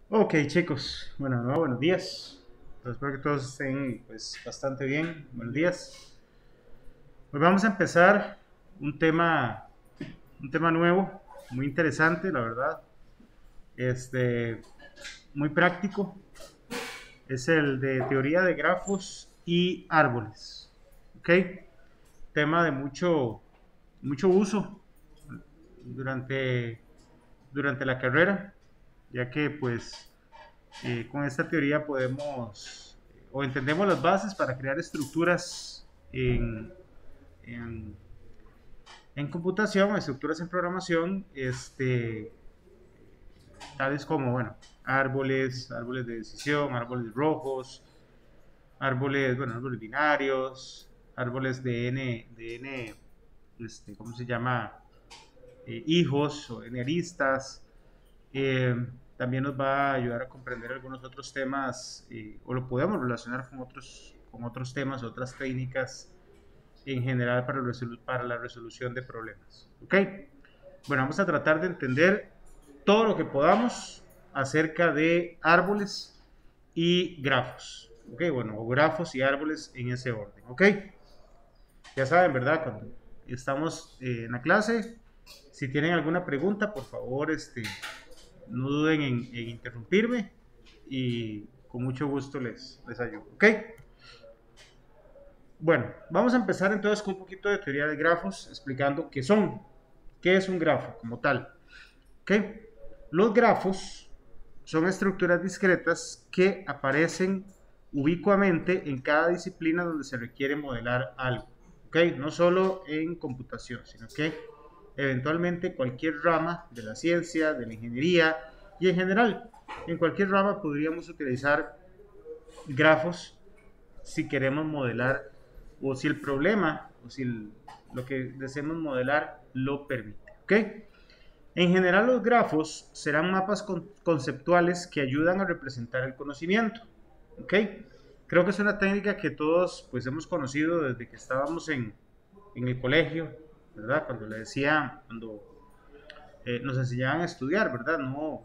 Ok, chicos, bueno, no, buenos días. Espero que todos estén pues bastante bien. Buenos días. Hoy vamos a empezar un tema, un tema nuevo, muy interesante, la verdad. Este, muy práctico. Es el de teoría de grafos y árboles. Ok, tema de mucho uso durante, durante la carrera, ya que pues con esta teoría podemos o entendemos las bases para crear estructuras en, en computación, estructuras en programación, tales como, bueno, árboles de decisión, árboles rojos, árboles binarios, árboles ¿cómo se llama? Hijos o n aristas. Eh, También nos va a ayudar a comprender algunos otros temas o lo podemos relacionar con otros temas, otras técnicas en general para la resolución de problemas. ¿Ok? Bueno, vamos a tratar de entender todo lo que podamos acerca de árboles y grafos. ¿Ok? Bueno, o grafos y árboles en ese orden. ¿Ok? Ya saben, ¿verdad? Cuando estamos en la clase, si tienen alguna pregunta, por favor, no duden en interrumpirme y con mucho gusto les ayudo. ¿Ok? Bueno, vamos a empezar entonces con un poquito de teoría de grafos, explicando qué es un grafo como tal. ¿Ok? Los grafos son estructuras discretas que aparecen ubicuamente en cada disciplina donde se requiere modelar algo. ¿Ok? No solo en computación, sino que eventualmente cualquier rama de la ciencia, de la ingeniería y en general, en cualquier rama podríamos utilizar grafos si queremos modelar o si el problema o si lo que deseemos modelar lo permite. ¿Ok? En general los grafos serán mapas conceptuales que ayudan a representar el conocimiento. ¿Ok? Creo que es una técnica que todos pues hemos conocido desde que estábamos en el colegio, ¿verdad? Cuando nos enseñaban a estudiar, ¿verdad?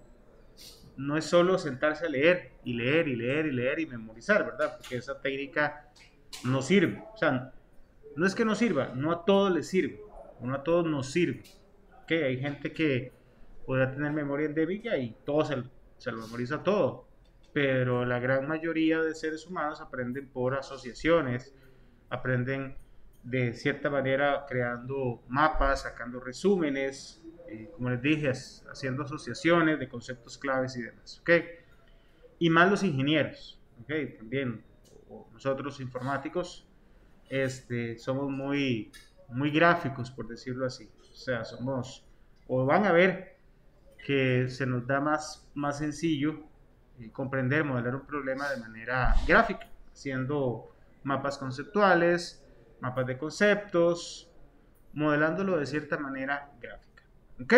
No es solo sentarse a leer y leer y leer y leer y memorizar, ¿verdad? Porque esa técnica no sirve. O sea, no es que no sirva, no a todos les sirve, no a todos nos sirve. ¿Okay? Hay gente que podrá tener memoria endémica y se lo memoriza todo, pero la gran mayoría de seres humanos aprenden por asociaciones, aprenden de cierta manera creando mapas, sacando resúmenes, como les dije, haciendo asociaciones de conceptos claves y demás. ¿Okay? Y más los ingenieros, ¿okay? También nosotros informáticos somos muy gráficos, por decirlo así. O sea, o van a ver que se nos da más sencillo comprender, modelar un problema de manera gráfica, haciendo mapas conceptuales, mapas de conceptos, modelándolo de cierta manera gráfica. ¿Ok?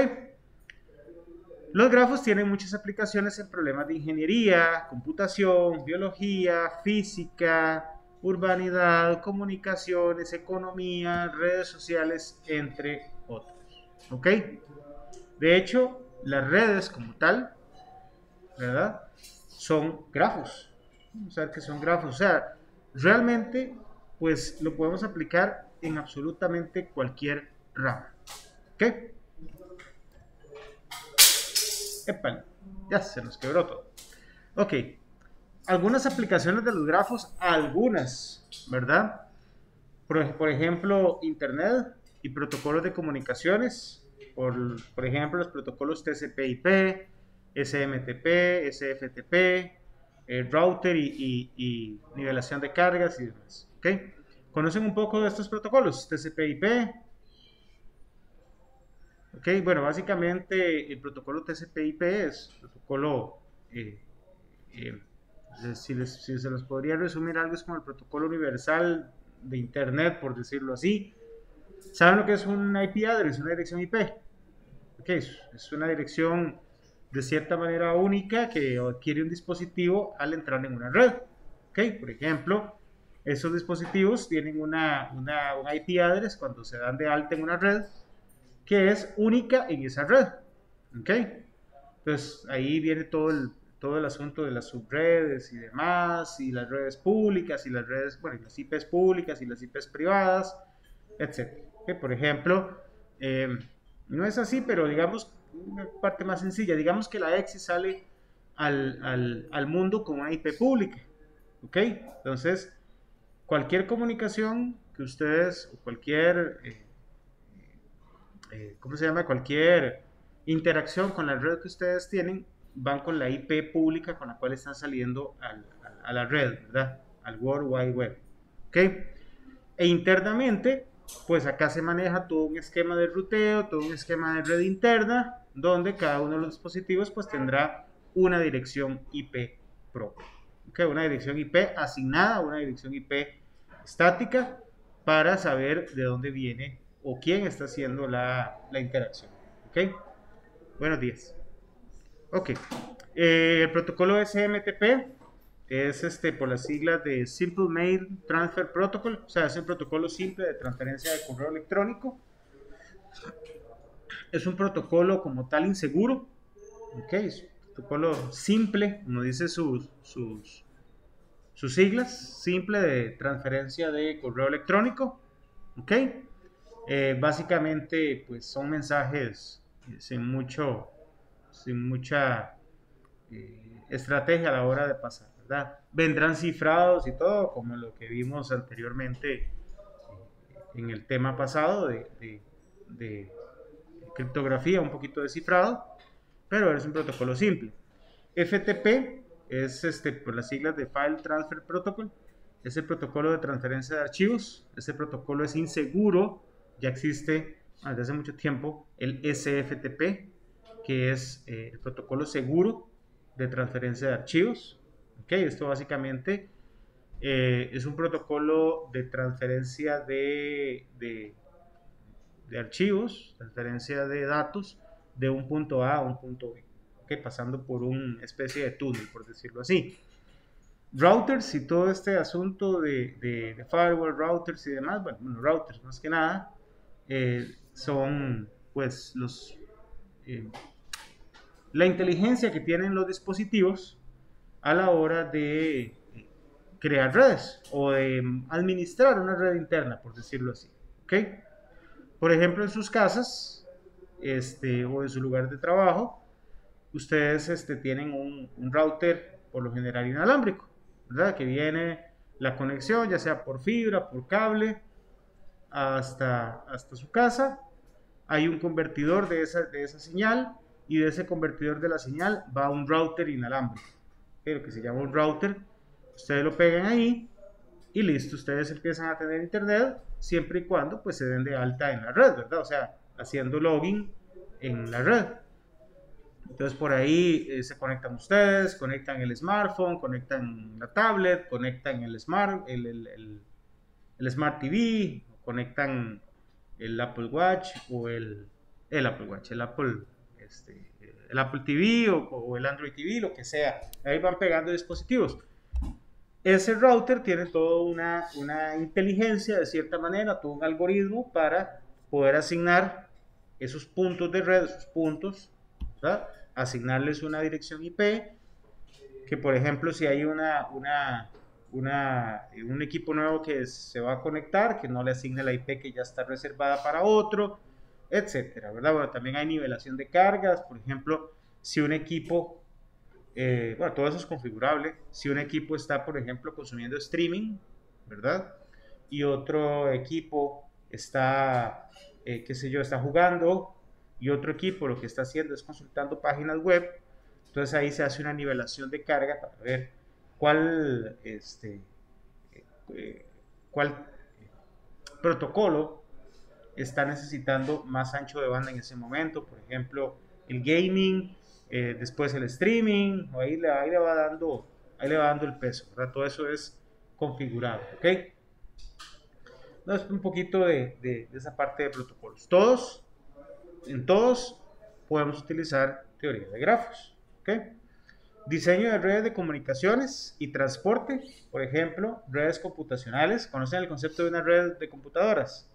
Los grafos tienen muchas aplicaciones en problemas de ingeniería, computación, biología, física, urbanidad, comunicaciones, economía, redes sociales, entre otros. ¿Ok? De hecho, las redes como tal, ¿verdad? Son grafos. Vamos a ver que son grafos. O sea, realmente, pues lo podemos aplicar en absolutamente cualquier rama. ¿Ok? Epa, ya se nos quebró todo. Ok, algunas aplicaciones de los grafos, algunas, ¿verdad? Por ejemplo, Internet y protocolos de comunicaciones, por ejemplo, los protocolos TCP/IP, SMTP, SFTP, router y nivelación de cargas y demás. ¿Ok? ¿Conocen un poco de estos protocolos? TCP/IP. Ok, bueno, básicamente el protocolo TCP/IP es un protocolo eh, eh, si se los podría resumir, algo es como el protocolo universal de Internet, por decirlo así. ¿Saben lo que es un IP address, una dirección IP? Okay, es una dirección de cierta manera única que adquiere un dispositivo al entrar en una red. Okay, por ejemplo, esos dispositivos tienen un IP address cuando se dan de alta en una red que es única en esa red. Okay, entonces ahí viene todo el asunto de las subredes y demás, y las redes públicas, y las redes, bueno, y las IPs públicas y las IPs privadas, etc. Por ejemplo, no es así, pero digamos, una parte más sencilla, digamos que la EXI sale al mundo con una IP pública, ¿ok? Entonces, cualquier comunicación que ustedes, o cualquier, ¿cómo se llama? Cualquier interacción con la red que ustedes tienen, van con la IP pública con la cual están saliendo a la red, ¿verdad? Al World Wide Web, ¿ok? E internamente, pues acá se maneja todo un esquema de ruteo, todo un esquema de red interna, donde cada uno de los dispositivos pues tendrá una dirección IP propia, ¿ok? Una dirección IP asignada, una dirección IP estática, para saber de dónde viene o quién está haciendo la interacción, ¿ok? Buenos días. Ok, el protocolo SMTP es por las siglas de Simple Mail Transfer Protocol, o sea, es un protocolo simple de transferencia de correo electrónico. Es un protocolo como tal inseguro, ok, es un protocolo simple, como dice sus siglas, simple de transferencia de correo electrónico, ok. Básicamente, pues son mensajes sin mucha estrategia a la hora de pasar, ¿verdad? Vendrán cifrados y todo, como lo que vimos anteriormente en el tema pasado de criptografía, un poquito de cifrado, pero es un protocolo simple. FTP es por las siglas de File Transfer Protocol, es el protocolo de transferencia de archivos. Ese protocolo es inseguro, ya existe desde hace mucho tiempo el SFTP, que es el protocolo seguro de transferencia de archivos. Okay, esto básicamente es un protocolo de transferencia de archivos, transferencia de datos de un punto A a un punto B, okay, pasando por una especie de túnel, por decirlo así. Routers y todo este asunto de firewall, routers y demás, bueno, routers más que nada, son pues la inteligencia que tienen los dispositivos a la hora de crear redes o de administrar una red interna, por decirlo así, ¿ok? Por ejemplo, en sus casas o en su lugar de trabajo, ustedes tienen un router por lo general inalámbrico, ¿verdad? Que viene la conexión, ya sea por fibra, por cable, hasta su casa. Hay un convertidor de esa señal, y de ese convertidor de la señal va un router inalámbrico, lo que se llama un router. Ustedes lo pegan ahí y listo, ustedes empiezan a tener internet siempre y cuando pues se den de alta en la red, ¿verdad? O sea, haciendo login en la red. Entonces por ahí se conectan ustedes, conectan el smartphone, conectan la tablet, conectan el Smart TV, conectan el Apple Watch o el Apple Watch, el Apple TV o el Android TV, lo que sea. Ahí van pegando dispositivos. Ese router tiene toda una inteligencia, de cierta manera, todo un algoritmo para poder asignar esos puntos de red, esos puntos, ¿verdad? Asignarles una dirección IP, que por ejemplo si hay un equipo nuevo que se va a conectar, que no le asigne la IP que ya está reservada para otro, etcétera, ¿verdad? Bueno, también hay nivelación de cargas, por ejemplo, si un equipo, bueno, todo eso es configurable, si un equipo está, por ejemplo, consumiendo streaming, ¿verdad? Y otro equipo está, qué sé yo, está jugando, y otro equipo lo que está haciendo es consultando páginas web, entonces ahí se hace una nivelación de carga para ver cuál protocolo está necesitando más ancho de banda en ese momento. Por ejemplo, el gaming, después el streaming, ahí le va dando el peso, ¿verdad? Todo eso es configurado, ¿ok? Entonces, un poquito de esa parte de protocolos. En todos podemos utilizar teoría de grafos, ¿ok? Diseño de redes de comunicaciones y transporte, por ejemplo, redes computacionales. ¿Conocen el concepto de una red de computadoras?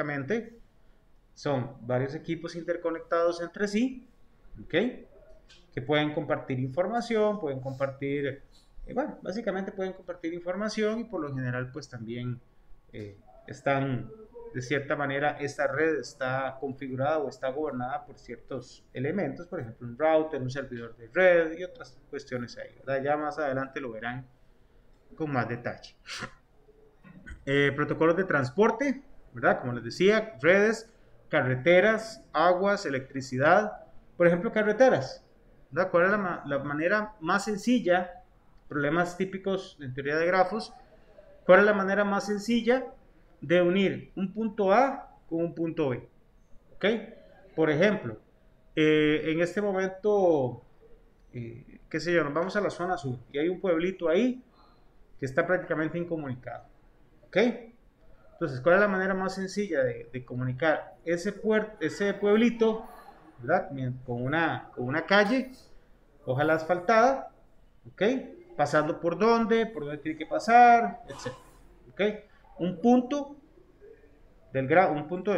Básicamente son varios equipos interconectados entre sí, ¿ok? que pueden compartir información, pueden compartir, bueno, básicamente pueden compartir información y por lo general pues también están, de cierta manera, esta red está configurada o está gobernada por ciertos elementos, por ejemplo un router, un servidor de red y otras cuestiones ahí, ¿verdad? Ya más adelante lo verán con más detalle. Protocolos de transporte, ¿verdad? Como les decía, redes, carreteras, aguas, electricidad. Por ejemplo, carreteras, ¿verdad? ¿Cuál es la manera más sencilla? Problemas típicos en teoría de grafos. ¿Cuál es la manera más sencilla de unir un punto A con un punto B? ¿Ok? Por ejemplo, en este momento, qué sé yo, nos vamos a la zona sur y hay un pueblito ahí que está prácticamente incomunicado. ¿Ok? Entonces, ¿cuál es la manera más sencilla de comunicar ese pueblito, ¿verdad? Con una calle, ojalá asfaltada, ¿ok? Pasando por dónde tiene que pasar, etc. ¿Ok? Un punto, un punto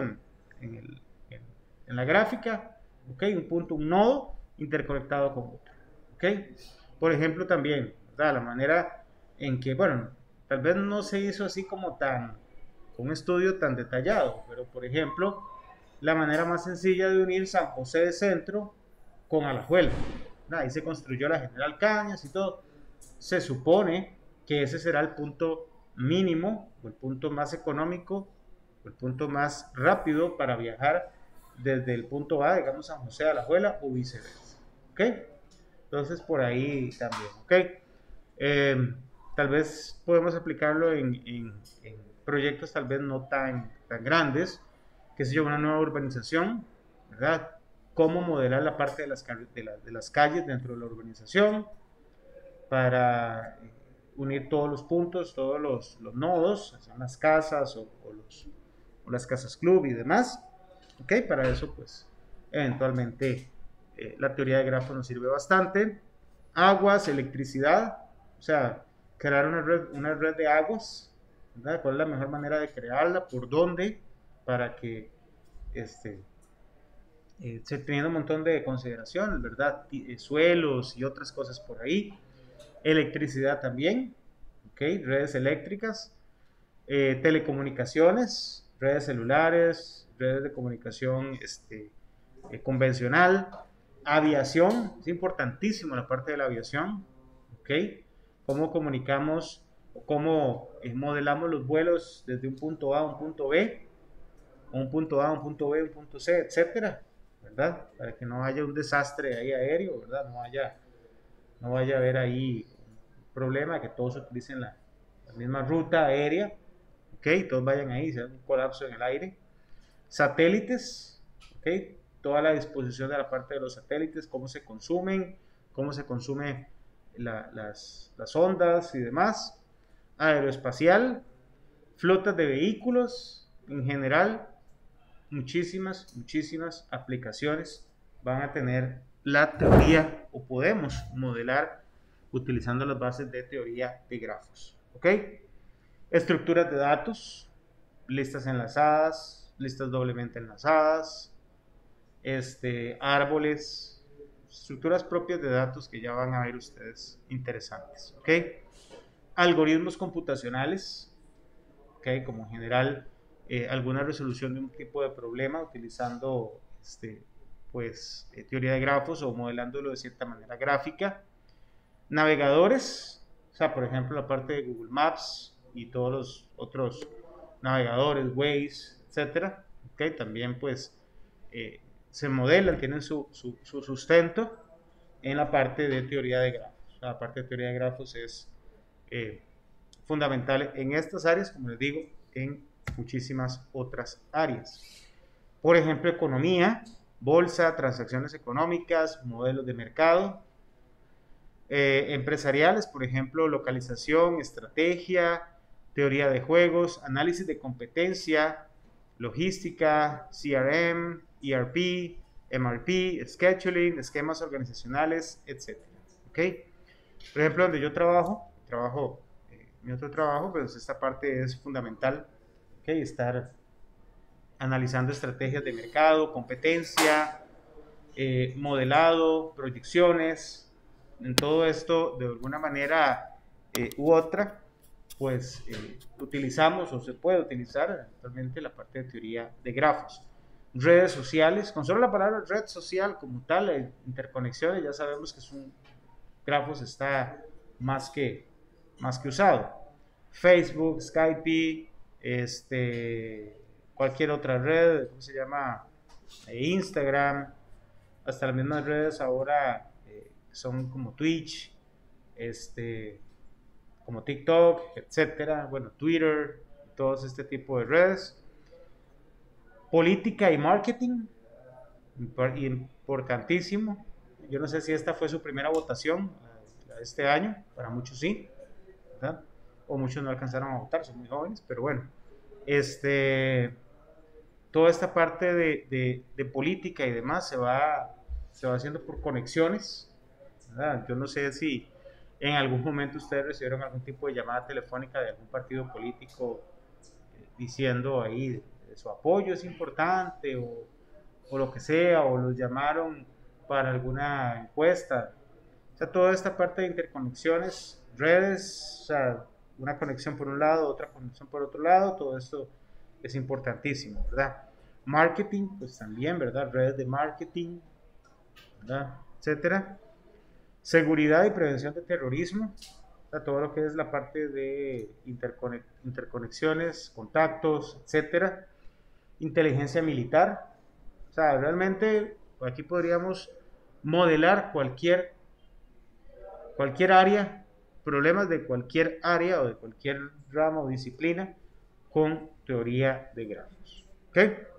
en la gráfica, ¿ok? Un nodo interconectado con otro, ¿ok? Por ejemplo, también, ¿verdad? La manera en que, bueno, tal vez no se hizo así como con un estudio tan detallado, pero por ejemplo, la manera más sencilla de unir San José de Centro con Alajuela, ¿verdad? Ahí se construyó la General Cañas y todo. Se supone que ese será el punto mínimo, o el punto más económico, o el punto más rápido para viajar desde el punto A, digamos San José a Alajuela o viceversa. ¿Ok? Entonces por ahí también. ¿Ok? Tal vez podemos aplicarlo en proyectos tal vez no tan grandes, que sé yo, una nueva urbanización, ¿verdad? Cómo modelar la parte de las calles dentro de la urbanización para unir todos los puntos, todos los nodos, son las casas o las casas club y demás. ¿Ok? Para eso, pues, eventualmente la teoría de grafos nos sirve bastante. Aguas, electricidad, o sea, crear una red de aguas, ¿verdad? ¿Cuál es la mejor manera de crearla? ¿Por dónde? Para que se teniendo un montón de consideraciones, ¿verdad? Suelos y otras cosas por ahí. Electricidad también, ¿ok? Redes eléctricas, telecomunicaciones, redes celulares, redes de comunicación convencional, aviación, es importantísimo la parte de la aviación, ¿ok? Cómo comunicamos, cómo modelamos los vuelos desde un punto A a un punto B, o un punto A a un punto B, un punto C, etcétera, ¿verdad? Para que no haya un desastre ahí aéreo, ¿verdad? No vaya a haber ahí un problema, que todos utilicen la misma ruta aérea, ¿ok? Todos vayan ahí, se da un colapso en el aire. Satélites, ¿ok? Toda la disposición de la parte de los satélites, cómo se consumen las ondas y demás. Aeroespacial, flotas de vehículos, en general, muchísimas aplicaciones van a tener la teoría o podemos modelar utilizando las bases de teoría de grafos. ¿Ok? Estructuras de datos, listas enlazadas, listas doblemente enlazadas, árboles, estructuras propias de datos que ya van a ver ustedes interesantes. ¿Ok? Algoritmos computacionales, ¿ok? Como en general alguna resolución de un tipo de problema utilizando teoría de grafos o modelándolo de cierta manera gráfica. Navegadores, o sea, por ejemplo, la parte de Google Maps y todos los otros navegadores, Waze, etcétera, ¿okay? También pues se modelan, tienen su sustento en la parte de teoría de grafos. La parte de teoría de grafos es fundamental en estas áreas, como les digo, en muchísimas otras áreas. Por ejemplo, economía, bolsa, transacciones económicas, modelos de mercado. Empresariales, por ejemplo, localización, estrategia, teoría de juegos, análisis de competencia, logística, CRM, ERP, MRP, scheduling, esquemas organizacionales, etc. ¿Okay? Por ejemplo, donde yo mi otro trabajo, pues esta parte es fundamental, ¿okay? Estar analizando estrategias de mercado, competencia, modelado, proyecciones, en todo esto de alguna manera u otra, pues utilizamos o se puede utilizar actualmente la parte de teoría de grafos. Redes sociales, con solo la palabra red social como tal, interconexiones, ya sabemos que grafos está más que usado. Facebook, Skype, cualquier otra red, ¿cómo se llama? Instagram, hasta las mismas redes ahora son como Twitch, como TikTok, etcétera, bueno, Twitter, todos este tipo de redes. Política y marketing, importantísimo. Yo no sé si esta fue su primera votación este año, para muchos sí, ¿verdad? O muchos no alcanzaron a votar, son muy jóvenes, pero bueno, toda esta parte de política y demás se va haciendo por conexiones, ¿verdad? Yo no sé si en algún momento ustedes recibieron algún tipo de llamada telefónica de algún partido político diciendo ahí su apoyo es importante o lo que sea, o los llamaron para alguna encuesta. O sea, toda esta parte de interconexiones, redes, o sea, una conexión por un lado, otra conexión por otro lado, todo esto es importantísimo, ¿verdad? Marketing, pues también, ¿verdad? Redes de marketing, ¿verdad? Etcétera. Seguridad y prevención de terrorismo, o sea, todo lo que es la parte de interconexiones, contactos, etcétera. Inteligencia militar, o sea, realmente aquí podríamos modelar cualquier área, problemas de cualquier área o de cualquier rama o disciplina con teoría de grafos. ¿Ok?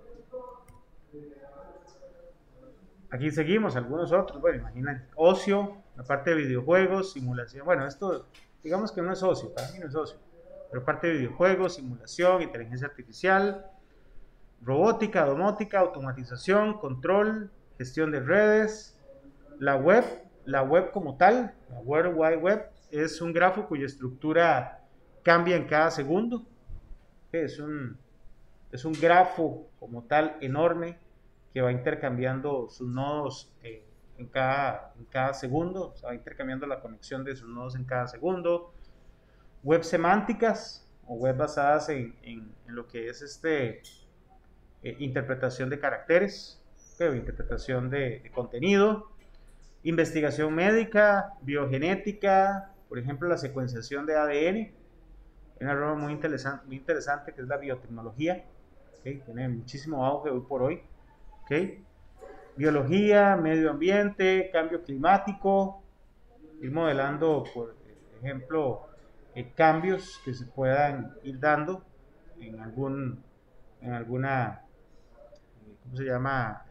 Aquí seguimos, algunos otros, bueno, imaginen, ocio, la parte de videojuegos, simulación, bueno, esto digamos que no es ocio, para mí no es ocio, pero parte de videojuegos, simulación, inteligencia artificial, robótica, domótica, automatización, control, gestión de redes, la web como tal, la World Wide Web, es un grafo cuya estructura cambia en cada segundo. Es un grafo como tal enorme que va intercambiando sus nodos en cada segundo, o sea, va intercambiando la conexión de sus nodos en cada segundo. Web semánticas o web basadas en lo que es interpretación de caracteres, interpretación de contenido, investigación médica, biogenética, por ejemplo la secuenciación de ADN, una rama muy interesante que es la biotecnología, ¿okay? Tiene muchísimo auge hoy por hoy, ¿okay? Biología, medio ambiente, cambio climático, ir modelando, por ejemplo, cambios que se puedan ir dando en alguna, ¿cómo se llama?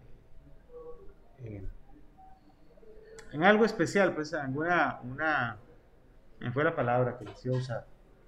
En algo especial, pues, me fue la palabra que les iba a usar,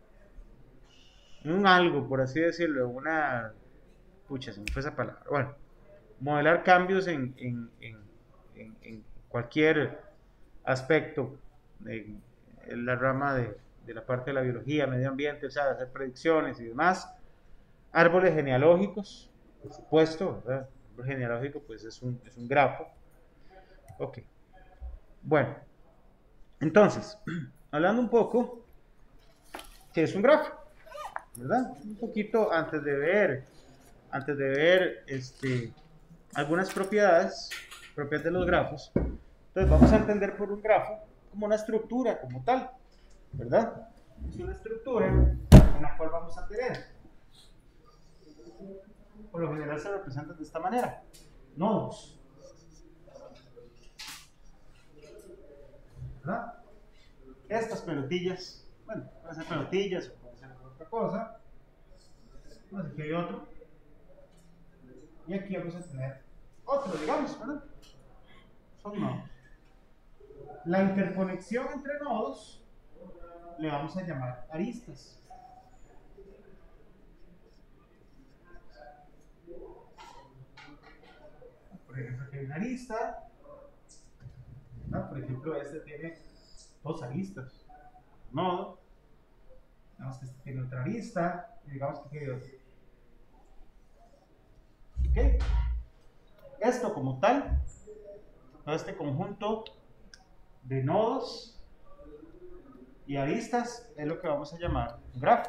un algo, por así decirlo, pucha, se me fue esa palabra, bueno, modelar cambios en cualquier aspecto, en la rama de la parte de la biología, medio ambiente, o sea, hacer predicciones y demás. Árboles genealógicos, por supuesto, ¿verdad? El árbol genealógico pues es un grafo. Ok, bueno, entonces, hablando un poco, ¿qué es un grafo? ¿Verdad? Un poquito antes de ver algunas propiedades de los grafos. Entonces vamos a entender por un grafo como una estructura como tal, ¿verdad? Es una estructura en la cual vamos a tener, por lo general se representa de esta manera, nodos, ¿verdad? Estas pelotillas, bueno, pueden ser pelotillas o pueden ser otra cosa, no sé, aquí hay otro, y aquí vamos a tener otro, digamos, ¿verdad? Son nodos. La interconexión entre nodos le vamos a llamar aristas. Por ejemplo, aquí hay una arista, ¿no? Por ejemplo, este tiene dos aristas, nodo, digamos que este tiene otra arista, y digamos que tiene otro. ¿Ok? Esto como tal todo este conjunto de nodos y aristas es lo que vamos a llamar un grafo.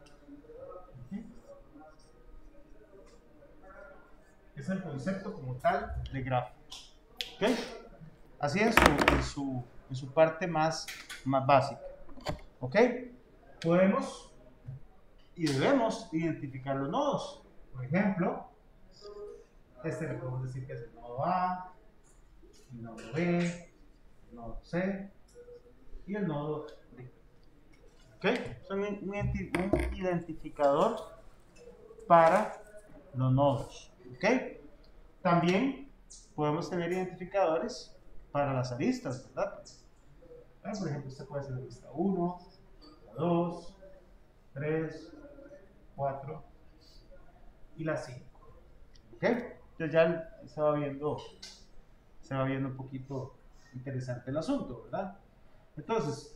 Es el concepto como tal de grafo. ¿Okay? Así en su parte más básica. ¿Ok? Podemos y debemos identificar los nodos. Por ejemplo, este le podemos decir que es el nodo A, el nodo B, el nodo C y el nodo D. ¿Ok? Son un identificador para los nodos. ¿Ok? También podemos tener identificadores para las aristas, ¿verdad? Por ejemplo, esta puede ser la lista 1, la 2, 3, 4 y la 5. ¿Ok? Entonces ya se va viendo un poquito interesante el asunto, ¿verdad? Entonces,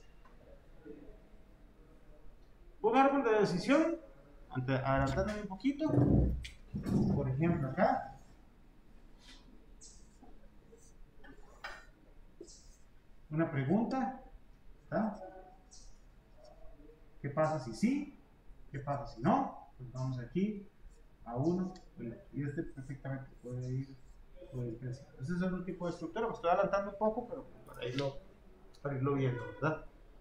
un árbol de decisión, adelantándome un poquito, por ejemplo acá, una pregunta, ¿verdad? ¿Qué pasa si sí? ¿Qué pasa si no? Pues vamos aquí a 1 y este perfectamente puede ir creciendo. Ese es otro tipo de estructura, me estoy adelantando un poco, pero para irlo viendo, ¿verdad?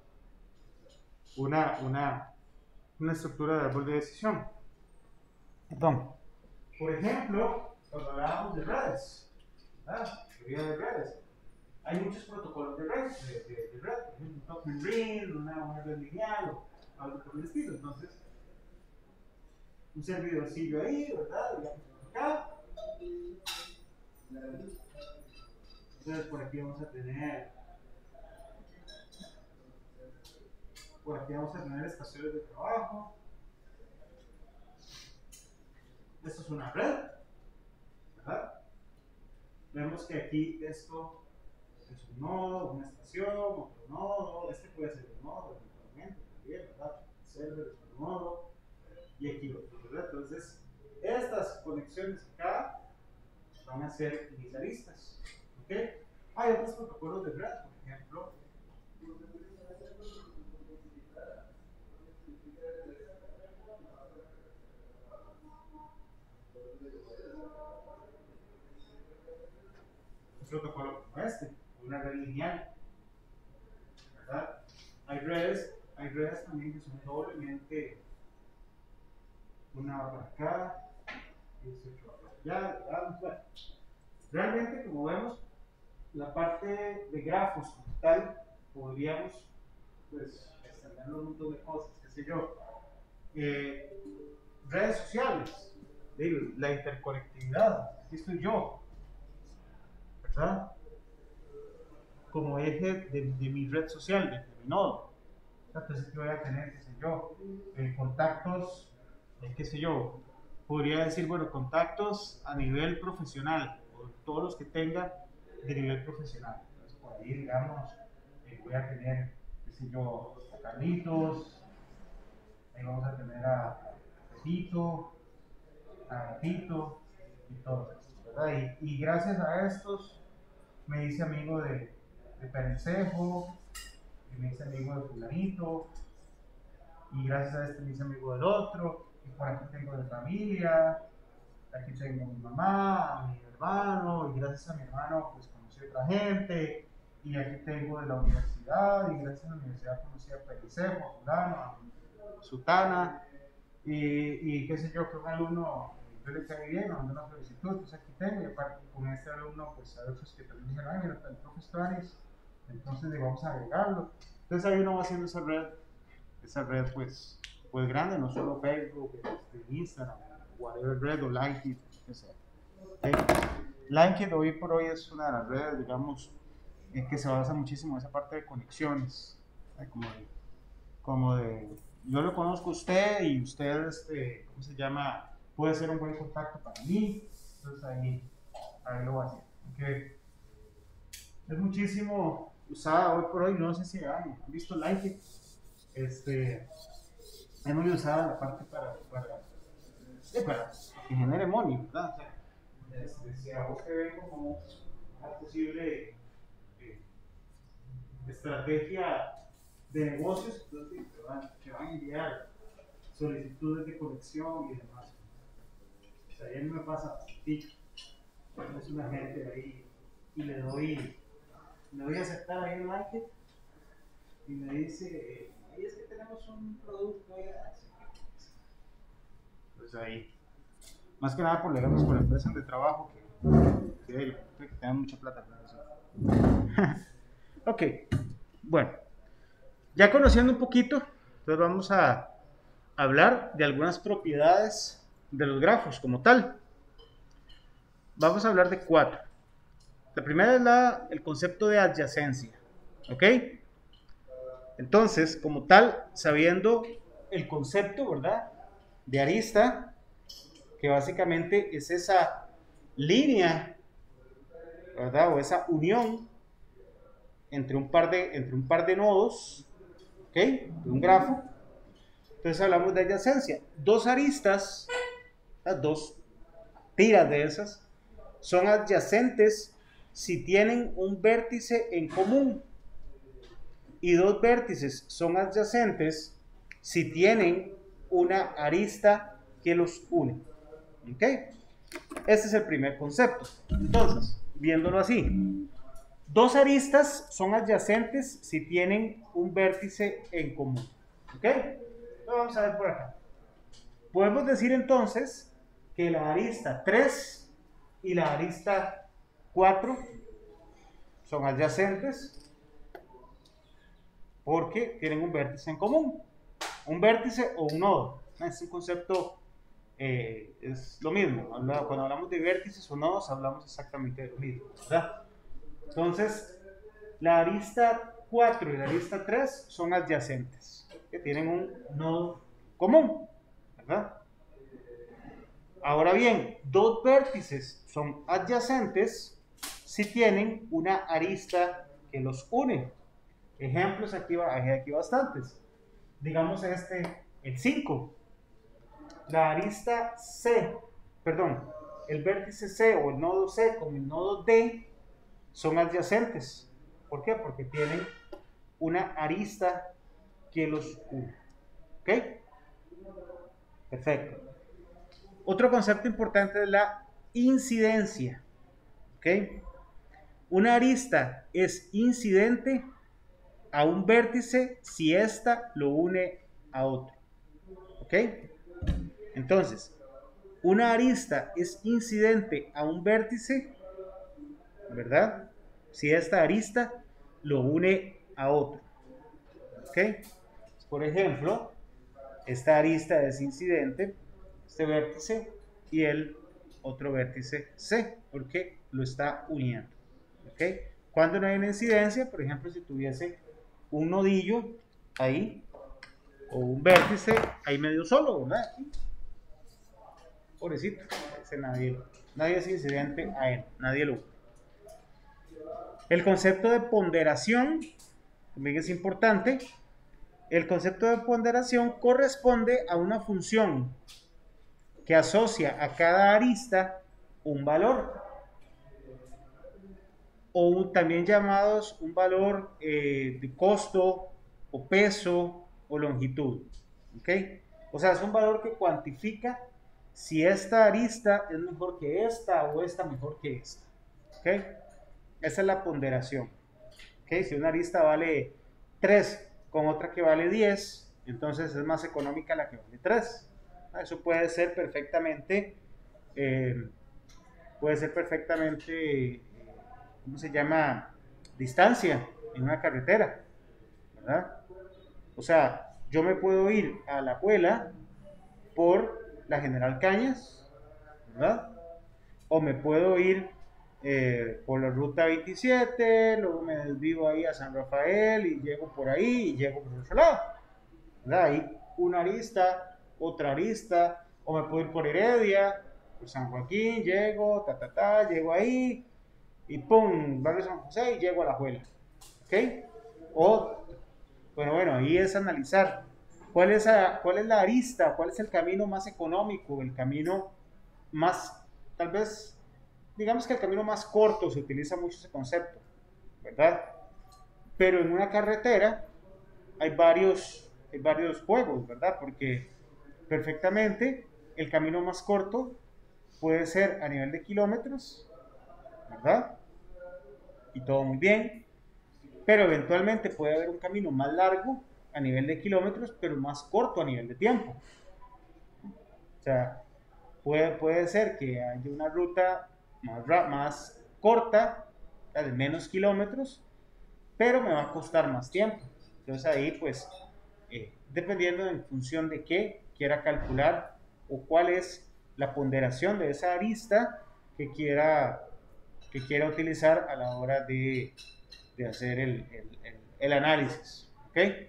Una estructura de árbol de decisión. Entonces, por ejemplo, cuando hablábamos de redes, ¿verdad? Teoría de redes. Hay muchos protocolos de red, por ejemplo, un token ring, una red lineal o algo por el estilo. Entonces, un servidorcillo ahí, ¿verdad? Digamos acá. Entonces, por aquí vamos a tener estaciones de trabajo. Esto es una red, ¿verdad? Vemos que aquí esto es un nodo, una estación, otro nodo. Este puede ser un nodo eventualmente también, ¿verdad? El server es un nodo y aquí otro, ¿verdad? Entonces, estas conexiones acá van a ser inicialistas, ¿ok? Hay otros protocolos de red, por ejemplo, un protocolo como este, una red lineal, ¿verdad? Hay redes también que son doblemente, una va para acá y esta otra va para allá, ¿verdad? Bueno, realmente, como vemos, la parte de grafos como tal, podríamos pues extender un montón de cosas, qué sé yo. Redes sociales, la interconectividad, aquí estoy yo, ¿verdad? Como eje de mi red social, de mi nodo. Entonces, ¿qué voy a tener, qué sé yo? Contactos, qué sé yo, podría decir, bueno, contactos a nivel profesional, o todos los que tenga de nivel profesional. Entonces, por ahí, digamos, voy a tener, qué sé yo, a Carlitos, ahí vamos a tener a Pepito, a Gatito y todo esto, ¿verdad? Y gracias a estos me hice amigo de Perencejo, y me hice amigo de fulanito, y gracias a este me hice amigo del otro, y por aquí tengo de familia, aquí tengo a mi mamá, a mi hermano, y gracias a mi hermano pues conocí a otra gente, y aquí tengo de la universidad, y gracias a la universidad conocí a Perencejo, a fulano, a Sutana, y qué sé yo, que un alumno yo le cae bien, me mandó una solicitud, entonces aquí tengo, y aparte con este alumno, pues hay otros que también dicen, ay, mira, el profe Stuanis, entonces le vamos a agregarlo. Entonces ahí uno va haciendo esa red pues grande, no solo Facebook, Instagram, whatever red o LinkedIn, que sea. ¿Okay? LinkedIn hoy por hoy es una de las redes, digamos, en que se basa muchísimo en esa parte de conexiones, ¿sí? Como de yo lo conozco a usted y usted, ¿cómo se llama? Puede ser un buen contacto para mí. Entonces ahí lo va a hacer. Okay. Es muchísimo usada hoy por hoy, no sé si han visto Like. Es muy usada la parte para que genere money, ¿verdad? O sea, si a vos te ven como una posible estrategia de negocios, entonces te van a enviar solicitudes de conexión y demás. O sea, ayer me pasa bastante. Es una gente ahí y le doy a aceptar ahí el like y me dice, ahí es que tenemos un producto ahí. Pues ahí, más que nada por legarnos por empresas de trabajo que tengan mucha plata para eso. Ok, bueno, ya conociendo un poquito, entonces vamos a hablar de algunas propiedades de los grafos como tal. Vamos a hablar de 4. La primera es el concepto de adyacencia, ¿ok? Entonces, como tal, sabiendo el concepto, ¿verdad?, de arista, que básicamente es esa línea, ¿verdad?, o esa unión entre un par de nodos, ¿ok?, de un grafo. Entonces hablamos de adyacencia. Dos aristas, las dos tiras de esas, son adyacentes si tienen un vértice en común. Y dos vértices son adyacentes si tienen una arista que los une. ¿Ok? Este es el primer concepto. Entonces, viéndolo así, dos aristas son adyacentes si tienen un vértice en común. ¿Ok? Lo vamos a ver por acá. Podemos decir entonces que la arista 3 y la arista 4 son adyacentes porque tienen un vértice en común. Un vértice o un nodo. Es un concepto, es lo mismo. Cuando hablamos de vértices o nodos, hablamos exactamente de lo mismo, ¿verdad? Entonces, la arista 4 y la arista 3 son adyacentes, que tienen un nodo común, ¿verdad? Ahora bien, dos vértices son adyacentes si tienen una arista que los une. Ejemplos aquí bastantes. Digamos el 5. La arista C, perdón, el vértice C o el nodo C con el nodo D son adyacentes. ¿Por qué? Porque tienen una arista que los une. ¿Ok? Perfecto. Otro concepto importante es la incidencia. ¿Ok? Una arista es incidente a un vértice si ésta lo une a otro. ¿Ok? Entonces, una arista es incidente a un vértice, ¿verdad?, si esta arista lo une a otro. ¿Ok? Por ejemplo, esta arista es incidente, este vértice, y el otro vértice C, porque lo está uniendo. ¿Ok? Cuando no hay una incidencia, por ejemplo, si tuviese un nodillo ahí, o un vértice ahí medio solo, ¿verdad? Aquí. Pobrecito, ese nadie es incidente a él, nadie lo. El concepto de ponderación también es importante. El concepto de ponderación corresponde a una función que asocia a cada arista un valor, o también llamados un valor de costo o peso o longitud. ¿Ok? O sea, es un valor que cuantifica si esta arista es mejor que esta o esta mejor que esta. ¿Ok? Esa es la ponderación. ¿Ok? Si una arista vale 3 con otra que vale 10, entonces es más económica la que vale 3. Eso puede ser perfectamente, ¿cómo se llama? Distancia en una carretera, ¿verdad? O sea, yo me puedo ir a La Puela por la General Cañas, ¿verdad? O me puedo ir por la ruta 27, luego me desvío ahí a San Rafael y llego por ahí y llego por otro lado, ¿verdad? Ahí una arista, otra arista, o me puedo ir por Heredia, por San Joaquín, llego, llego ahí y pum, barrio San José y llego a La Juela, ¿ok? O, bueno, ahí es analizar cuál es la arista, cuál es el camino más económico, el camino más, tal vez, digamos que el camino más corto se utiliza mucho ese concepto, ¿verdad? Pero en una carretera hay varios juegos, ¿verdad? Porque perfectamente el camino más corto puede ser a nivel de kilómetros, ¿verdad? Y todo muy bien, pero eventualmente puede haber un camino más largo a nivel de kilómetros, pero más corto a nivel de tiempo. O sea, puede ser que haya una ruta más corta, de menos kilómetros, pero me va a costar más tiempo. Entonces ahí pues, dependiendo en función de qué quiera calcular o cuál es la ponderación de esa arista que quiera utilizar a la hora de hacer el análisis. ¿Okay?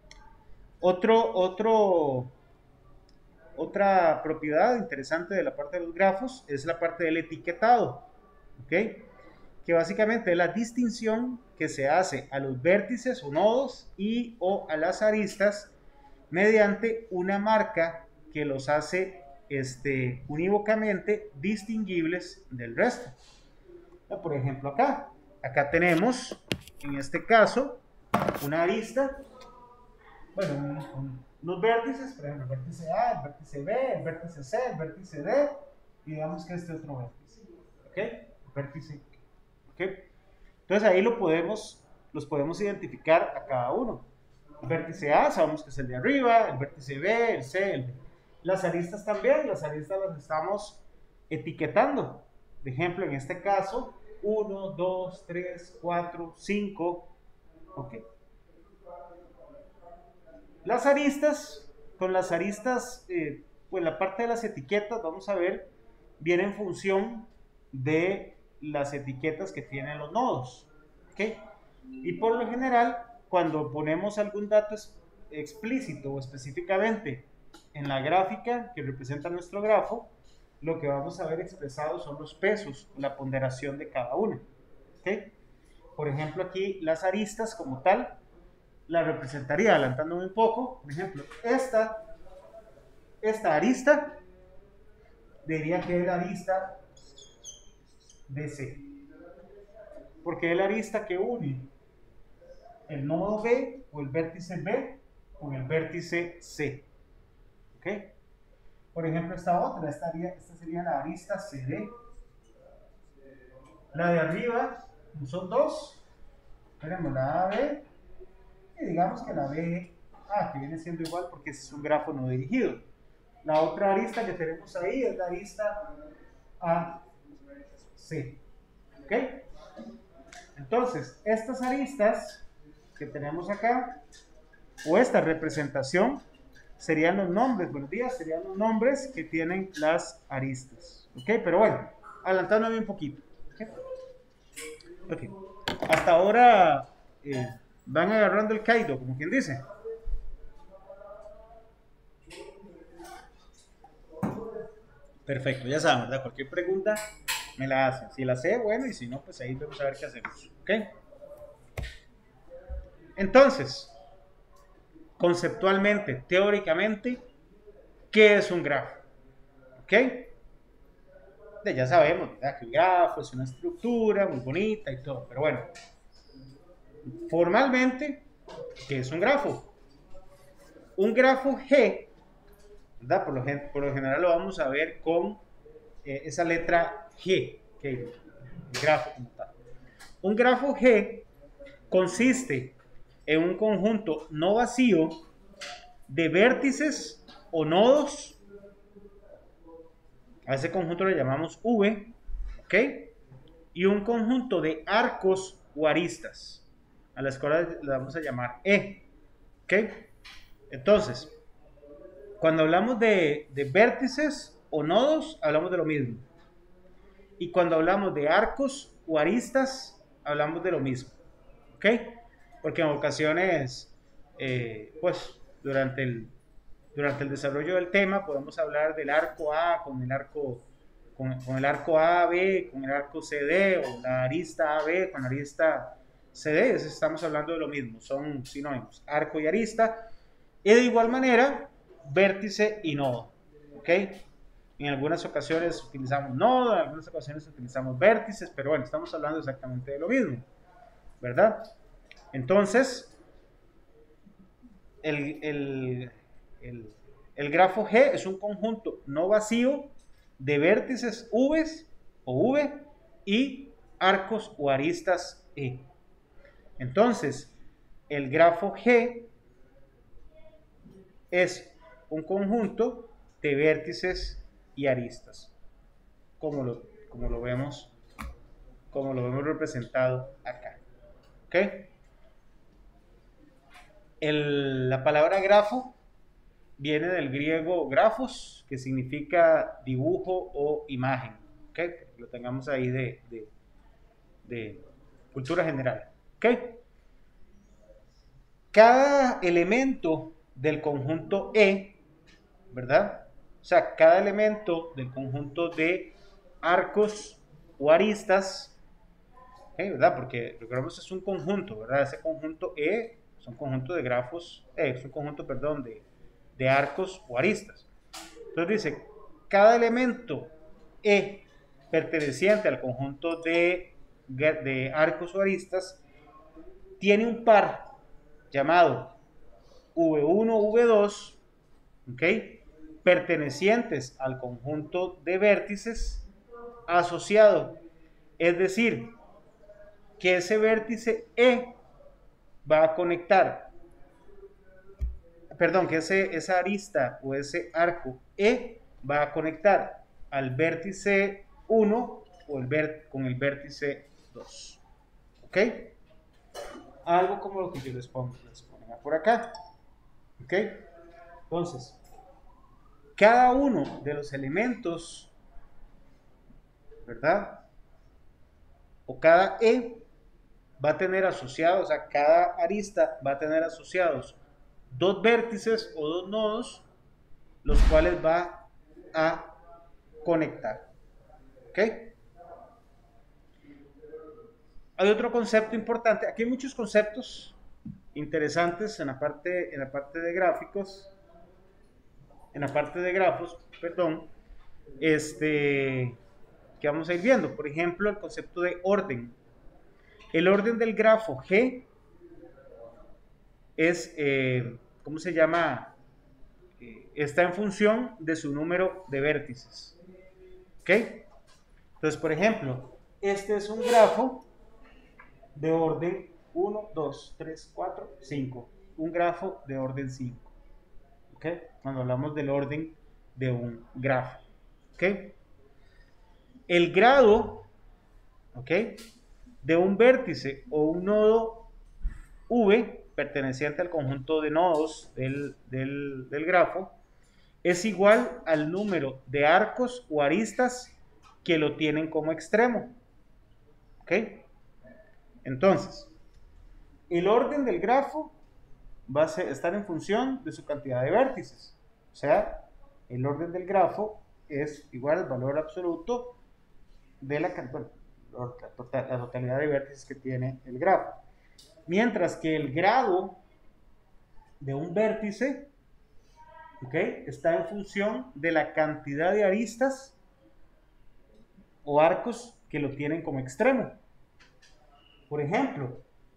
Otra propiedad interesante de la parte de los grafos es la parte del etiquetado. ¿Okay? Que básicamente es la distinción que se hace a los vértices o nodos y o a las aristas mediante una marca que los hace unívocamente distinguibles del resto. Por ejemplo, acá tenemos, en este caso, una arista, bueno, unos vértices, por ejemplo, el vértice A, el vértice B, el vértice C, el vértice D, y digamos que este otro vértice, ¿ok? El vértice, ¿ok? Entonces ahí los podemos identificar a cada uno. El vértice A sabemos que es el de arriba, el vértice B, el C, el D. Las aristas también, las aristas las estamos etiquetando. De ejemplo, en este caso, 1, 2, 3, 4, 5. Ok. Las aristas, con las aristas, pues la parte de las etiquetas, vamos a ver, viene en función de las etiquetas que tienen los nodos. ¿Ok? Y por lo general, cuando ponemos algún dato explícito o específicamente en la gráfica que representa nuestro grafo, lo que vamos a ver expresado son los pesos, la ponderación de cada una. ¿Okay? Por ejemplo, aquí las aristas como tal, la representaría, adelantándome un poco, por ejemplo, esta arista diría que es la arista DC, porque es la arista que une el nodo B o el vértice B con el vértice C. ¿Ok? Por ejemplo, esta sería la arista CD. La de arriba, son dos, tenemos la AB y digamos que la BA, que viene siendo igual porque ese es un grafo no dirigido. La otra arista que tenemos ahí es la arista AC. ¿Ok? Entonces, estas aristas que tenemos acá, o esta representación, serían los nombres, buenos días, serían los nombres que tienen las aristas. ¿Ok? Pero bueno, adelantándome un poquito. ¿Ok? Hasta ahora van agarrando el Kaido, como quien dice. Perfecto, ya saben, ¿verdad? Cualquier pregunta me la hacen. Si la sé, bueno, y si no, pues ahí vamos a ver qué hacemos. ¿Ok? Entonces, conceptualmente, teóricamente, ¿qué es un grafo? ¿Ok? Ya sabemos, ¿verdad? Que el grafo es una estructura muy bonita y todo, pero bueno, formalmente, ¿qué es un grafo? Un grafo G, ¿verdad? Por lo general lo vamos a ver con esa letra G, que el grafo como tal. Un grafo G consiste en un conjunto no vacío de vértices o nodos. A ese conjunto le llamamos V, ¿ok? Y un conjunto de arcos o aristas, a las cuales le vamos a llamar E, ¿ok? Entonces, cuando hablamos de vértices o nodos, hablamos de lo mismo. Y cuando hablamos de arcos o aristas, hablamos de lo mismo, ¿ok? Porque en ocasiones, pues, durante el desarrollo del tema podemos hablar del arco A con el arco AB, con el arco CD, o la arista AB con la arista CD. Estamos hablando de lo mismo, son sinónimos, arco y arista, y de igual manera vértice y nodo. ¿Ok? En algunas ocasiones utilizamos nodo, en algunas ocasiones utilizamos vértices, pero bueno, estamos hablando exactamente de lo mismo, ¿verdad? Entonces, el grafo G es un conjunto no vacío de vértices V o V y arcos o aristas E. Entonces, el grafo G es un conjunto de vértices y aristas, como lo vemos representado acá. ¿Ok? La palabra grafo viene del griego grafos, que significa dibujo o imagen. ¿Ok? Lo tengamos ahí de cultura general. ¿Ok? Cada elemento del conjunto E, ¿verdad? O sea, cada elemento del conjunto de arcos o aristas, ¿verdad? Porque recordemos es un conjunto, ¿verdad? Ese conjunto E es un conjunto de grafos, es un conjunto, perdón, de arcos o aristas. Entonces dice, cada elemento E perteneciente al conjunto de arcos o aristas tiene un par llamado V1, V2, ¿ok? Pertenecientes al conjunto de vértices asociado. Es decir, que ese vértice E va a conectar, perdón, que esa arista o ese arco E va a conectar al vértice 1 con el vértice 2. ¿Ok? Algo como lo que yo les pongo por acá. ¿Ok? Entonces, cada uno de los elementos, ¿verdad? O cada E va a tener asociados, o sea, cada arista va a tener asociados dos vértices o dos nodos, los cuales va a conectar. ¿Ok? Hay otro concepto importante. Aquí hay muchos conceptos interesantes en la parte de gráficos, en la parte de grafos, perdón, que vamos a ir viendo. Por ejemplo, el concepto de orden. El orden del grafo G es, ¿cómo se llama? Está en función de su número de vértices. ¿Ok? Entonces, por ejemplo, este es un grafo de orden 1, 2, 3, 4, 5. Un grafo de orden 5. ¿Ok? Cuando hablamos del orden de un grafo. ¿Ok? El grado, ¿ok?, de un vértice o un nodo V perteneciente al conjunto de nodos del grafo es igual al número de arcos o aristas que lo tienen como extremo. ¿Ok? Entonces, el orden del grafo va a estar en función de su cantidad de vértices. O sea, el orden del grafo es igual al valor absoluto de la totalidad de vértices que tiene el grafo. Mientras que el grado de un vértice, ¿ok?, está en función de la cantidad de aristas o arcos que lo tienen como extremo. Por ejemplo,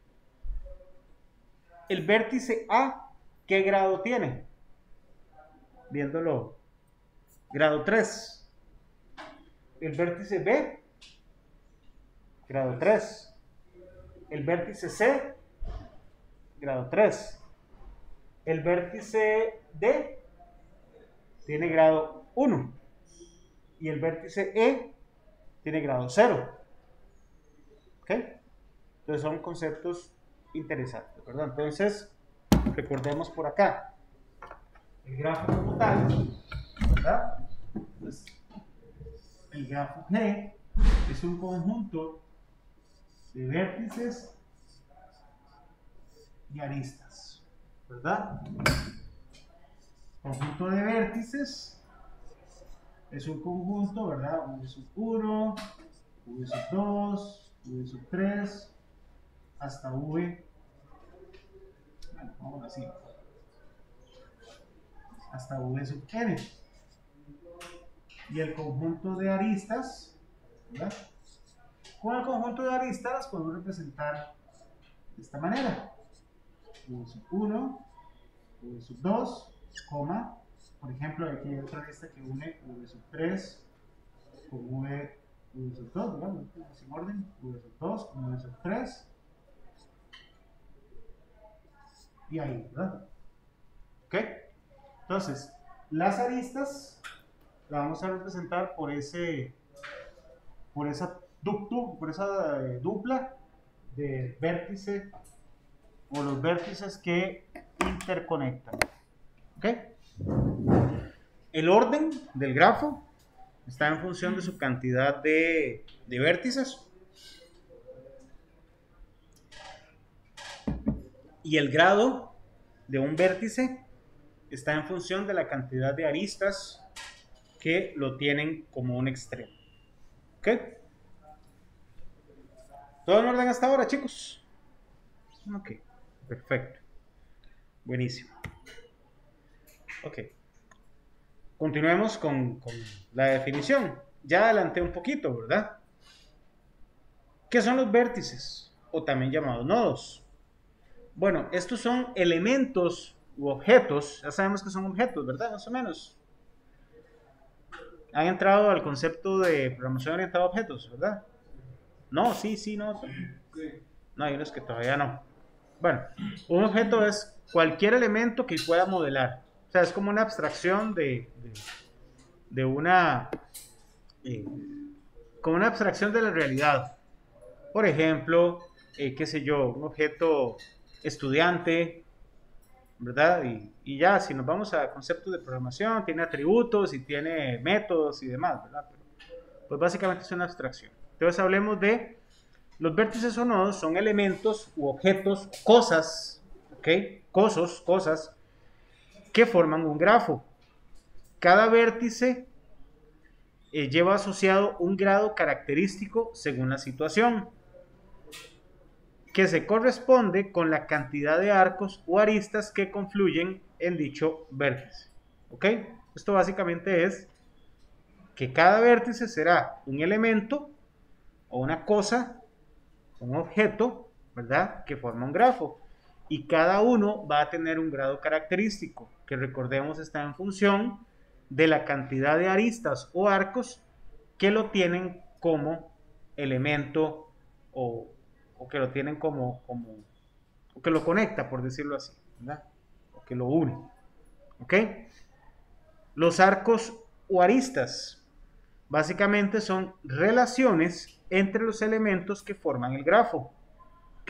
el vértice A, ¿qué grado tiene? Viéndolo, grado 3. El vértice B, grado 3. El vértice C, grado 3. El vértice D tiene grado 1. Y el vértice E tiene grado 0. ¿Ok? Entonces son conceptos interesantes, ¿verdad? Entonces, recordemos por acá. El grafo como tal, ¿verdad? Pues, el grafo G es un conjunto de vértices y aristas, ¿verdad? Conjunto de vértices es un conjunto, ¿verdad? V sub 1, V sub 2, V sub 3, hasta V, bueno, vamos así, hasta V sub n. y el conjunto de aristas, ¿verdad? Con el conjunto de aristas las podemos representar de esta manera. V sub 1, V sub 2, coma, por ejemplo, aquí hay otra arista que une V sub 3 con V sub 2, ¿verdad? Sin orden, V sub 2 con V sub 3. Y ahí, ¿verdad? ¿Ok? Entonces, las aristas las vamos a representar por esa dupla de vértice o los vértices que interconectan. ¿Ok? El orden del grafo está en función de su cantidad de vértices. Y el grado de un vértice está en función de la cantidad de aristas que lo tienen como un extremo. ¿Ok? ¿Todo en orden hasta ahora, chicos? Ok, perfecto. Buenísimo. Ok. Continuemos con la definición. Ya adelanté un poquito, ¿verdad? ¿Qué son los vértices? O también llamados nodos. Bueno, estos son elementos u objetos. Ya sabemos que son objetos, ¿verdad? Más o menos. Han entrado al concepto de programación orientada a objetos, ¿verdad? No, sí, no. No, hay unos que todavía no. Bueno, un objeto es cualquier elemento que pueda modelar. O sea, es como una abstracción como una abstracción de la realidad. Por ejemplo, qué sé yo, un objeto estudiante, ¿verdad? Y ya, si nos vamos a conceptos de programación, tiene atributos y tiene métodos y demás, ¿verdad? Pero, pues básicamente es una abstracción. Entonces hablemos de los vértices o nodos, son elementos u objetos, cosas, ¿ok? Cosas que forman un grafo. Cada vértice lleva asociado un grado característico según la situación, que se corresponde con la cantidad de arcos o aristas que confluyen en dicho vértice. ¿Ok? Esto básicamente es que cada vértice será un elemento o una cosa, un objeto, ¿verdad? Que forma un grafo. Y cada uno va a tener un grado característico, que recordemos está en función de la cantidad de aristas o arcos que lo tienen como elemento o que lo tienen o que lo conecta, por decirlo así, ¿verdad? O que lo une. ¿Ok? Los arcos o aristas básicamente son relaciones entre los elementos que forman el grafo. ¿Ok?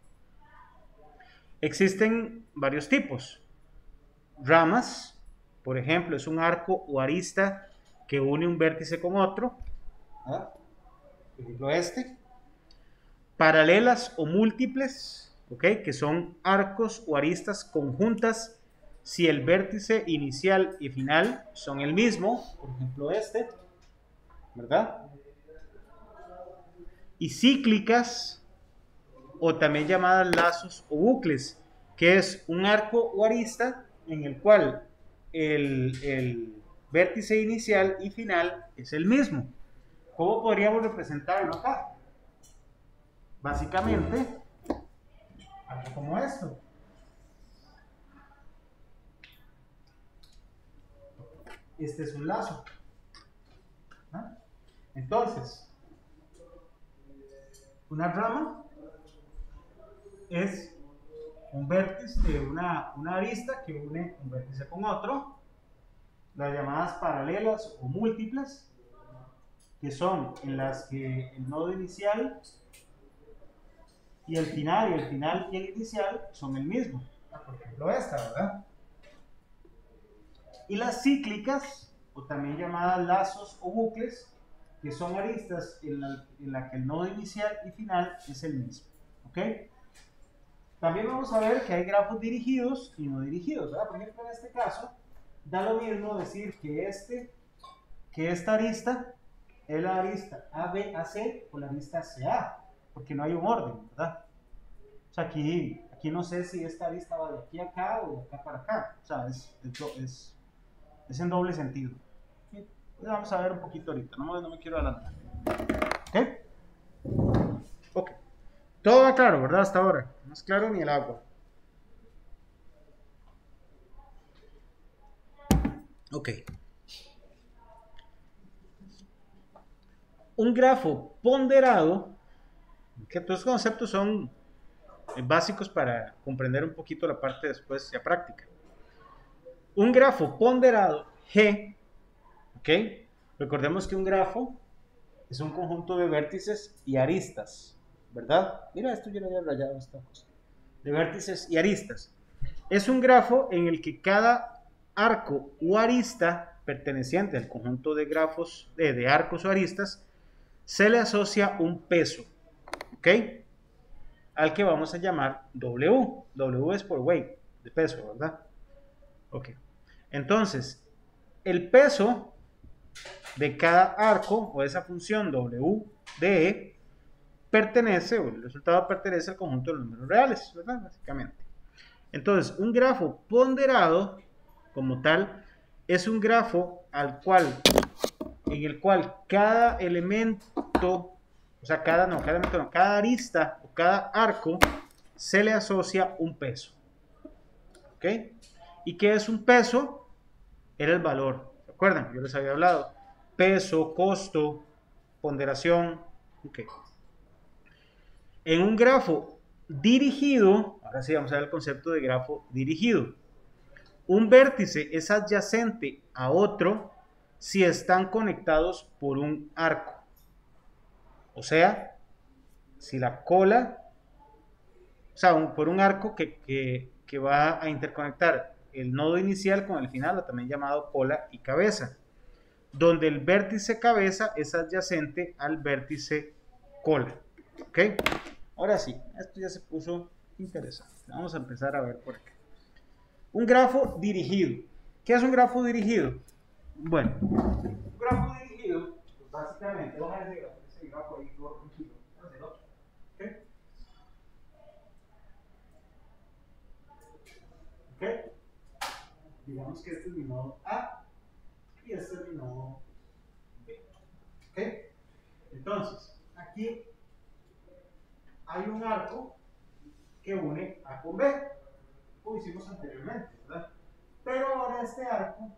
Existen varios tipos. Ramas, por ejemplo, es un arco o arista que une un vértice con otro. Por ejemplo, este. Paralelas o múltiples, ¿ok? Que son arcos o aristas conjuntas si el vértice inicial y final son el mismo, por ejemplo este, ¿verdad? Y cíclicas, o también llamadas lazos o bucles, que es un arco o arista en el cual el vértice inicial y final es el mismo. ¿Cómo podríamos representarlo acá? Básicamente, algo como esto. Este es un lazo. ¿Ah? Entonces, una rama es un vértice, una arista que une un vértice con otro, las llamadas paralelas o múltiples, que son en las que el nodo inicial y el final y el inicial son el mismo. Por ejemplo esta, ¿verdad? Y las cíclicas, o también llamadas lazos o bucles, que son aristas en la que el nodo inicial y final es el mismo. ¿Ok? También vamos a ver que hay grafos dirigidos y no dirigidos, ¿verdad? Por ejemplo, en este caso, da lo mismo decir que esta arista es la arista ABAC o la arista CA, porque no hay un orden, ¿verdad? O sea, aquí no sé si esta arista va de aquí a acá o de acá para acá. O sea, es en doble sentido. Vamos a ver un poquito ahorita, no me quiero adelantar. ¿Ok? Ok. Todo va claro, ¿verdad? Hasta ahora. No es claro ni el agua. Ok. Un grafo ponderado, que estos conceptos son básicos para comprender un poquito la parte después ya práctica. Un grafo ponderado G, ¿ok? Recordemos que un grafo es un conjunto de vértices y aristas, ¿verdad? Mira, esto yo lo había rayado esta cosa. De vértices y aristas. Es un grafo en el que cada arco o arista perteneciente al conjunto de grafos, de arcos o aristas, se le asocia un peso, ¿ok? Al que vamos a llamar W. W es por weight, de peso, ¿verdad? Ok. Entonces, el peso de cada arco o esa función W de E pertenece, o el resultado pertenece al conjunto de los números reales, ¿verdad? Básicamente. Entonces, un grafo ponderado, como tal, es un grafo en el cual cada elemento, o sea, cada arista o cada arco se le asocia un peso. ¿Ok? ¿Y qué es un peso? Era el valor. ¿Se acuerdan? Yo les había hablado. Peso, costo, ponderación. Ok. En un grafo dirigido, ahora sí vamos a ver el concepto de grafo dirigido. Un vértice es adyacente a otro si están conectados por un arco. O sea, si la cola, o sea, por un arco que va a interconectar el nodo inicial con el final, o también llamado cola y cabeza, donde el vértice cabeza es adyacente al vértice cola. ¿Ok? Ahora sí, esto ya se puso interesante. Vamos a empezar a ver por acá. Un grafo dirigido. ¿Qué es un grafo dirigido? Bueno, un grafo dirigido, pues básicamente, vamos a ver ese grafo ahí todo tranquilo. Vamos a hacer otro. ¿Ok? ¿Ok? Digamos que este es mi nodo A y este es mi nodo B. ¿Ok? Entonces, aquí hay un arco que une A con B, como hicimos anteriormente, ¿verdad? Pero ahora este arco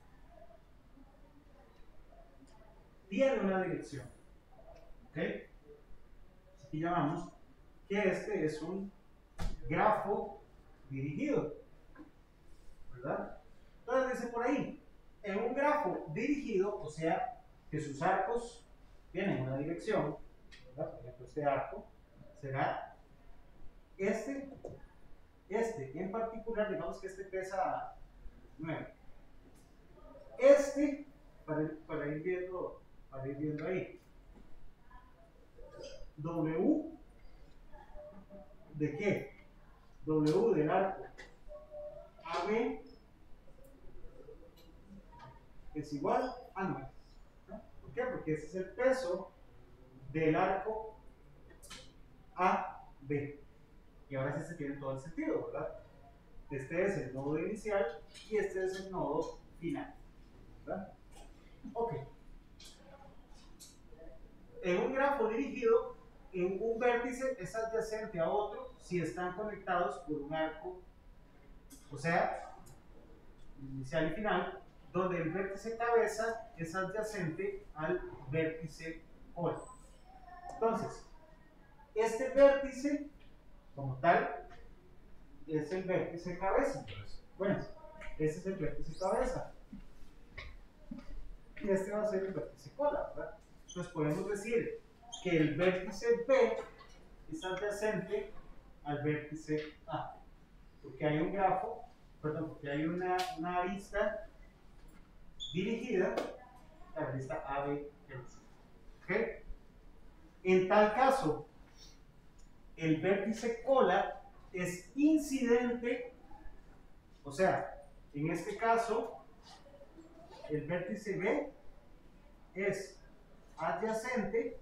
tiene una dirección. ¿Ok? Aquí llamamos que este es un grafo dirigido, ¿verdad? Entonces dice por ahí, en un grafo dirigido, o sea, que sus arcos tienen una dirección, ¿verdad? Por ejemplo, este arco será este en particular, digamos que este pesa 9. Este, para ir viendo ahí, W de qué? W del arco AB es igual a 9. ¿No? ¿Por qué? Porque ese es el peso del arco AB. Y ahora sí se tiene todo el sentido, ¿verdad? Este es el nodo inicial y este es el nodo final, ¿verdad? Ok. En un grafo dirigido, en un vértice es adyacente a otro si están conectados por un arco, o sea, inicial y final, donde el vértice cabeza es adyacente al vértice cola. Entonces, este vértice, como tal, es el vértice cabeza. Bueno, este es el vértice cabeza. Y este va a ser el vértice cola, ¿verdad? Entonces podemos decir que el vértice B es adyacente al vértice A. Porque hay un grafo, perdón, porque hay una arista dirigida, la arista AB. ¿Ok? En tal caso, el vértice cola es incidente, o sea, en este caso, el vértice B es adyacente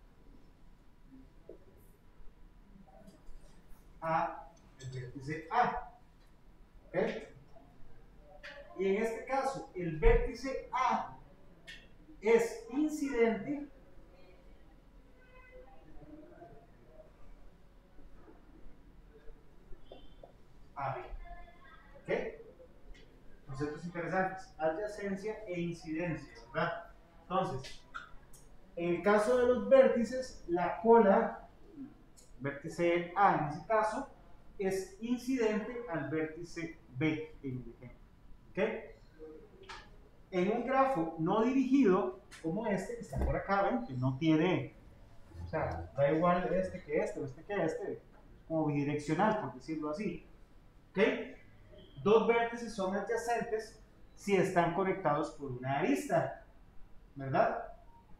a el vértice A. ¿Ok? Y en este caso, el vértice A es incidente a B. ¿Ok? Conceptos interesantes, adyacencia e incidencia, ¿verdad? Entonces, en el caso de los vértices, la cola, vértice A en ese caso, es incidente al vértice B en el ejemplo. ¿Ok? En un grafo no dirigido, como este, que está por acá, ven, que no tiene, o sea, da igual este que este, o este que este, como bidireccional, por decirlo así. ¿Ok? Dos vértices son adyacentes si están conectados por una arista, ¿verdad?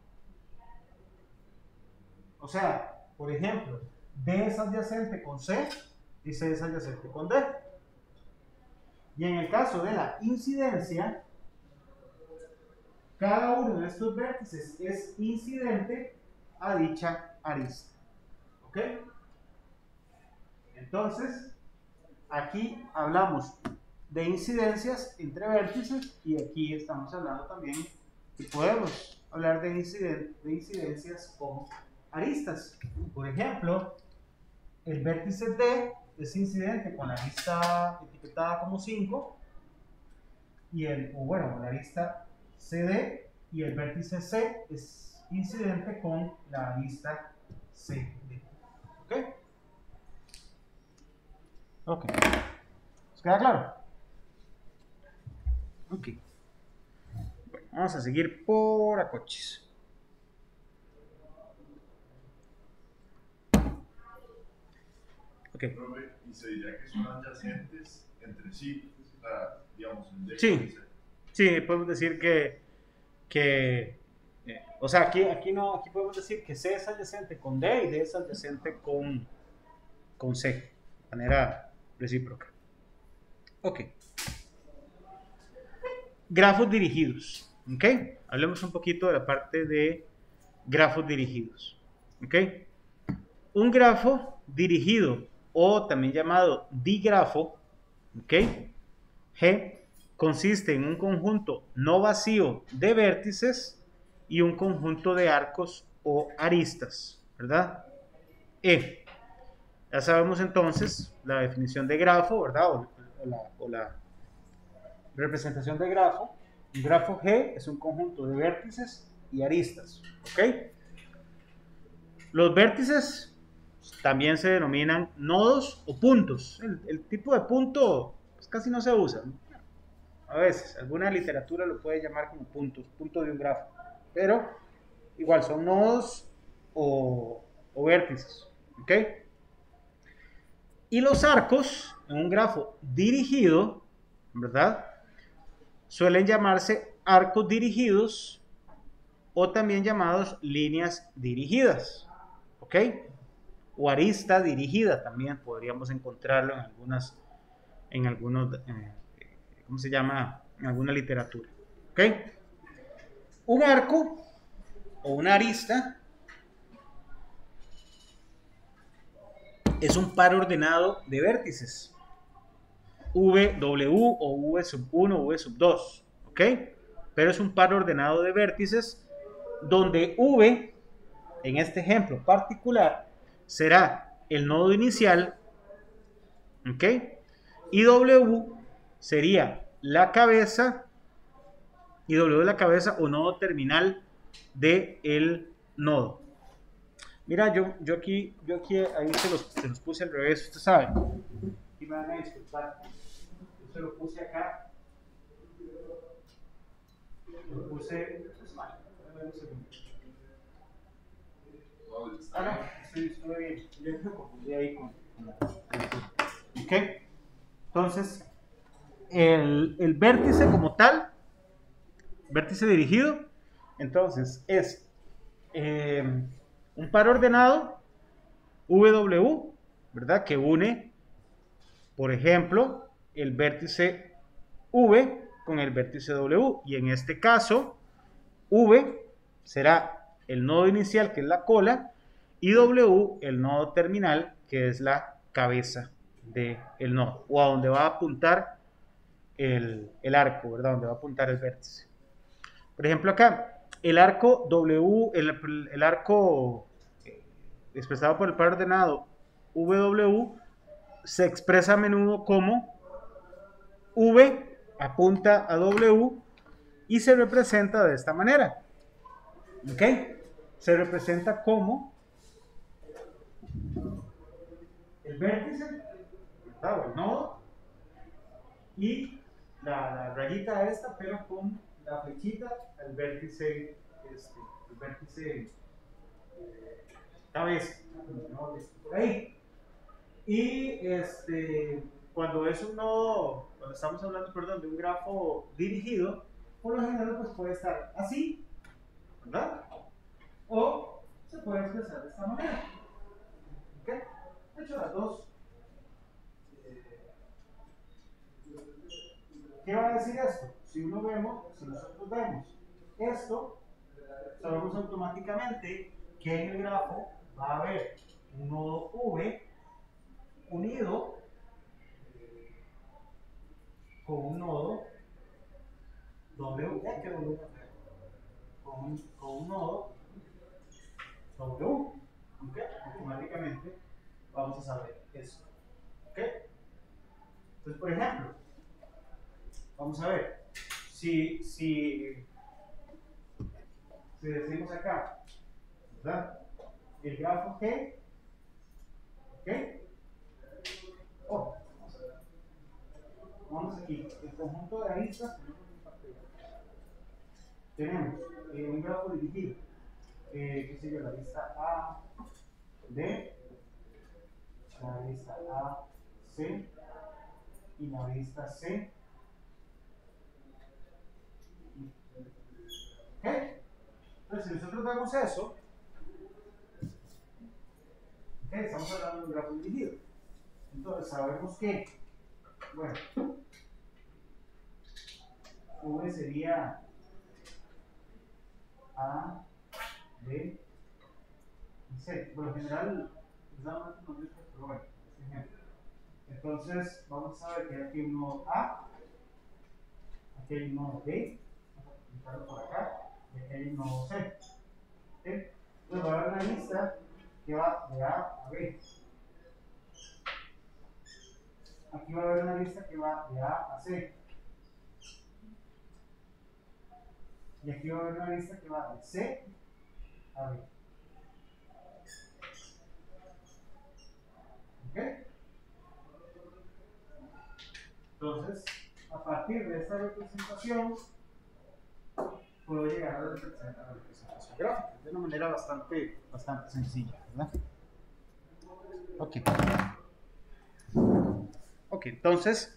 O sea, por ejemplo, D es adyacente con C y C es adyacente con D. Y en el caso de la incidencia, cada uno de estos vértices es incidente a dicha arista. ¿Ok? Entonces, aquí hablamos de incidencias entre vértices y aquí estamos hablando también que podemos hablar de incidencias con aristas. Por ejemplo, el vértice D es incidente con la arista etiquetada como 5 y la arista CD, y el vértice C es incidente con la arista CD. ¿Ok? Ok. ¿Os queda claro? Ok. Bueno, vamos a seguir por acoches. Ok. Y se diría que son adyacentes entre sí, digamos, el D Sí, sí, podemos decir o sea, aquí podemos decir que C es adyacente con D y D es adyacente con C, de manera recíproca. Ok. Grafos dirigidos. Ok. Hablemos un poquito de la parte de grafos dirigidos. Ok. Un grafo dirigido, o también llamado digrafo, ok, G, consiste en un conjunto no vacío de vértices y un conjunto de arcos o aristas, ¿verdad? Ya sabemos entonces la definición de grafo, ¿verdad? O la representación de grafo. Un grafo G es un conjunto de vértices y aristas, ¿ok? Los vértices también se denominan nodos o puntos. El tipo de punto pues, casi no se usa, ¿no? A veces, alguna literatura lo puede llamar como puntos, punto de un grafo, pero igual son nodos o vértices, ¿ok? Y los arcos en un grafo dirigido, ¿verdad? Suelen llamarse arcos dirigidos o también llamados líneas dirigidas, ¿ok? O arista dirigida también podríamos encontrarlo en algunos, ¿cómo se llama? En alguna literatura, ¿ok? Un arco o una arista es un par ordenado de vértices, V, W o V sub 1 o V sub 2, ¿ok? Pero es un par ordenado de vértices donde V, en este ejemplo particular, será el nodo inicial, ¿ok? Y W sería la cabeza, y W es la cabeza o nodo terminal del nodo. Mira, yo aquí ahí se los puse al revés, ustedes saben. Aquí me van a disculpar. Yo se lo puse acá. Lo puse mal. No, estuve bien. Yo me confundí ahí con la. ¿Ok? Entonces, el vértice como tal, vértice dirigido, entonces es un par ordenado W, ¿verdad? Que une, por ejemplo, el vértice V con el vértice W. Y en este caso, V será el nodo inicial, que es la cola, y W el nodo terminal, que es la cabeza del nodo, o a donde va a apuntar el arco, ¿verdad? Donde va a apuntar el vértice. Por ejemplo, acá, el arco W, el arco expresado por el par ordenado VW se expresa a menudo como V apunta a W y se representa de esta manera. ¿Ok? Se representa como el vértice, ¿verdad? El nodo, y la rayita esta, pero con la flechita al vértice, el vértice cabeza, ¿no? Por ahí. Y cuando es un nodo, cuando estamos hablando, perdón, de un grafo dirigido, por lo general pues puede estar así, ¿verdad? O se puede expresar de esta manera. ¿Ok? De hecho, las dos. ¿Qué va a decir esto? Si nosotros vemos esto, sabemos automáticamente que en el grafo va a haber un nodo V unido con un nodo W, con un nodo W. ¿Okay? Automáticamente vamos a saber eso. ¿Okay? Entonces, por ejemplo, vamos a ver, si decimos acá, ¿verdad? El grafo G, ¿ok? Oh, vamos aquí, el conjunto de aristas tenemos un grafo dirigido, qué sé yo, la arista A, D, la arista A, C y la arista C. ¿Ok? Entonces, si nosotros vemos eso, ¿okay? Estamos hablando de un grafo dirigido. Entonces, sabemos que, bueno, V sería A, D y C. Por lo general, usamos estos nombres, pero bueno, este ejemplo. Entonces, vamos a ver que aquí hay un nodo A, aquí hay un nodo B, vamos a pintarlo por acá, y aquí hay un nodo C. ¿Okay? Entonces, va a haber una lista que va de A a B. Aquí va a haber una lista que va de A a C. Y aquí va a haber una lista que va de C a B. ¿Ok? Entonces, a partir de esta representación, puedo llegar a la representación gráfica de una manera bastante sencilla, ¿verdad? Ok. Ok, entonces,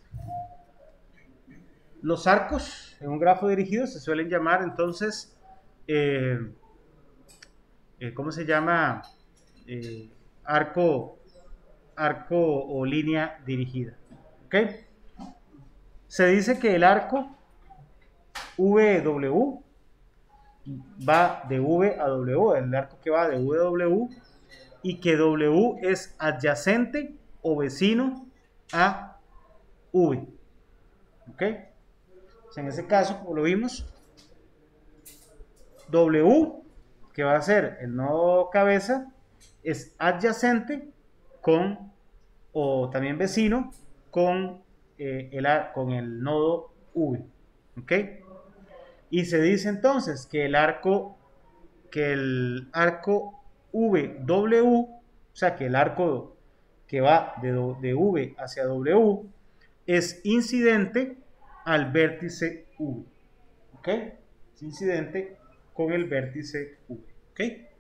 los arcos en un grafo dirigido se suelen llamar entonces, ¿cómo se llama? Arco o línea dirigida. ¿Ok? Se dice que el arco VW va de V a W, el arco que va de V a W, y que W es adyacente o vecino a V. ¿Ok? O sea, en ese caso, como lo vimos, W, que va a ser el nodo cabeza, es adyacente con, o también vecino, con el nodo V. ¿Ok? Y se dice entonces que el arco VW, o sea, que el arco que va de V hacia W, es incidente al vértice V. ¿Ok? Es incidente con el vértice V. ¿Ok?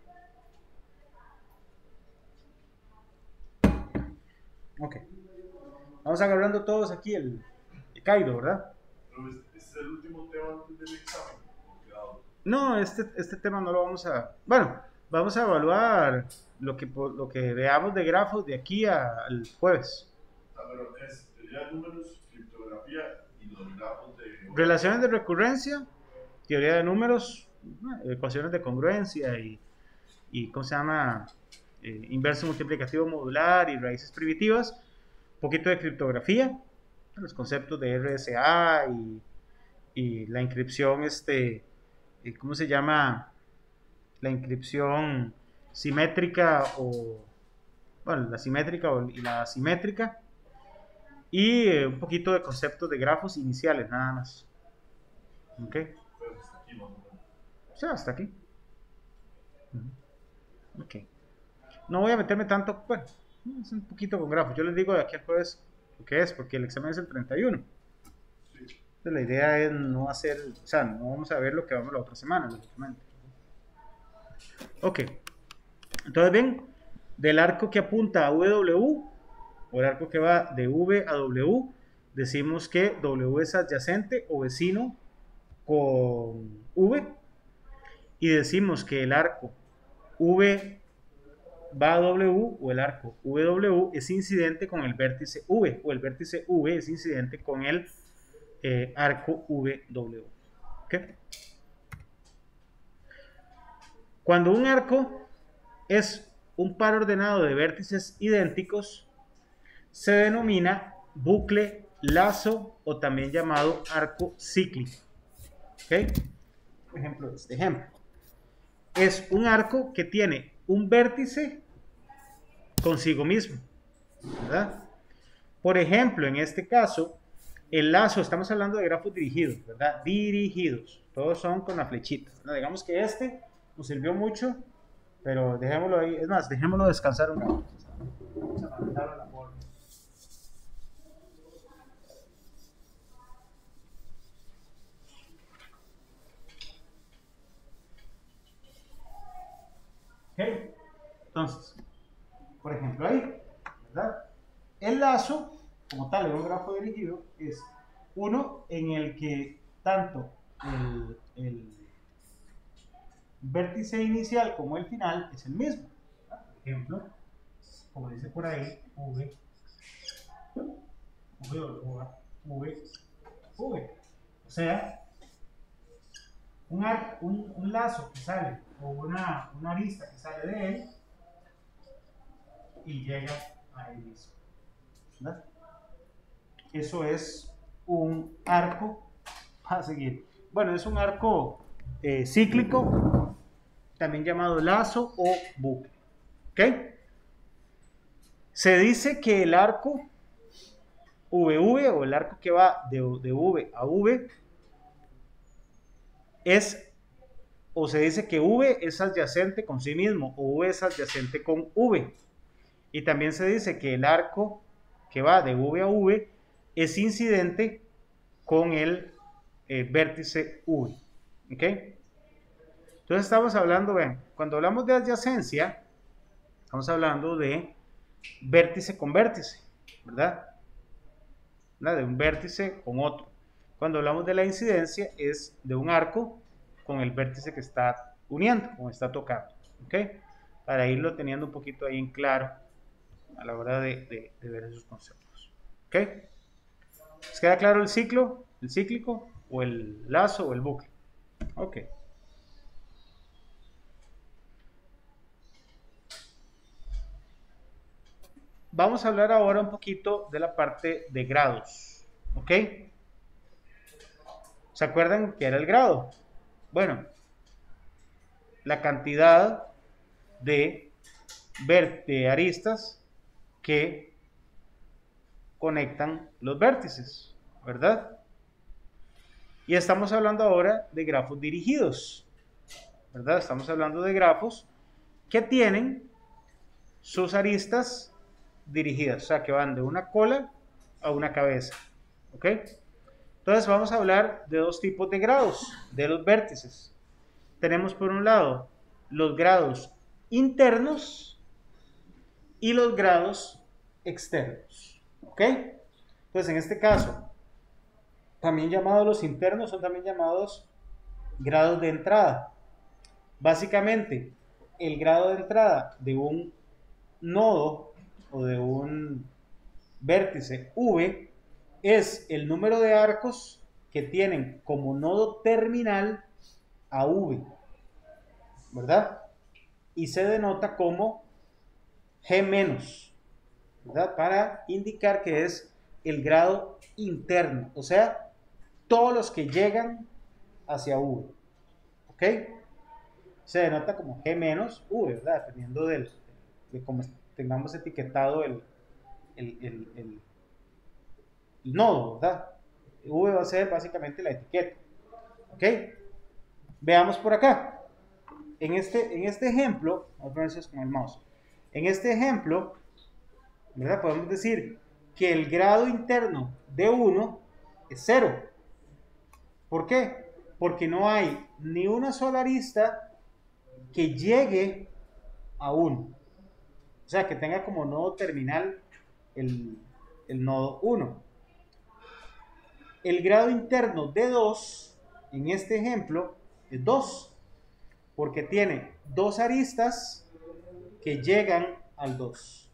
Ok. Vamos agarrando todos aquí el Kaido, ¿verdad? Pero este es el último tema antes del examen. No, este tema no lo vamos a... Bueno, vamos a evaluar lo que veamos de grafos de aquí al jueves. Pero es teoría de números, criptografía y los grafos de... Relaciones de recurrencia, teoría de números, ecuaciones de congruencia y ¿cómo se llama? Inverso multiplicativo modular y raíces primitivas. Un poquito de criptografía, los conceptos de RSA y la inscripción ¿cómo se llama? La inscripción simétrica o, bueno, la simétrica y la asimétrica, y un poquito de conceptos de grafos iniciales, nada más. ¿Ok? Pues hasta aquí más o menos. O sea, hasta aquí. Ok. No voy a meterme tanto, bueno, es un poquito con grafos. Yo les digo de aquí al jueves lo que es, porque el examen es el 31. Sí. Entonces la idea es no hacer, o sea, no vamos a ver lo que vamos la otra semana, lógicamente. Ok. Entonces, bien, del arco que apunta a W, o el arco que va de V a W, decimos que W es adyacente o vecino con V, y decimos que el arco V va a W, o el arco VW es incidente con el vértice V, o el vértice V es incidente con el arco VW. ¿Okay? Cuando un arco es un par ordenado de vértices idénticos, se denomina bucle, lazo o también llamado arco cíclico. ¿Okay? Por ejemplo, este ejemplo es un arco que tiene un vértice consigo mismo, ¿verdad? Por ejemplo, en este caso, el lazo, estamos hablando de grafos dirigidos, ¿verdad? Dirigidos, todos son con la flechita, ¿verdad? Digamos que este nos sirvió mucho, pero dejémoslo ahí, es más, dejémoslo descansar un rato. Vamos a mandarlo a la forma. ¿Ok? Entonces, por ejemplo ahí, ¿verdad? El lazo, como tal, en un grafo dirigido, es uno en el que tanto el vértice inicial como el final es el mismo. Por ejemplo, como dice por ahí, V, o sea, un lazo que sale, o una arista que sale de él y llega a él mismo, ¿verdad? Eso es un arco a seguir. Bueno, es un arco cíclico, también llamado lazo o bucle. ¿Ok? Se dice que el arco VV, o el arco que va de V a V, es, o se dice que V es adyacente con sí mismo, o V es adyacente con V. Y también se dice que el arco que va de V a V es incidente con el vértice V. ¿Ok? Entonces estamos hablando, ven, cuando hablamos de adyacencia, estamos hablando de vértice con vértice, ¿verdad? De un vértice con otro. Cuando hablamos de la incidencia, es de un arco con el vértice que está uniendo, o está tocando. ¿Ok? Para irlo teniendo un poquito ahí en claro a la hora de ver esos conceptos. ¿Ok? ¿Les queda claro el ciclo, el cíclico, o el lazo, o el bucle? Ok. Vamos a hablar ahora un poquito de la parte de grados. ¿Ok? ¿Se acuerdan qué era el grado? Bueno, la cantidad de aristas que conectan los vértices, ¿verdad? Y estamos hablando ahora de grafos dirigidos, ¿verdad? Estamos hablando de grafos que tienen sus aristas dirigidas, o sea, que van de una cola a una cabeza, ¿ok? Entonces vamos a hablar de dos tipos de grados de los vértices. Tenemos por un lado los grados internos y los grados externos, ¿ok? Entonces en este caso, también llamados los internos, son también llamados grados de entrada. Básicamente, el grado de entrada de un nodo o de un vértice V es el número de arcos que tienen como nodo terminal a V, ¿verdad? Y se denota como G-, ¿verdad? Para indicar que es el grado interno, o sea, todos los que llegan hacia V, ¿Ok? Se denota como G menos V, ¿verdad? Dependiendo de cómo tengamos etiquetado el nodo, ¿verdad? V va a ser básicamente la etiqueta. ¿Ok? Veamos por acá. En este ejemplo, vamos a ver con el mouse. En este ejemplo, ¿verdad? Podemos decir que el grado interno de 1 es 0. ¿Por qué? Porque no hay ni una sola arista que llegue a 1. O sea, que tenga como nodo terminal el nodo 1. El grado interno de 2, en este ejemplo, es 2, porque tiene dos aristas que llegan al 2.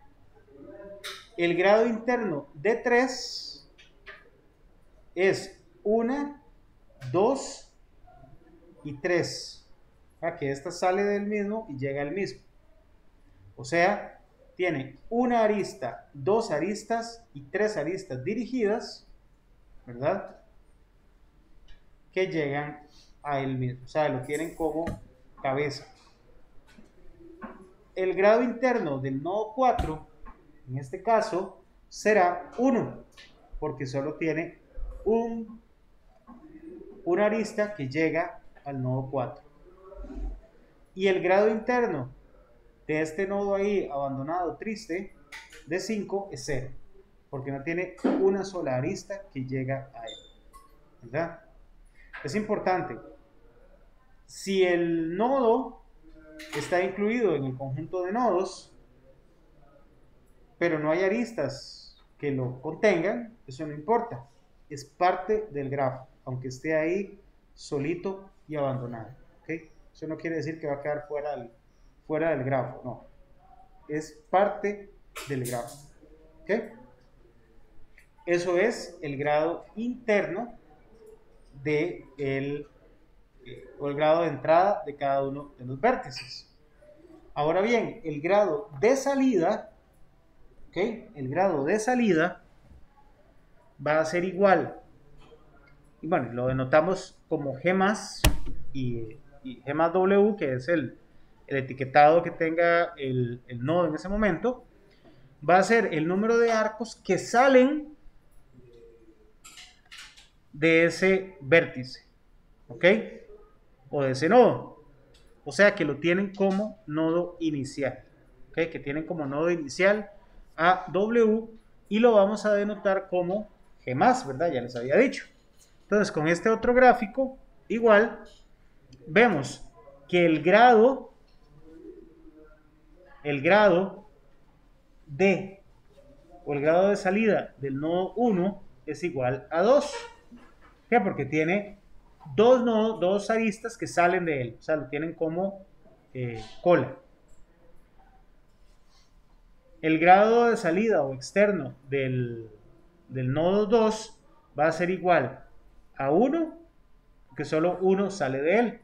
El grado interno de 3 es 1, 2 y 3. Que esta sale del mismo y llega al mismo. O sea, tiene una arista, dos aristas y tres aristas dirigidas, ¿verdad? Que llegan a él mismo. O sea, lo tienen como cabeza. El grado interno del nodo 4, en este caso, será 1, porque solo tiene una arista que llega al nodo 4. Y el grado interno de este nodo ahí abandonado, triste, de 5 es 0, porque no tiene una sola arista que llega a él, ¿verdad? Es importante, si el nodo está incluido en el conjunto de nodos, pero no hay aristas que lo contengan, eso no importa, es parte del grafo, aunque esté ahí solito y abandonado, ¿ok? Eso no quiere decir que va a quedar fuera del grafo, no, es parte del grafo, ¿ok? Eso es el grado interno o el grado de entrada de cada uno de los vértices. Ahora bien, el grado de salida, ¿ok? El grado de salida va a ser igual, y bueno, lo denotamos como G más y G más W, que es el etiquetado que tenga el nodo en ese momento, va a ser el número de arcos que salen de ese vértice, ¿ok? O de ese nodo. O sea que lo tienen como nodo inicial, ¿ok? Que tienen como nodo inicial a W y lo vamos a denotar como G+, ¿verdad? Ya les había dicho. Entonces, con este otro gráfico, igual, vemos que el grado de salida del nodo 1 es igual a 2. ¿Qué? Porque tiene dos aristas que salen de él, o sea, lo tienen como cola. El grado de salida o externo del nodo 2 va a ser igual a 1, que solo 1 sale de él.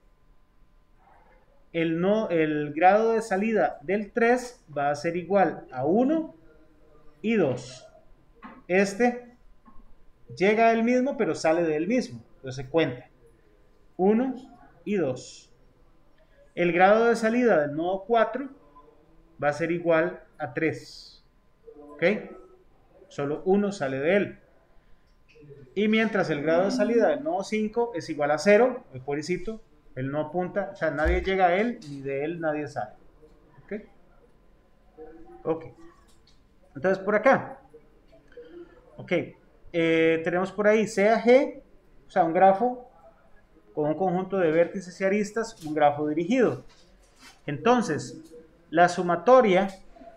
El grado de salida del 3 va a ser igual a 1 y 2. Este llega del mismo, pero sale del mismo. Entonces se cuenta 1 y 2. El grado de salida del nodo 4 va a ser igual a 3. ¿Ok? Solo 1 sale de él. Y mientras el grado de salida del nodo 5 es igual a 0, el pobrecito, él no apunta, o sea, nadie llega a él, ni de él nadie sale. ¿Ok? Ok. Entonces por acá. Ok. Tenemos por ahí C a G, o sea, un grafo con un conjunto de vértices y aristas, un grafo dirigido. Entonces, la sumatoria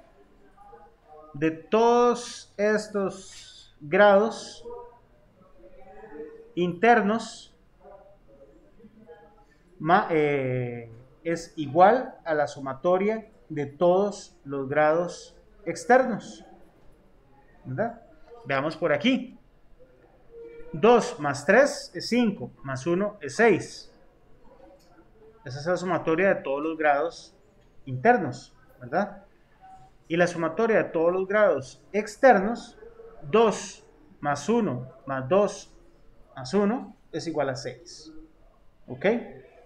de todos estos grados internos es igual a la sumatoria de todos los grados externos, ¿verdad? Veamos por aquí. 2 más 3 es 5, más 1 es 6. Esa es la sumatoria de todos los grados internos, ¿verdad? Y la sumatoria de todos los grados externos, 2 más 1 más 2 más 1 es igual a 6. ¿Ok?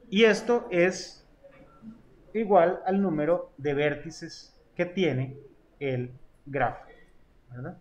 Y esto es igual al número de vértices que tiene el grafo, ¿verdad?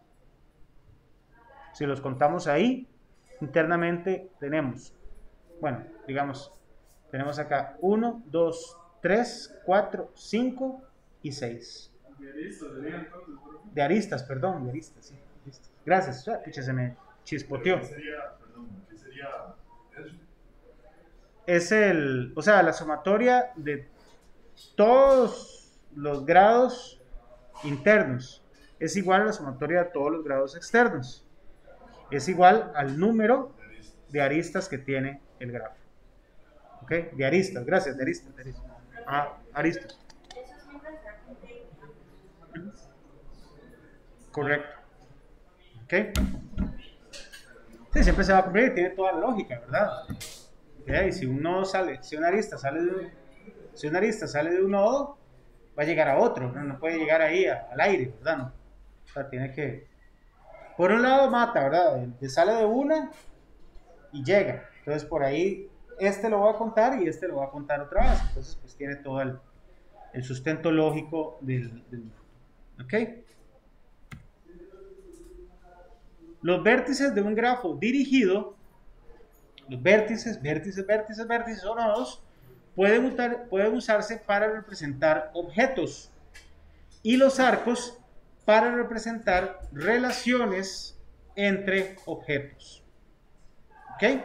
Si los contamos ahí, internamente tenemos, bueno, digamos, tenemos acá 1, 2, 3, 4, 5 y 6. De aristas, perdón, de aristas, sí. Aristas. Gracias, pucha, se me chispoteó. ¿Qué sería, perdón, qué sería eso? Es el, o sea, la sumatoria de todos los grados internos es igual a la sumatoria de todos los grados externos. Es igual al número de aristas que tiene el grafo. ¿Ok? De aristas, gracias, de aristas. De aristas. Aristas. Correcto. ¿Ok? Sí, siempre se va a cumplir y tiene toda la lógica, ¿verdad? ¿Okay? Si un nodo sale, si una arista sale de un nodo, va a llegar a otro, no puede llegar ahí al aire, ¿verdad? No. O sea, tiene que, por un lado mata, ¿verdad? Sale de una y llega, entonces por ahí este lo va a contar y este lo va a contar otra vez, entonces pues tiene todo el sustento lógico del ¿ok? Los vértices de un grafo dirigido, los vértices o nodos, pueden usarse para representar objetos y los arcos para representar relaciones entre objetos. ¿Ok?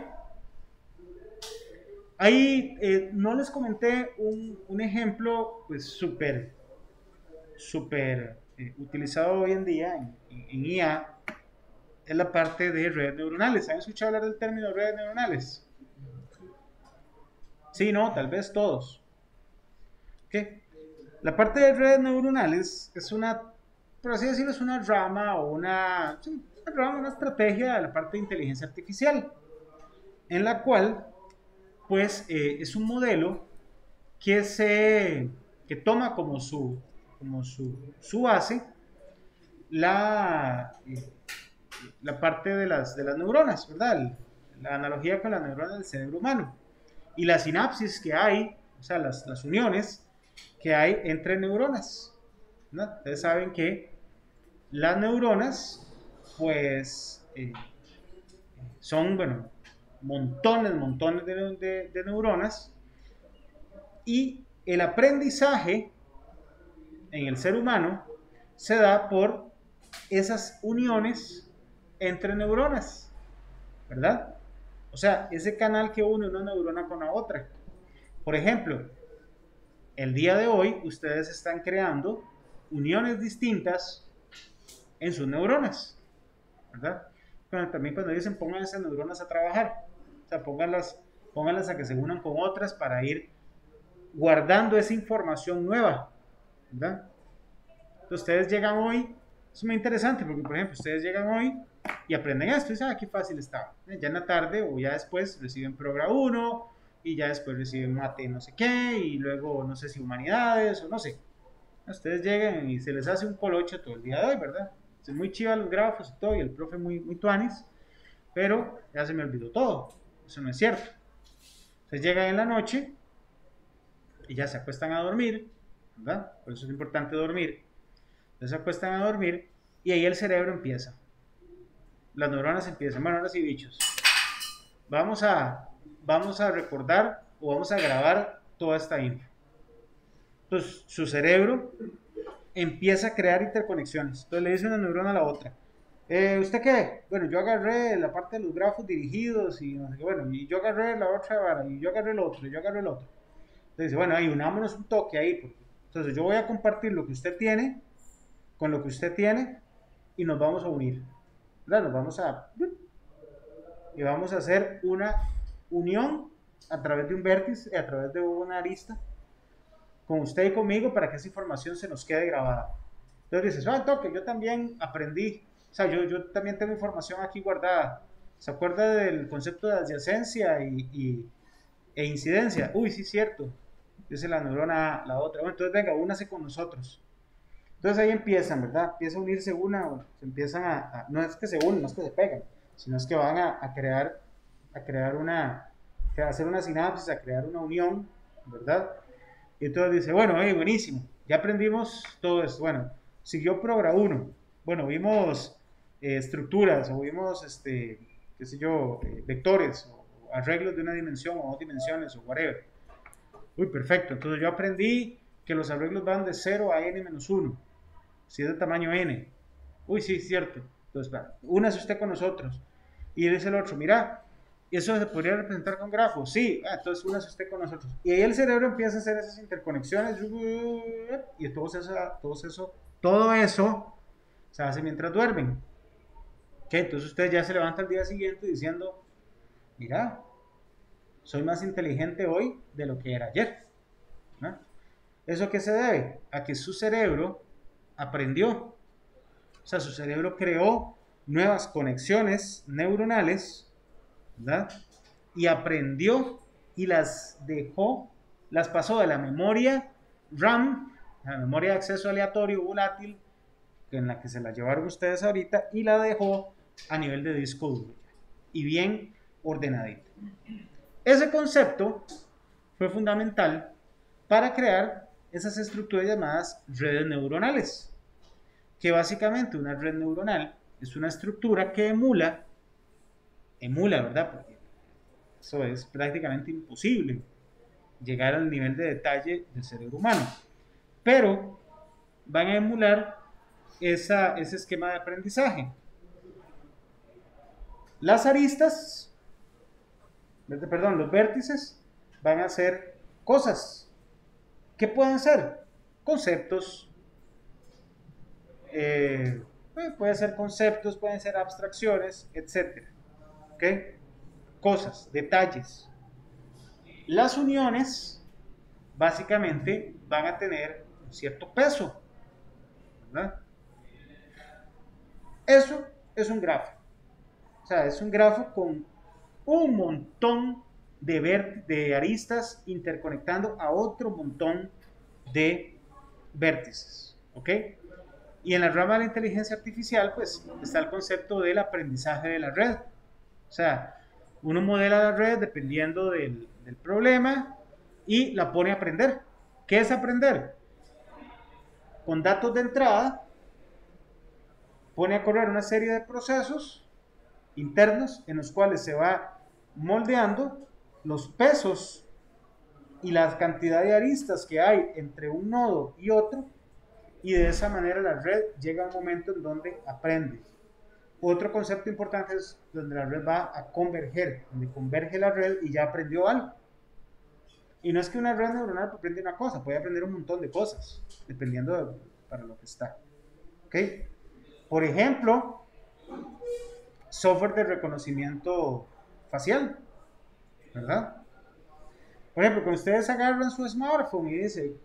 Ahí no les comenté un ejemplo pues súper utilizado hoy en día en IA, es la parte de redes neuronales. ¿Han escuchado hablar del término redes neuronales? Sí, no, tal vez todos. ¿Okay? La parte de redes neuronales es una, por así decirlo, es una rama o una estrategia de la parte de inteligencia artificial, en la cual, pues, es un modelo que toma como su base la parte de las neuronas, ¿verdad? La analogía con las neuronas del cerebro humano y la sinapsis que hay, o sea, las uniones que hay entre neuronas, ¿no? Ustedes saben que las neuronas, pues, son, bueno, montones de neuronas, y el aprendizaje en el ser humano se da por esas uniones entre neuronas, ¿verdad? O sea, ese canal que une una neurona con la otra. Por ejemplo, el día de hoy ustedes están creando uniones distintas en sus neuronas, ¿verdad? Pero también cuando dicen pongan esas neuronas a trabajar, o sea, pónganlas a que se unan con otras para ir guardando esa información nueva, ¿verdad? Entonces ustedes llegan hoy, es muy interesante porque, por ejemplo, ustedes llegan hoy y aprenden esto y dicen, qué fácil está. Ya en la tarde o ya después reciben Progra 1 y ya después reciben Mate no sé qué y luego no sé si Humanidades o no sé. Ustedes llegan y se les hace un colocho todo el día de hoy, ¿verdad? Es muy chiva los grafos y todo y el profe muy tuanis, pero ya se me olvidó todo. Eso no es cierto. Entonces llegan en la noche y ya se acuestan a dormir, ¿verdad? Por eso es importante dormir. Entonces se acuestan a dormir y ahí el cerebro empieza. Las neuronas empiezan, bueno, ahora sí, bichos. Vamos a recordar o vamos a grabar toda esta info. Entonces su cerebro empieza a crear interconexiones. Entonces le dice una neurona a la otra. ¿Usted qué? Bueno, yo agarré la parte de los grafos dirigidos y no sé qué, bueno, y yo agarré la otra vara, y yo agarré el otro, y yo agarré el otro. Entonces dice, bueno, ahí unámonos un toque ahí, porque entonces yo voy a compartir lo que usted tiene con lo que usted tiene y nos vamos a unir, ¿verdad? Y vamos a hacer una unión a través de un vértice, a través de una arista, con usted y conmigo para que esa información se nos quede grabada. Entonces dices, toque, yo también aprendí, o sea, yo también tengo información aquí guardada. ¿Se acuerda del concepto de adyacencia e incidencia? Uy, sí, cierto. Dice la neurona A, la otra. Bueno, entonces venga, únase con nosotros. Entonces ahí empiezan, ¿verdad? Empieza a unirse una, se empiezan no es que se unen, no es que se pegan, sino es que van a crear a hacer una sinapsis, a crear una unión, ¿verdad? Y entonces dice, bueno, buenísimo, ya aprendimos todo esto. Bueno, siguió Progra 1. Bueno, vimos estructuras, o vimos, qué sé yo, vectores, o arreglos de una dimensión, o dos dimensiones, o whatever. Uy, perfecto. Entonces yo aprendí que los arreglos van de 0 a n-1, si es de tamaño n. Uy, sí, cierto. Entonces, únase usted con nosotros. Y dice el otro, mira, ¿eso se podría representar con grafos? Sí, entonces únase usted con nosotros. Y ahí el cerebro empieza a hacer esas interconexiones, y todo eso se hace mientras duermen. ¿Okay? Entonces usted ya se levanta al día siguiente diciendo, mira, soy más inteligente hoy de lo que era ayer, ¿no? ¿Eso qué se debe? A que su cerebro aprendió. O sea, su cerebro creó nuevas conexiones neuronales, ¿verdad? Y aprendió y las dejó, las pasó de la memoria RAM, la memoria de acceso aleatorio volátil, en la que se la llevaron ustedes ahorita, y la dejó a nivel de disco duro y bien ordenadita. Ese concepto fue fundamental para crear esas estructuras llamadas redes neuronales, que básicamente una red neuronal es una estructura que emula, ¿verdad? Porque eso es prácticamente imposible, llegar al nivel de detalle del cerebro humano, pero van a emular ese esquema de aprendizaje. Las aristas, perdón, los vértices van a ser cosas. ¿Qué pueden ser? Conceptos. Pueden ser conceptos, pueden ser abstracciones, etc. ¿Ok? Cosas, detalles. Las uniones básicamente van a tener un cierto peso, ¿verdad? Eso es un grafo. O sea, es un grafo con un montón de aristas interconectando a otro montón de vértices, ¿ok? Y en la rama de la inteligencia artificial, pues, está el concepto del aprendizaje de la red. O sea, uno modela la red dependiendo del problema y la pone a aprender. ¿Qué es aprender? Con datos de entrada, pone a correr una serie de procesos internos en los cuales se va moldeando los pesos y la cantidad de aristas que hay entre un nodo y otro, y de esa manera la red llega a un momento en donde aprende. Otro concepto importante es donde la red va a converger, donde converge la red y ya aprendió algo. Y no es que una red neuronal aprende una cosa, puede aprender un montón de cosas, dependiendo para lo que está. ¿Ok? Por ejemplo, software de reconocimiento facial, ¿verdad? Por ejemplo, cuando ustedes agarran su smartphone y dicen,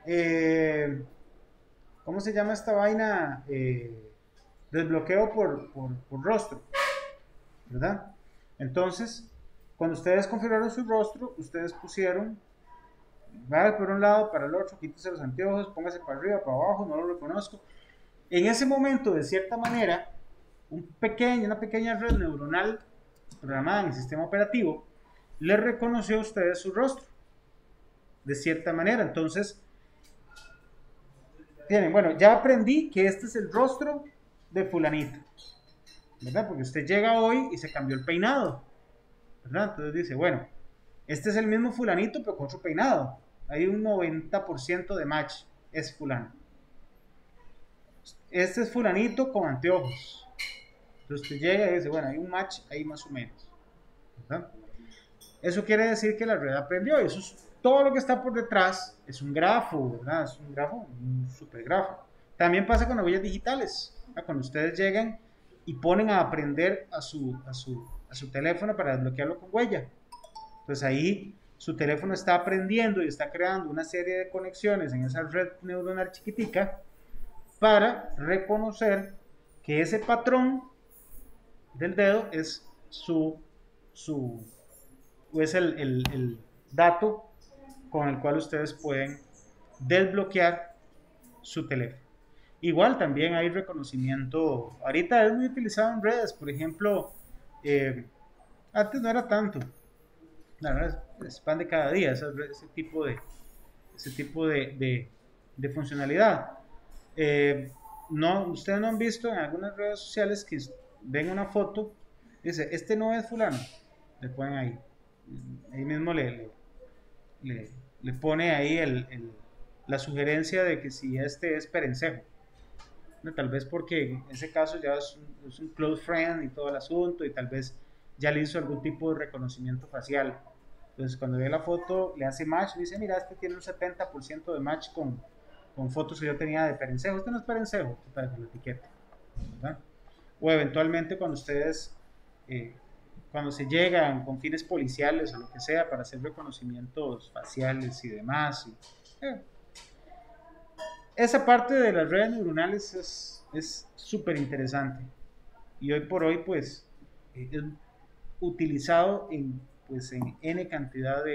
¿cómo se llama esta vaina? Desbloqueo por rostro, ¿verdad? Entonces, cuando ustedes configuraron su rostro, ustedes pusieron, va por un lado, para el otro, quítese los anteojos, póngase para arriba, para abajo, no lo reconozco. En ese momento, de cierta manera, una pequeña red neuronal programada en el sistema operativo le reconoció a ustedes su rostro, de cierta manera. Entonces, tienen, bueno, ya aprendí que este es el rostro de fulanito, ¿verdad? Porque usted llega hoy y se cambió el peinado, ¿verdad? Entonces dice, bueno, este es el mismo fulanito pero con otro peinado. Hay un 90% de match, es fulano. Este es fulanito con anteojos. Entonces usted llega y dice, bueno, hay un match ahí más o menos, ¿verdad? Eso quiere decir que la red aprendió, y eso es todo lo que está por detrás, es un grafo, ¿verdad? Es un grafo, un supergrafo. También pasa con las huellas digitales, ¿verdad? Cuando ustedes llegan y ponen a aprender a su teléfono para desbloquearlo con huella. Entonces ahí su teléfono está aprendiendo y está creando una serie de conexiones en esa red neuronal chiquitica para reconocer que ese patrón del dedo es es el dato con el cual ustedes pueden desbloquear su teléfono. Igual también hay reconocimiento, ahorita es muy utilizado en redes, por ejemplo, antes no era tanto, no, es pan de cada día, ese tipo de funcionalidad. No, ustedes no han visto en algunas redes sociales que ven una foto, dice, este no es fulano, le ponen ahí, ahí mismo le pone ahí la sugerencia de que si este es Perencejo, ¿no? Tal vez porque en ese caso ya es un close friend y todo el asunto, y tal vez ya le hizo algún tipo de reconocimiento facial. Entonces cuando ve la foto le hace match, dice, mira, este tiene un 70% de match con fotos que yo tenía de Perencejo, este no es Perencejo, para con la etiqueta, ¿verdad? O eventualmente cuando ustedes, cuando se llegan con fines policiales o lo que sea para hacer reconocimientos faciales y demás, esa parte de las redes neuronales es súper interesante y hoy por hoy pues es utilizado pues, en N cantidad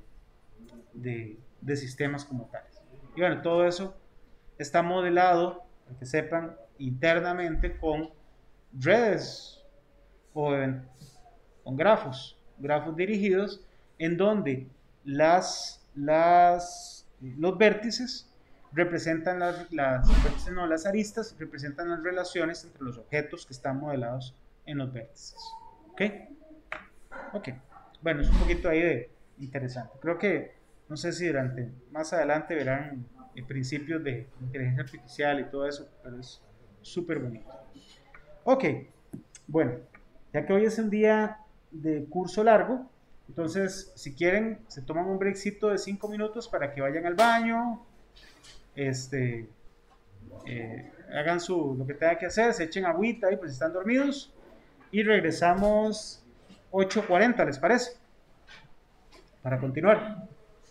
de sistemas como tales. Y bueno, todo eso está modelado, para que sepan, internamente con redes o con grafos dirigidos en donde los vértices representan las aristas representan las relaciones entre los objetos que están modelados en los vértices. ¿Ok? Ok. Bueno, es un poquito ahí de interesante. Creo que, no sé si más adelante verán principios de inteligencia artificial y todo eso, pero es súper bonito. Ok. Bueno, ya que hoy es un día de curso largo, entonces si quieren se toman un breakcito de 5 minutos para que vayan al baño, hagan lo que tengan que hacer, se echen agüita ahí pues si están dormidos y regresamos 8:40, ¿les parece? Para continuar.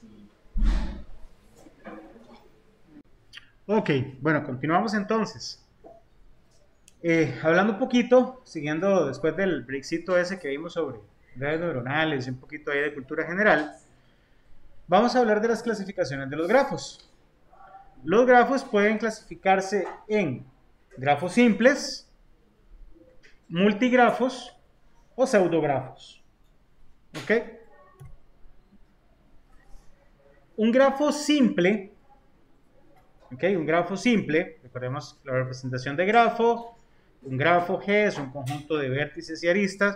Ok, bueno, continuamos entonces. Hablando un poquito, siguiendo después del breakcito ese que vimos sobre redes neuronales y un poquito ahí de cultura general, vamos a hablar de las clasificaciones de los grafos. Los grafos pueden clasificarse en grafos simples, multigrafos o pseudografos. ¿Ok? Un grafo simple, ¿ok? Un grafo simple, recordemos la representación de grafo. Un grafo G es un conjunto de vértices y aristas,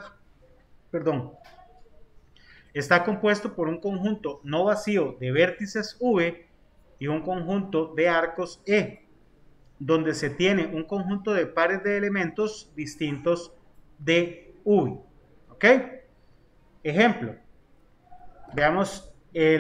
está compuesto por un conjunto no vacío de vértices V y un conjunto de arcos E, donde se tiene un conjunto de pares de elementos distintos de V. ¿Ok? Ejemplo, veamos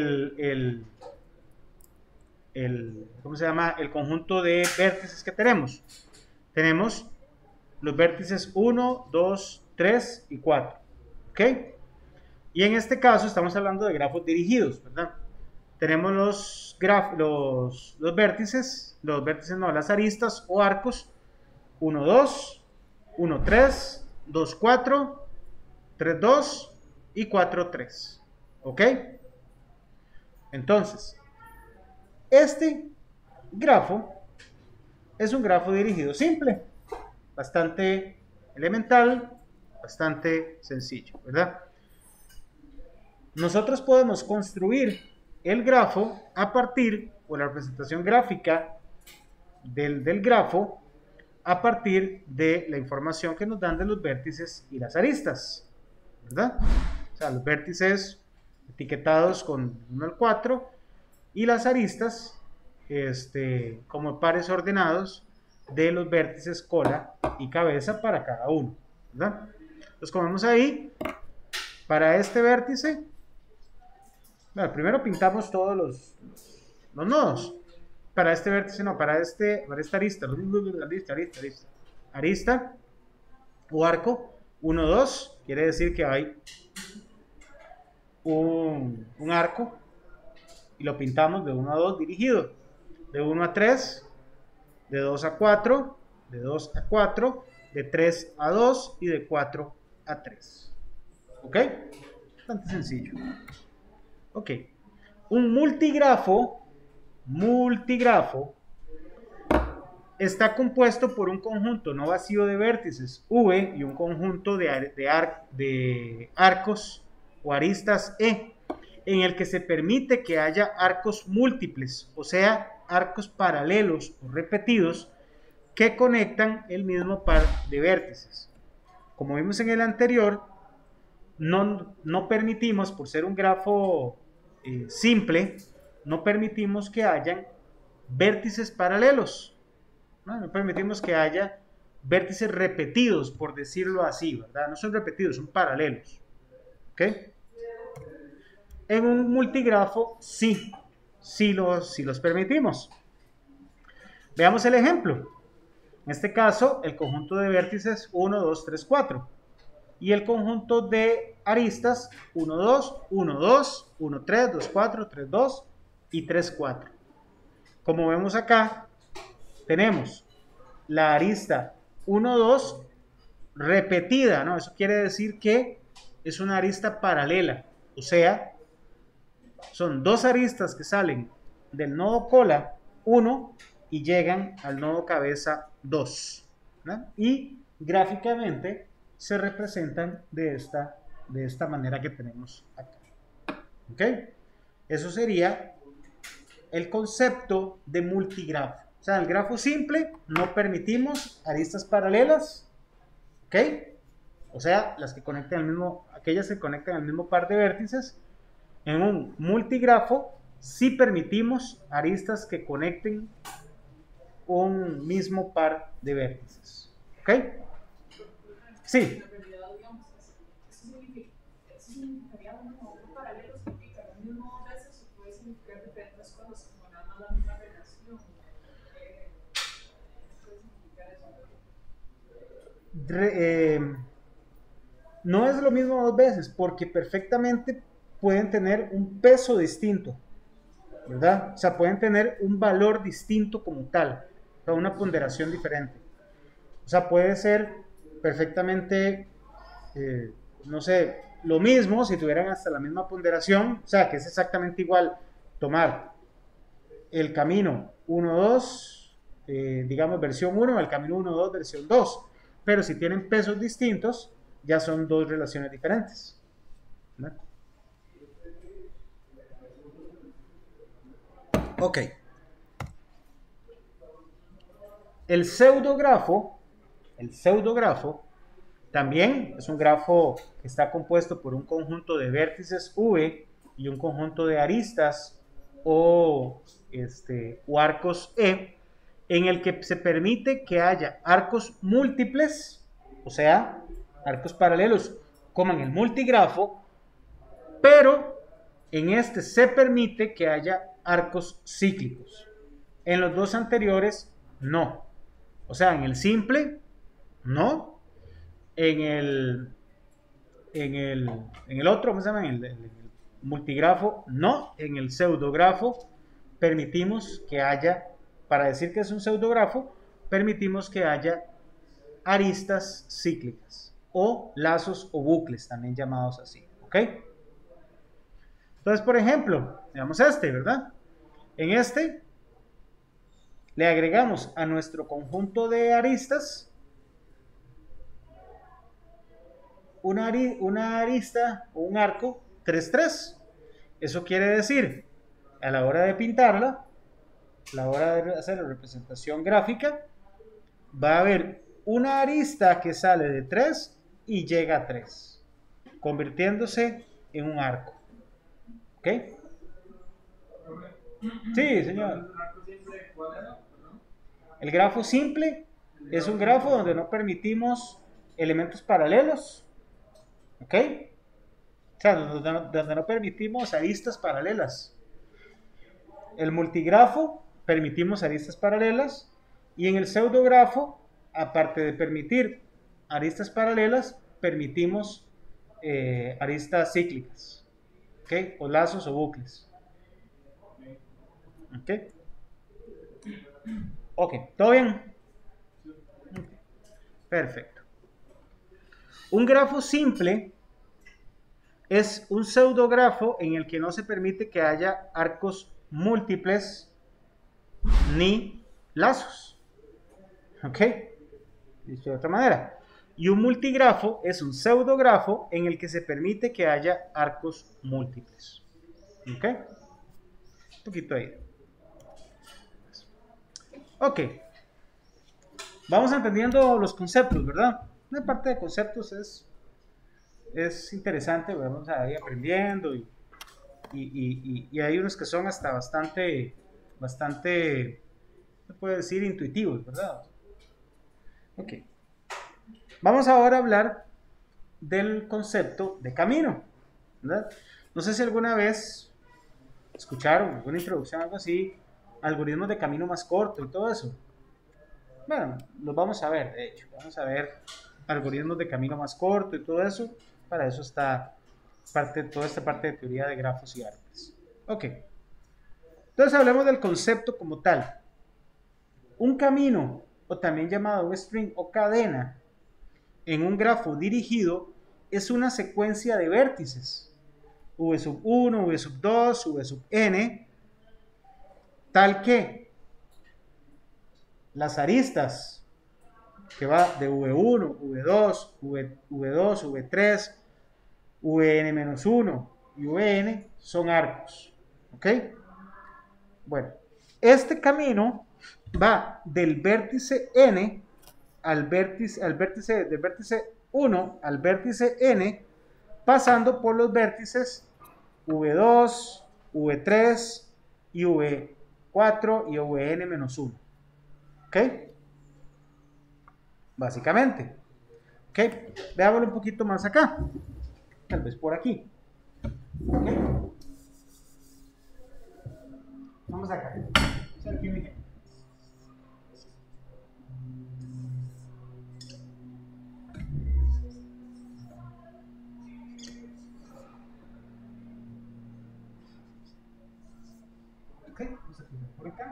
¿cómo se llama? El conjunto de vértices que tenemos. Tenemos los vértices 1, 2, 3 y 4. ¿Ok? Y en este caso estamos hablando de grafos dirigidos, ¿verdad? Tenemos los vértices, las aristas o arcos 1, 2, 1, 3, 2, 4, 3, 2 y 4, 3. ¿Ok? Entonces, este grafo es un grafo dirigido simple, bastante elemental, bastante sencillo, ¿verdad? Nosotros podemos construir el grafo a partir, o la representación gráfica del grafo, a partir de la información que nos dan de los vértices y las aristas, ¿verdad? O sea, los vértices etiquetados con 1 al 4 y las aristas como pares ordenados de los vértices cola y cabeza para cada uno, ¿verdad? Entonces, como vemos ahí, para este vértice, bueno, primero pintamos todos los nodos. Para este vértice, no, para esta arista o arco 1, 2, quiere decir que hay un arco y lo pintamos de 1 a 2 dirigido, de 1 a 3, de 2 a 4, de 2 a 4, de 3 a 2 y de 4 a 3. ¿Ok? Bastante sencillo. Ok. Un multigrafo está compuesto por un conjunto no vacío de vértices V y un conjunto de arcos o aristas E, en el que se permite que haya arcos múltiples, o sea, arcos paralelos o repetidos que conectan el mismo par de vértices. Como vimos en el anterior, no permitimos, por ser un grafo simple, no permitimos que hayan vértices paralelos, no permitimos que haya vértices repetidos, por decirlo así, ¿verdad? No son repetidos, son paralelos. ¿Ok? En un multigrafo sí los permitimos. Veamos el ejemplo. En este caso, el conjunto de vértices 1, 2, 3, 4. Y el conjunto de aristas 1, 2, 1, 2, 1, 3, 2, 4, 3, 2 y 3, 4. Como vemos acá, tenemos la arista 1, 2 repetida, ¿no? Eso quiere decir que es una arista paralela, o sea, son dos aristas que salen del nodo cola 1 y llegan al nodo cabeza 2, ¿no? Y gráficamente se representan de esta manera que tenemos acá. ¿Ok? Eso sería el concepto de multigrafo. O sea, en el grafo simple no permitimos aristas paralelas, ¿ok? O sea, aquellas que conectan al mismo par de vértices. En un multigrafo sí permitimos aristas que conecten un mismo par de vértices, ¿ok? Sí. No es lo mismo dos veces, porque perfectamente pueden tener un peso distinto, ¿verdad? O sea, pueden tener un valor distinto como tal, o sea, una ponderación diferente. O sea, puede ser perfectamente, no sé, lo mismo si tuvieran hasta la misma ponderación, o sea, que es exactamente igual tomar el camino 1-2, digamos versión 1, el camino 1-2, versión 2, pero si tienen pesos distintos, ya son dos relaciones diferentes, ¿verdad? Ok. El pseudografo también es un grafo que está compuesto por un conjunto de vértices V y un conjunto de aristas o arcos E, en el que se permite que haya arcos múltiples, o sea, arcos paralelos, como en el multigrafo, pero en este se permite que haya arcos cíclicos. En los dos anteriores, no. O sea, en el simple, no. En el otro, ¿cómo se llama? En el multigrafo, no. En el pseudografo, permitimos que haya, para decir que es un pseudografo, permitimos que haya aristas cíclicas o lazos o bucles, también llamados así. ¿Ok? Entonces, por ejemplo, veamos ¿verdad? En le agregamos a nuestro conjunto de aristas una arista o un arco 3, 3. Eso quiere decir, a la hora de pintarla, a la hora de hacer la representación gráfica, va a haber una arista que sale de 3 y llega a 3, convirtiéndose en un arco. ¿Ok? Sí, señor. El grafo simple es un grafo donde no permitimos elementos paralelos, ¿ok? O sea, donde no permitimos aristas paralelas. El multigrafo permitimos aristas paralelas, y en el pseudografo, aparte de permitir aristas paralelas, permitimos aristas cíclicas, ¿ok? O lazos o bucles. ¿Ok? Ok, ¿todo bien? Perfecto. Un grafo simple es un pseudografo en el que no se permite que haya arcos múltiples ni lazos. ¿Ok? Dicho de otra manera. Y un multigrafo es un pseudografo en el que se permite que haya arcos múltiples. ¿Ok? Un poquito ahí. Ok. Vamos entendiendo los conceptos, ¿verdad? Una parte de conceptos es interesante, vamos a ir aprendiendo y hay unos que son hasta bastante, se puede decir, intuitivos, ¿verdad? Ok. Vamos ahora a hablar del concepto de camino, ¿verdad? No sé si alguna vez escucharon alguna introducción, algo así, algoritmos de camino más corto y todo eso. Bueno, los vamos a ver, de hecho, vamos a ver algoritmos de camino más corto y todo eso. Para eso está toda esta parte de teoría de grafos y árboles. Ok, entonces hablemos del concepto como tal. Un camino, o también llamado un string o cadena, en un grafo dirigido es una secuencia de vértices, v sub 1, v sub 2, v sub n, tal que las aristas que va de V1, V2, V2, V3, Vn-1 y Vn son arcos. ¿Ok? Bueno, este camino va del vértice n del vértice 1 al vértice n, pasando por los vértices V2, V3 y V4 y Vn-1. ¿Ok? Básicamente. ¿Ok? Veámoslo un poquito más acá. Tal vez por aquí. ¿Ok? Vamos acá. Vamos a ver aquí un ejemplo. Ok, vamos a poner por acá.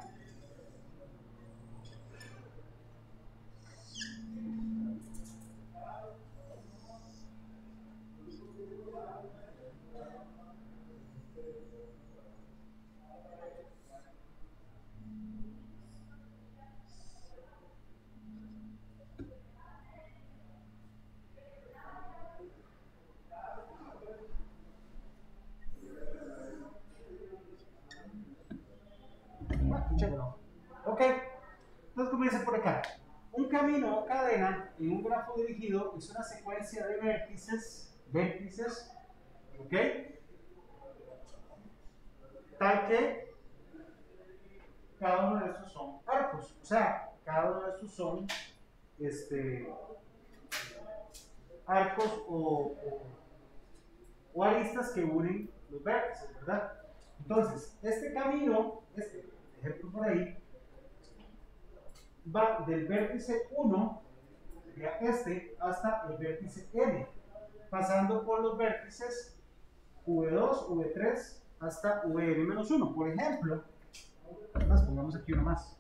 Ok, entonces como dice por acá, un camino o cadena en un grafo dirigido es una secuencia de vértices, ok, tal que cada uno de estos son arcos, o sea, cada uno de estos son arcos o aristas que unen los vértices, ¿verdad? Entonces, este camino, este ejemplo por ahí, va del vértice 1, sería este, hasta el vértice n, pasando por los vértices V2, V3 hasta Vn-1. Por ejemplo, más, pongamos aquí uno más.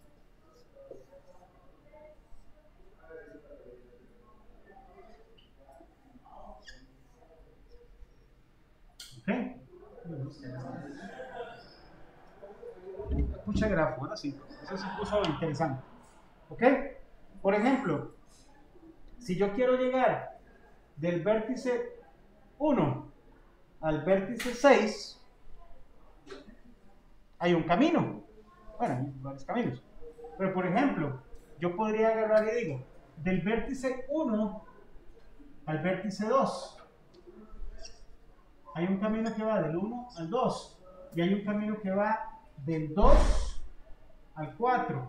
Ok. Mucha grafo, ahora sí. Eso se puso interesante. Ok. Por ejemplo, si yo quiero llegar del vértice 1 al vértice 6, hay un camino. Bueno, hay varios caminos. Pero por ejemplo, yo podría agarrar y digo, del vértice 1 al vértice 2, hay un camino que va del 1 al 2, y hay un camino que va del 2 al 4,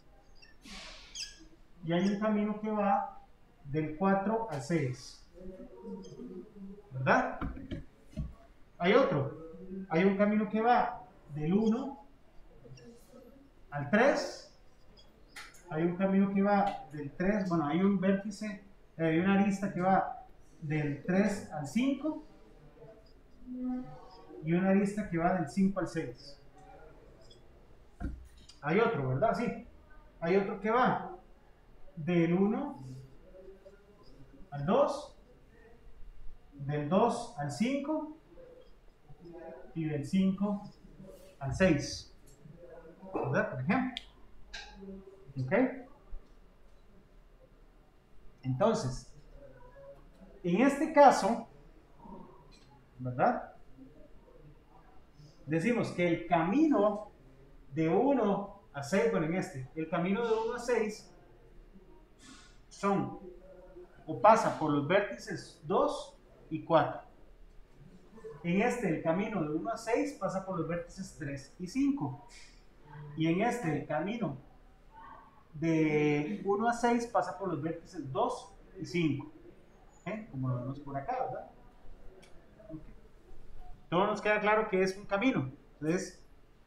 y hay un camino que va del 4 al 6. ¿Verdad? Hay otro. Hay un camino que va del 1 al 3. Hay un camino que va del 3. Bueno, hay un vértice, hay una arista que va del 3 al 5. Y una arista que va del 5 al 6. Hay otro, ¿verdad? Sí. Hay otro que va del 1 al 2, del 2 al 5 y del 5 al 6. ¿Verdad? Por ejemplo. ¿Ok? Entonces, en este caso, ¿verdad? decimos que el camino de 1 a 6, bueno, el camino de 1 a 6 son, o pasa por los vértices 2 y 4. En el camino de 1 a 6 pasa por los vértices 3 y 5. Y en el camino de 1 a 6 pasa por los vértices 2 y 5. Como lo vemos por acá, ¿verdad? Okay. Todo nos queda claro que es un camino. Entonces,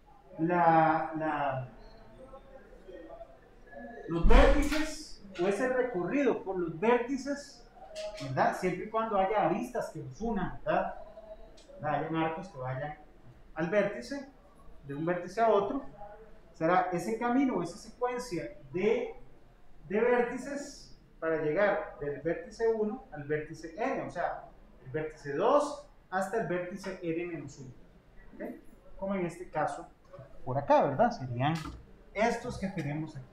los vértices, o ese recorrido por los vértices, ¿verdad? Siempre y cuando haya aristas que los unan, ¿verdad? Hayan arcos que vayan al vértice, de un vértice a otro, será ese camino, esa secuencia de vértices para llegar del vértice 1 al vértice n, o sea, el vértice 2 hasta el vértice n-1. ¿Okay? Como en este caso, por acá, ¿verdad? Serían estos que tenemos aquí.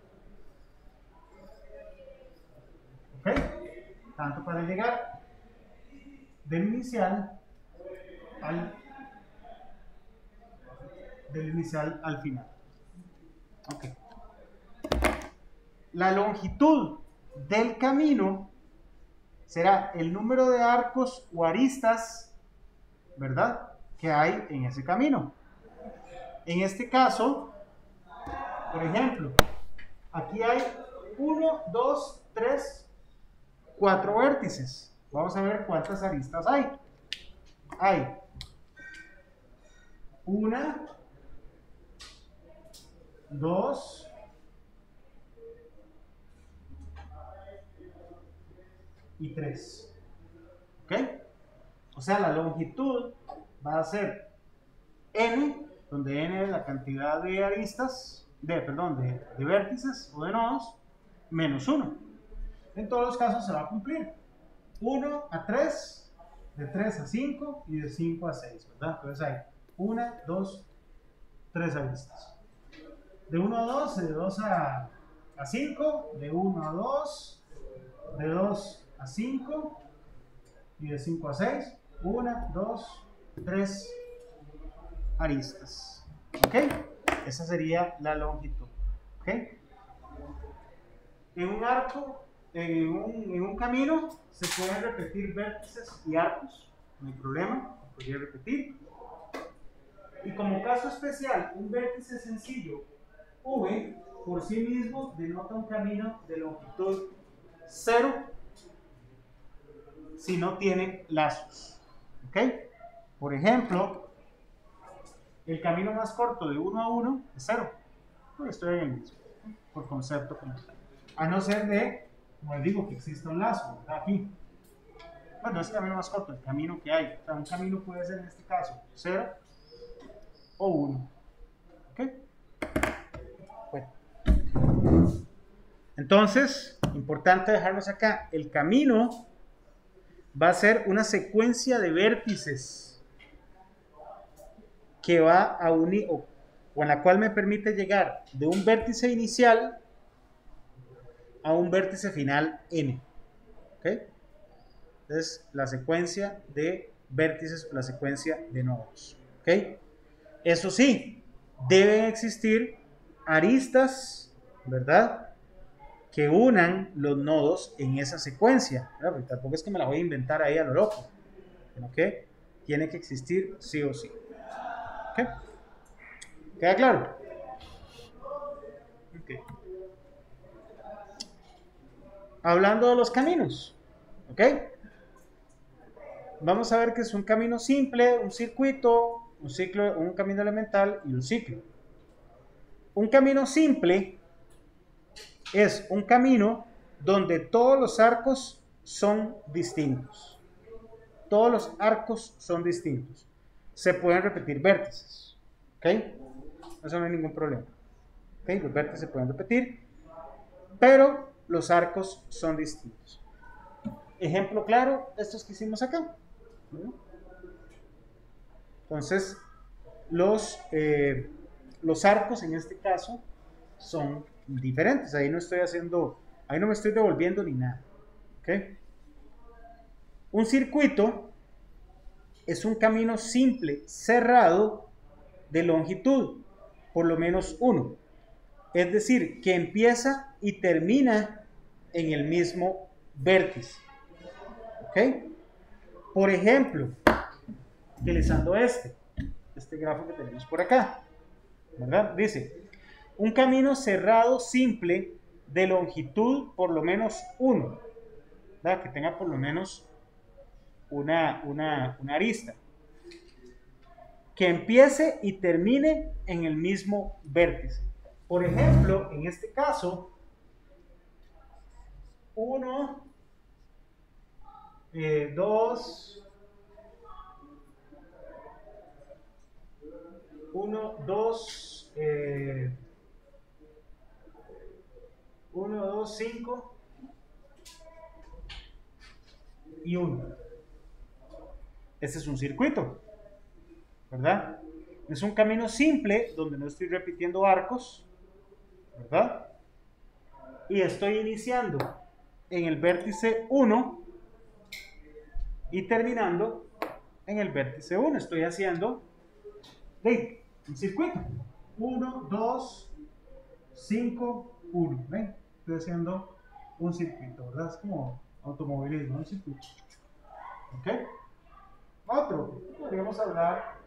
¿Ok? Tanto para llegar del inicial al final. Ok. La longitud del camino será el número de arcos o aristas, ¿verdad?, que hay en ese camino. En este caso, por ejemplo, aquí hay 1, 2, 3, 4 vértices. Vamos a ver cuántas aristas hay. Hay 1, 2, y 3. ¿Ok? O sea, la longitud va a ser n, donde n es la cantidad de aristas, de vértices o de nodos, menos 1. En todos los casos se va a cumplir. 1 a 3, de 3 a 5 y de 5 a 6, ¿verdad? Entonces hay 1, 2, 3 aristas. De 1 a 2, de 2 a 5, de 1 a 2, de 2 a 5 y de 5 a 6, 1, 2, 3 aristas. ¿Ok? Esa sería la longitud. ¿Ok? En un arco, en un camino, se pueden repetir vértices y arcos, no hay problema, se podría repetir. Y como caso especial, un vértice sencillo V por sí mismo denota un camino de longitud 0 si no tiene lazos. ¿Ok? Por ejemplo, el camino más corto de 1 a 1 es 0. Pues estoy en el mismo, por concepto como tal. A no ser de, como les digo, que exista un lazo, ¿verdad? Aquí. Bueno, es el camino más corto, el camino que hay. O sea, un camino puede ser en este caso 0 o 1. ¿Ok? Bueno. Entonces, importante dejarnos acá, el camino va a ser una secuencia de vértices que va a unir, o en la cual me permite llegar de un vértice inicial a un vértice final n. ¿Ok? Entonces, la secuencia de vértices, la secuencia de nodos. ¿Ok? Eso sí, deben existir aristas, ¿verdad?, que unan los nodos en esa secuencia, ¿verdad? Porque tampoco es que me la voy a inventar ahí a lo loco, ¿ok? Tiene que existir sí o sí. ¿Ok? ¿Queda claro? Ok. Hablando de los caminos, ¿ok? Vamos a ver que es un camino simple, un circuito, un ciclo, un camino elemental y un ciclo. Un camino simple es un camino donde todos los arcos son distintos. Todos los arcos son distintos. Se pueden repetir vértices. ¿Ok? Eso no hay ningún problema. ¿Ok? Los vértices se pueden repetir, pero los arcos son distintos. Ejemplo claro, estos que hicimos acá. Entonces, los arcos en este caso son diferentes. Ahí no me estoy devolviendo ni nada. ¿Ok? Un circuito es un camino simple, cerrado, de longitud, por lo menos 1. Es decir, que empieza y termina en el mismo vértice. ¿Ok? Por ejemplo, utilizando este grafo que tenemos por acá, ¿verdad? Dice, un camino cerrado simple de longitud por lo menos 1, ¿verdad? Que tenga por lo menos una arista, que empiece y termine en el mismo vértice. Por ejemplo, en este caso, 1, 2, 1, 2, 1, 2, 5 y 1. Este es un circuito, ¿verdad? Es un camino simple donde no estoy repitiendo arcos, ¿verdad? Y estoy iniciando en el vértice 1 y terminando en el vértice 1. Estoy haciendo un circuito. 1, 2, 5, 1. ¿Ven? Estoy haciendo un circuito, ¿verdad? Es como automovilismo, un circuito. ¿Ok? Otro, podríamos hablar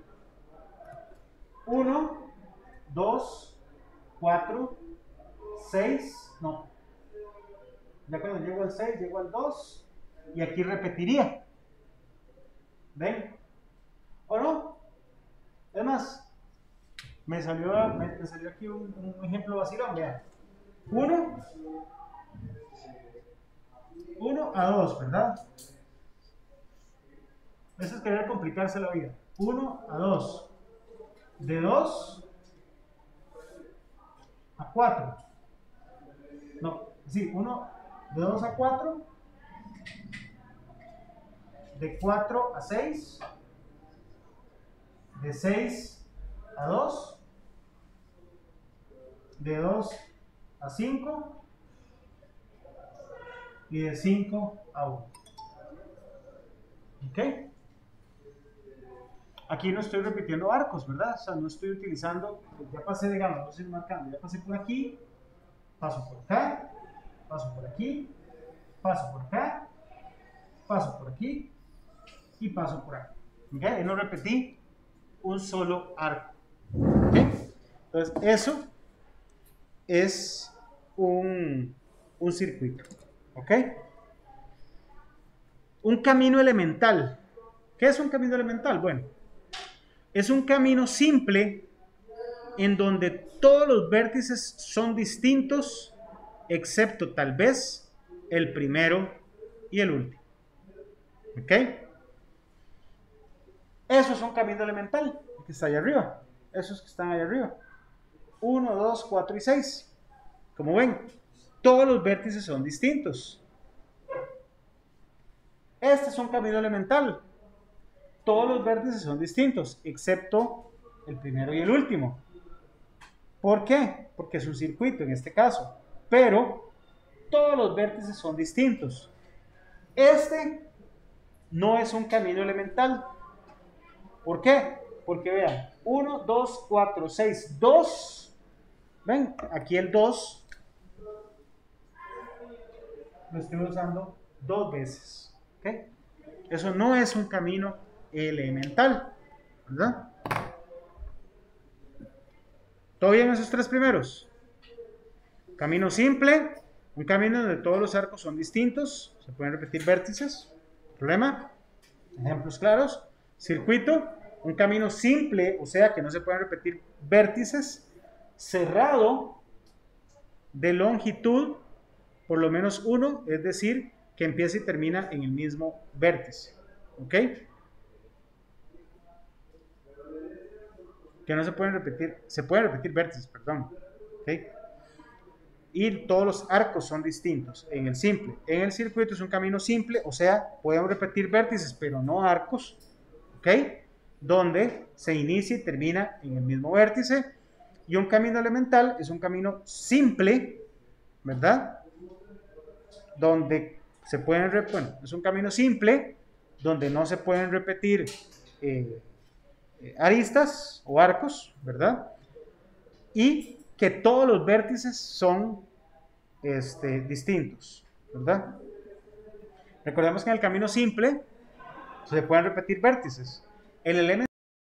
1, 2, 4, 6, no. Ya cuando llego al 6, llego al 2 y aquí repetiría. ¿Ven? ¿O no? Es más, me salió aquí un ejemplo vacilón, vean. 1 a 2, ¿verdad? Eso es querer complicarse la vida. 1 a 2. De 2 a 4. No, sí, 1 de 2 a 4. De 4 a 6. De 6 a 2. De 2 a 5. Y de 5 a 1. ¿Ok? Aquí no estoy repitiendo arcos, ¿verdad? O sea, no estoy utilizando, ya pasé, digamos, no estoy marcando, ya pasé por aquí, paso por acá, paso por aquí, paso por acá, paso por aquí y paso por acá. ¿Ok? Y no repetí un solo arco. ¿Ok? Entonces, eso es un circuito. ¿Ok? Un camino elemental. ¿Qué es un camino elemental? Bueno, es un camino simple en donde todos los vértices son distintos, excepto tal vez el primero y el último. ¿Ok? Eso es un camino elemental, que está ahí arriba. Esos que están ahí arriba. 1, 2, 4 y 6. Como ven, todos los vértices son distintos. Este es un camino elemental. Todos los vértices son distintos, excepto el primero y el último. ¿Por qué? Porque es un circuito en este caso. Pero todos los vértices son distintos. Este no es un camino elemental. ¿Por qué? Porque vean, 1, 2, 4, 6, 2. Ven, aquí el 2 lo estoy usando 2 veces. ¿Ok? Eso no es un camino elemental, ¿verdad? ¿Todo bien esos 3 primeros? Camino simple, un camino donde todos los arcos son distintos, se pueden repetir vértices, ¿problema? Ejemplos claros. Circuito, un camino simple, o sea que no se pueden repetir vértices, cerrado, de longitud, por lo menos 1, es decir, que empieza y termina en el mismo vértice. ¿Ok? Que no se pueden repetir vértices, perdón. ¿Ok? Y todos los arcos son distintos en el simple. En el circuito es un camino simple, o sea, podemos repetir vértices, pero no arcos. ¿Ok? Donde se inicia y termina en el mismo vértice. Y un camino elemental es un camino simple, ¿verdad? Donde se pueden, bueno, es un camino simple donde no se pueden repetir aristas o arcos, ¿verdad? Y que todos los vértices son distintos, ¿verdad? Recordemos que en el camino simple se pueden repetir vértices. El elemento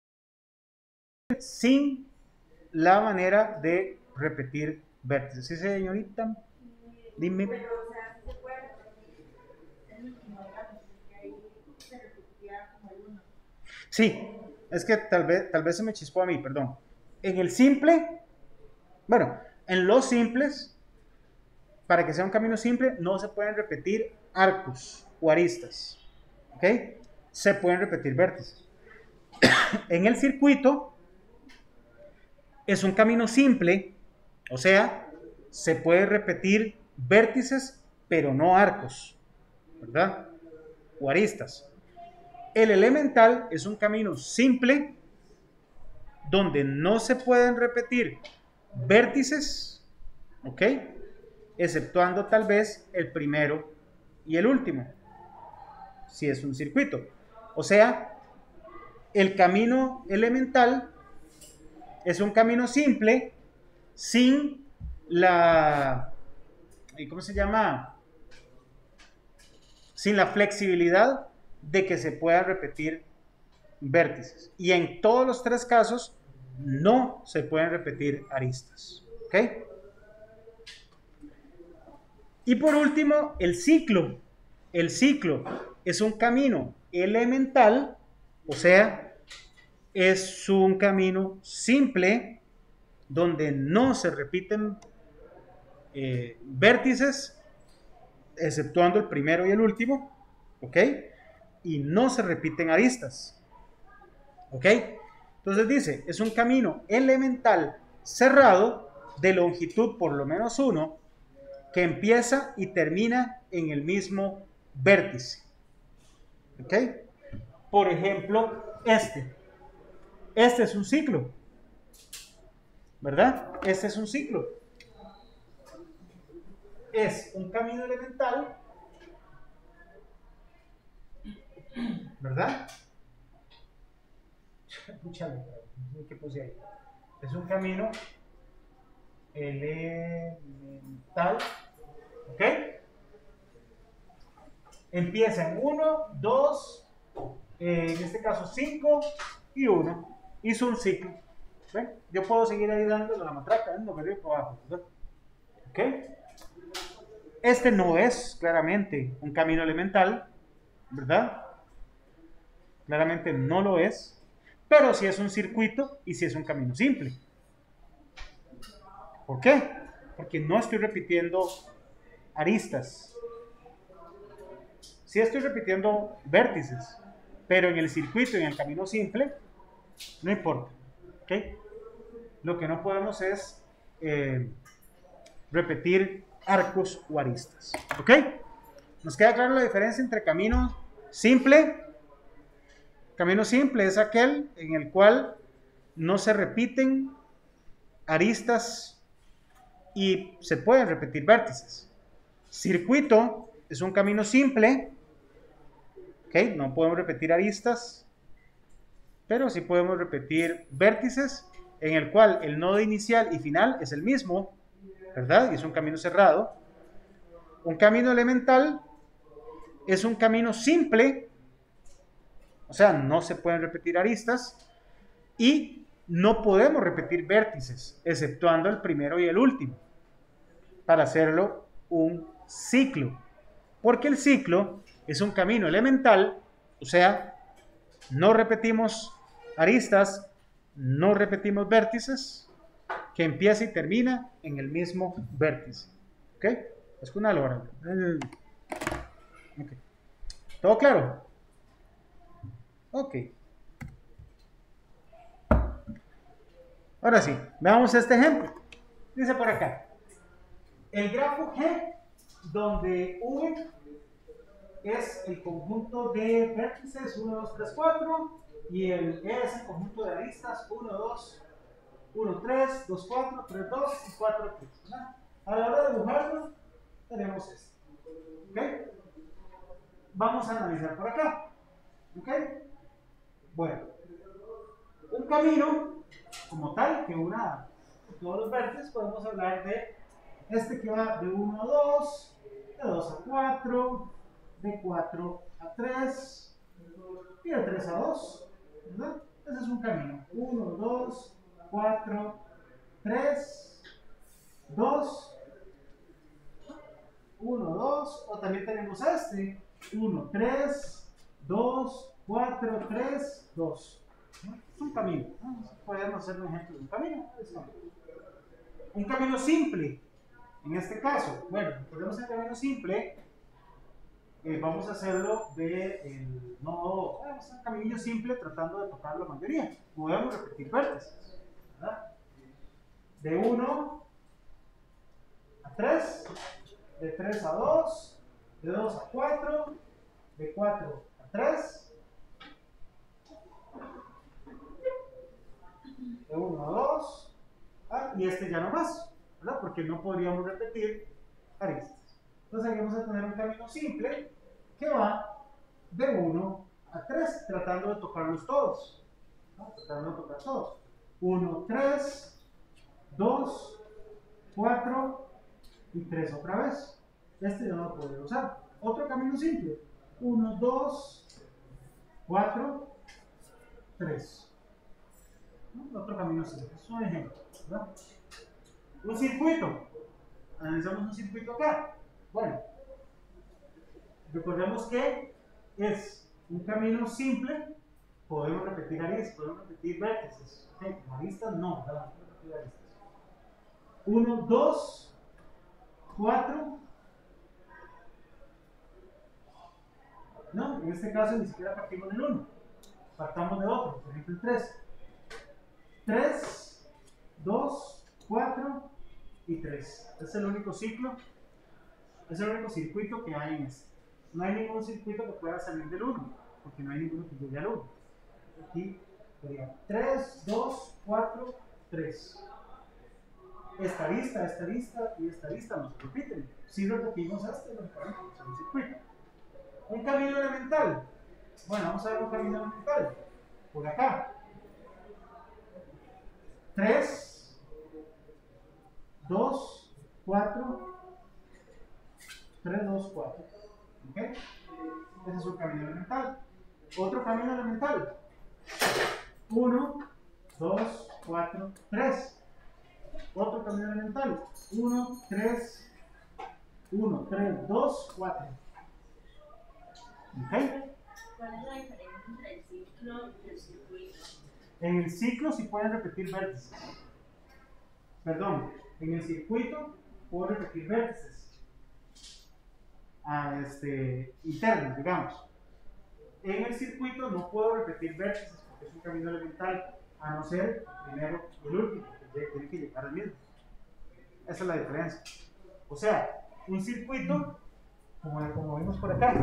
sin la manera de repetir vértices. ¿Sí, señorita? Dime. Pero, o sea, sí se puede repetir el último, digamos, porque ahí se repetía como el uno. Sí, es que tal vez se me chispó a mí, perdón. En el simple, bueno, en los simples, para que sea un camino simple, no se pueden repetir arcos o aristas, ¿ok? Se pueden repetir vértices. En el circuito, es un camino simple, o sea, se puede repetir vértices, pero no arcos, ¿verdad? O aristas. El elemental es un camino simple donde no se pueden repetir vértices, ¿ok? Exceptuando tal vez el primero y el último, si es un circuito. O sea, el camino elemental es un camino simple sin la, ¿cómo se llama? Sin la flexibilidad de que se pueda repetir vértices. Y en todos los tres casos no se pueden repetir aristas. ¿Ok? Y por último, el ciclo. El ciclo es un camino elemental, o sea, es un camino simple donde no se repiten vértices, exceptuando el primero y el último, ¿ok? Y no se repiten aristas, ¿ok? Entonces dice, es un camino elemental cerrado de longitud por lo menos 1 que empieza y termina en el mismo vértice, ¿ok? Por ejemplo, este es un ciclo, ¿verdad? Este es un ciclo. Es un camino elemental, ¿verdad? ¿Qué puse ahí? Es un camino elemental, ¿ok? Empieza en 1, 2, en este caso 5 y 1. Hizo un ciclo. ¿Ven? Yo puedo seguir ahí dándole la matraca, dando para arriba y para abajo, ¿verdad? ¿Ok? Este no es claramente un camino elemental, ¿verdad? Claramente no lo es, pero sí es un circuito y sí es un camino simple. ¿Por qué? Porque no estoy repitiendo aristas. Sí estoy repitiendo vértices, pero en el circuito y en el camino simple, no importa. ¿Ok? Lo que no podemos es repetir arcos o aristas. ¿Ok? ¿Nos queda clara la diferencia entre camino simple? Camino simple es aquel en el cual no se repiten aristas y se pueden repetir vértices. Circuito es un camino simple, ¿ok? No podemos repetir aristas, pero sí podemos repetir vértices en el cual el nodo inicial y final es el mismo, ¿verdad? Y es un camino cerrado. Un camino elemental es un camino simple, o sea, no se pueden repetir aristas y no podemos repetir vértices, exceptuando el primero y el último, para hacerlo un ciclo. Porque el ciclo es un camino elemental, o sea, no repetimos aristas, no repetimos vértices, que empieza y termina en el mismo vértice. ¿Ok? Es una lora. Okay. ¿Todo claro? Ok. Ahora sí, veamos este ejemplo. Dice por acá, el grafo G, donde V es el conjunto de vértices 1, 2, 3, 4 y el E es el conjunto de aristas 1, 2, 1, 3, 2, 4, 3, 2 y 4, 3. ¿Verdad? A la hora de dibujarlo, tenemos esto. ¿Ok? Vamos a analizar por acá. ¿Ok? Bueno, Un camino, como tal, que una todos los vértices, podemos hablar de este que va de 1 a 2, de 2 a 4, de 4 a 3 y de 3 a 2, ¿verdad? Ese es un camino. 1, 2, 4, 3, 2, 1, 2, o también tenemos este, 1, 3, 2, 4, 3, 2. Es un camino. Podemos hacer un ejemplo de un camino. Un camino simple, en este caso. Bueno, podemos hacer camino simple. Vamos a hacerlo de el nodo, vamos a hacer un caminillo simple tratando de tocar la mayoría. Podemos repetir vértices, ¿verdad? De 1 a 3, de 3 a 2, de 2 a 4, de 4 a 3, de 1 a 2, y este ya no más, ¿verdad? Porque no podríamos repetir aristas. Entonces aquí vamos a tener un camino simple que va de 1 a 3, tratando de tocarlos todos, ¿no? Tratando de tocar todos. 1, 3, 2, 4 y 3 otra vez. Este ya no lo podría usar. Otro camino simple. 1, 2, 4, 3. Otro camino simple. Es un ejemplo, ¿verdad? Un circuito. Analizamos un circuito acá. Bueno, recordemos que es un camino simple. Podemos repetir aristas, podemos repetir vértices. ¿Okay? Aristas no, ¿verdad? 1, 2, 4. No, en este caso ni siquiera partimos del 1. Partamos de otro, por ejemplo el 3. 3, 2, 4 y 3. Es el único ciclo, es el único circuito que hay en este. No hay ningún circuito que pueda salir del 1, porque no hay ninguno que llegue al 1. Aquí sería 3, 2, 4, 3. Esta lista y esta lista no se repiten. Si repetimos este, lo repetimos en el circuito. Un camino elemental. Bueno, vamos a ver un camino elemental. Por acá. 3, 2, 4, 3, 2, 4. ¿Ok? Ese es un camino elemental. Otro camino elemental. 1, 2, 4, 3. Otro camino elemental. 1, 3, 1, 3, 2, 4. ¿Ok? ¿Cuál es la diferencia entre el ciclo y el circuito? En el ciclo sí pueden repetir vértices. Perdón, en el circuito puedo repetir vértices internos, digamos. En el circuito no puedo repetir vértices porque es un camino elemental, a no ser el primero y el último, que tiene que llegar al mismo. Esa es la diferencia. O sea, un circuito, como vimos por acá,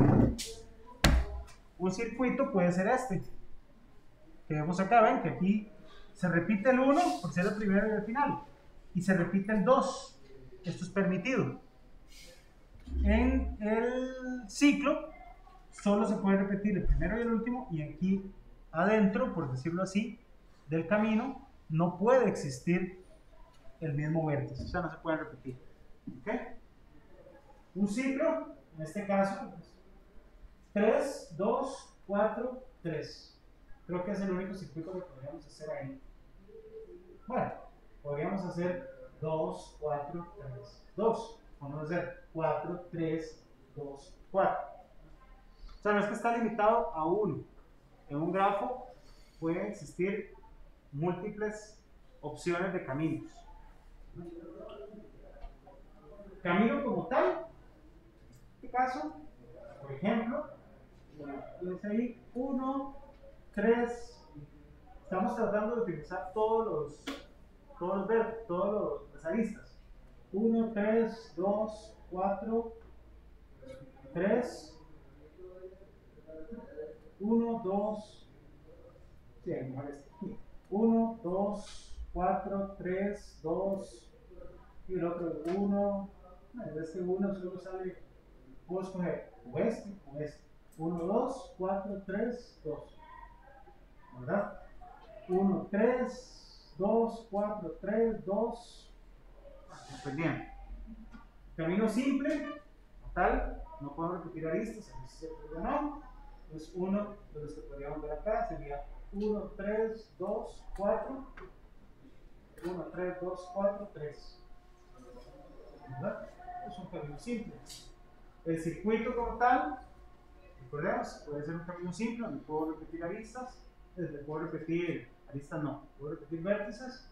un circuito puede ser este, que vemos acá, ven que aquí se repite el 1 por ser el primero y el final, y se repite el 2, esto es permitido. En el ciclo solo se puede repetir el primero y el último, y aquí adentro, por decirlo así, del camino no puede existir el mismo vértice, o sea, no se puede repetir. ¿Okay? Un ciclo, en este caso, 3, 2, 4, 3. Creo que es el único circuito que podríamos hacer ahí. Bueno, podríamos hacer 2, 4, 3, 2. Vamos a hacer 4, 3, 2, 4. O sea, no es que está limitado a 1. En un grafo pueden existir múltiples opciones de caminos. Camino como tal, en este caso, por ejemplo, tienes ahí 1, 3. Estamos tratando de utilizar todas las aristas. 1, 3, 2, 4, 3, 1, 2, sí, mejor este. 1, 2, 4, 3, 2, y el otro 1. De este 1 solo sale, puedo escoger o este o este. 1, 2, 4, 3, 2. ¿Verdad? 1, 3, 2, 4, 3, 2. Pues bien. Camino simple, tal, no puedo repetir aristas, aquí se puede no. Entonces, uno de los que podríamos ver acá sería 1, 3, 2, 4. 1, 3, 2, 4, 3. ¿Verdad? Es un camino simple. El circuito como tal, recordemos, puede ser un camino simple, donde puedo repetir aristas, puedo repetir, aristas no, puedo repetir vértices.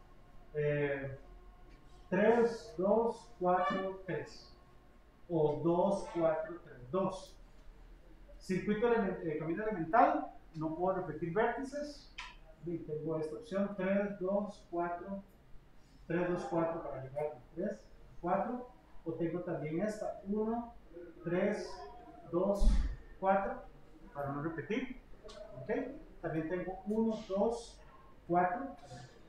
3, 2, 4, 3. O 2, 4, 3, 2. Circuito camino elemental, no puedo repetir vértices. Y tengo esta opción: 3, 2, 4, 3, 2, 4 para llegar a 3, 4. O tengo también esta: 1, 3, 2, 4 para no repetir. ¿Ok? También tengo 1, 2, 4.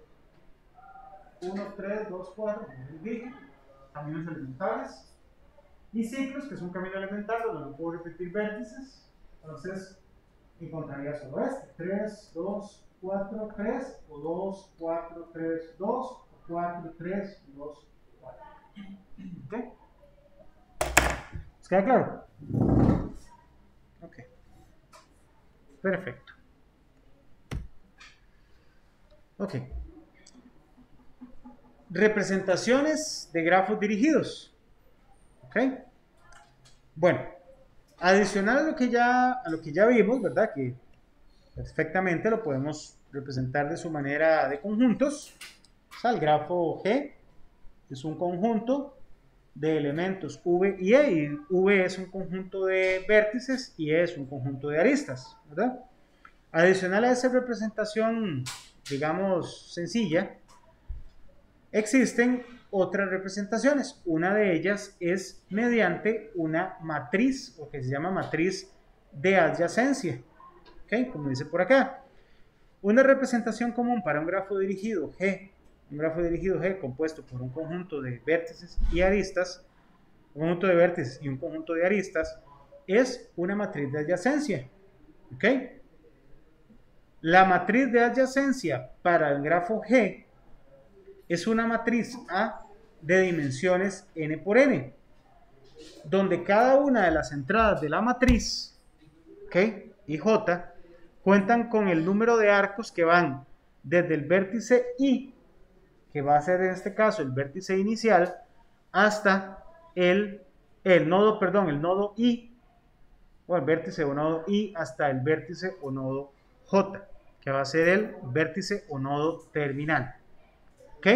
1, 3, 2, 4, como les dije, caminos elementales. Y ciclos, que es un camino elemental donde no puedo repetir vértices. Entonces, encontraría solo este: 3, 2, 4, 3, o 2, 4, 3, 2, o 4, 3, 2, 4. ¿Ok? ¿Les queda claro? Ok. Perfecto. Ok. Representaciones de grafos dirigidos. ¿Ok? Bueno, adicional a lo que ya vimos, ¿verdad? Que perfectamente lo podemos representar de su manera de conjuntos. O sea, el grafo G es un conjunto de elementos V y E, y V es un conjunto de vértices y E es un conjunto de aristas, ¿verdad? Adicional a esa representación, digamos, sencilla, existen otras representaciones. Una de ellas es mediante una matriz, o que se llama matriz de adyacencia. ¿Ok? Como dice por acá. Una representación común para un grafo dirigido G compuesto por un conjunto de vértices y aristas, un conjunto de vértices y un conjunto de aristas, es una matriz de adyacencia. ¿Ok? La matriz de adyacencia para el grafo G es una matriz A de dimensiones n por n, donde cada una de las entradas de la matriz, ¿ok?, y J, cuentan con el número de arcos que van desde el vértice I, que va a ser en este caso el vértice inicial, hasta el nodo I, o el vértice o nodo I, hasta el vértice o nodo J, que va a ser el vértice o nodo terminal. ¿Ok?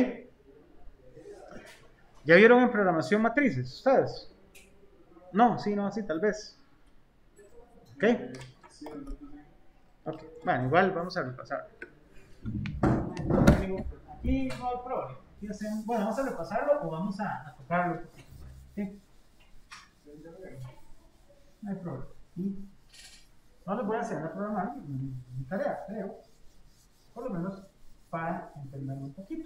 ¿Ya vieron en programación matrices ustedes? No, sí, no, sí, tal vez. ¿Ok? Ok, bueno, igual vamos a repasar. Aquí no hay problema. Bueno, vamos a repasarlo o vamos a tocarlo. ¿Sí? No hay problema. No les voy a enseñar a programar mi tarea, creo. Por lo menos para entenderlo un poquito.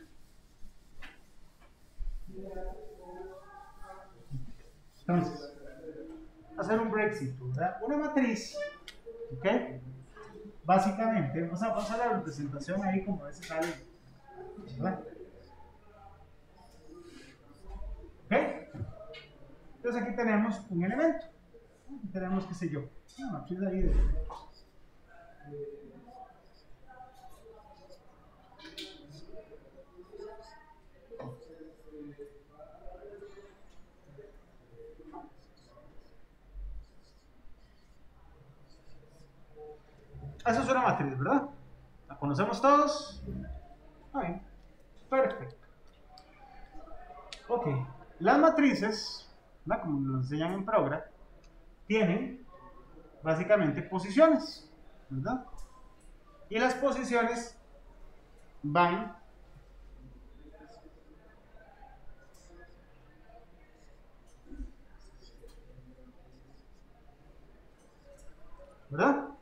Entonces, hacer un breakcito, ¿verdad? Una matriz, ¿ok? Básicamente, vamos a pasar la representación ahí como a veces sale, ¿verdad? ¿Ok? Entonces aquí tenemos un elemento. Aquí tenemos, qué sé yo, una matriz ahí de esa es una matriz, ¿verdad? ¿La conocemos todos? Bien, perfecto. Ok, las matrices, ¿verdad?, como nos enseñan en Program, tienen básicamente posiciones, ¿verdad? Y las posiciones van ¿verdad?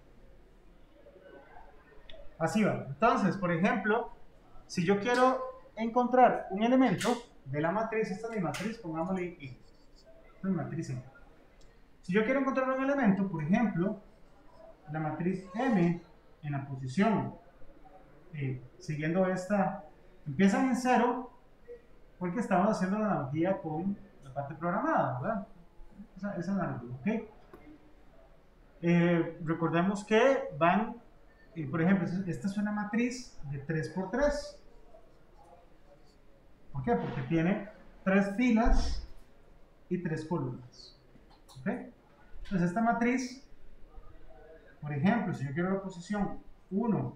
Así va. Entonces, por ejemplo, si yo quiero encontrar un elemento de la matriz, esta es mi matriz, pongámosle I. Esta es mi matriz I. Si yo quiero encontrar un elemento, por ejemplo, la matriz M en la posición siguiendo esta, empiezan en 0 porque estamos haciendo la analogía con la parte programada, ¿verdad? Esa analogía, ¿ok? Recordemos que van, por ejemplo, esta es una matriz de 3 por 3. ¿Por qué? Porque tiene 3 filas y 3 columnas. ¿Ok? Entonces esta matriz, por ejemplo, si yo quiero la posición 1,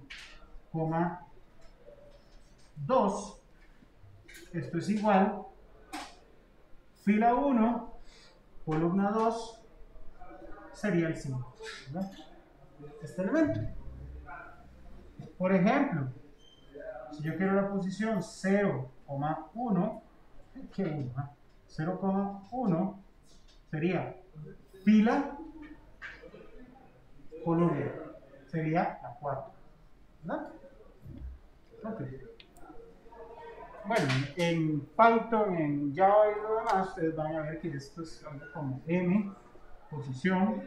2, esto es igual, fila 1, columna 2, sería el 5, ¿verdad? Este elemento. Por ejemplo, si yo quiero la posición 0,1, ¿qué 1? 0,1 sería fila, columna, sería la 4, ¿verdad? Ok. Bueno, en Python, en Java y lo demás, ustedes van a ver que esto es algo como m, posición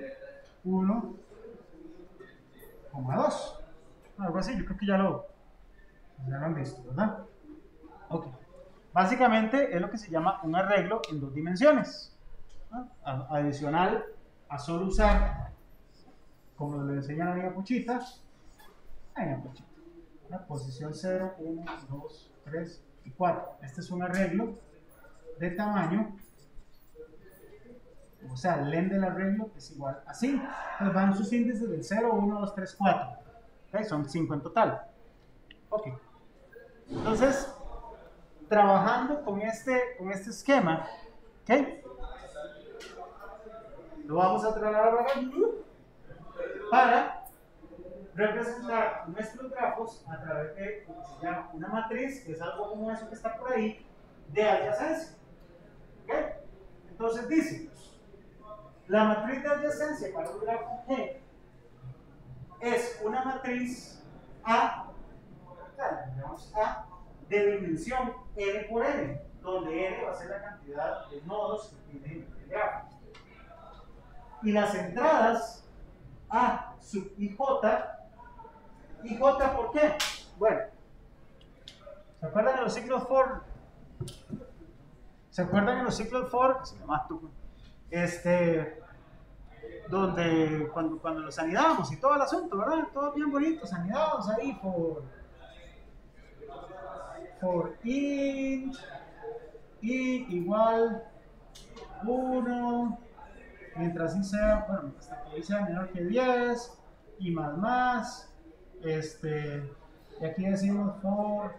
1,2. Algo así, yo creo que ya lo han visto, ¿verdad? Ok. Básicamente es lo que se llama un arreglo en 2 dimensiones, ¿no? Adicional a solo usar, como le enseñan a la Puchita, la posición 0, 1, 2, 3 y 4. Este es un arreglo de tamaño, o sea, el len del arreglo es igual a 5. Entonces van sus índices del 0, 1, 2, 3, 4. ¿Okay? Son 5 en total. Ok. Entonces, trabajando con este esquema, ¿ok? Lo vamos a trasladar para representar nuestros grafos a través de lo que se llama una matriz, que es algo como eso que está por ahí, de adyacencia. ¿Ok? Entonces dice, la matriz de adyacencia para un grafo G es una matriz A, de dimensión n por n, donde n va a ser la cantidad de nodos que tiene el grafo. Y las entradas A sub ij, ¿ij por qué? Bueno, ¿se acuerdan de los ciclos for? ¿Se acuerdan de los ciclos for? Se me mató. Donde cuando los anidamos y todo el asunto, ¿verdad? Todo bien bonito, anidados ahí for int igual 1, mientras y sea, bueno, hasta que y sea menor que 10 y más, y aquí decimos for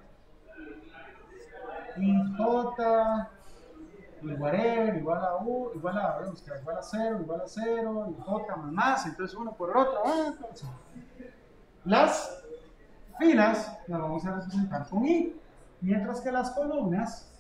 int j y whatever, igual a 1, igual a 0, y j más, entonces uno por el otro, entonces, las filas las vamos a representar con i, mientras que las columnas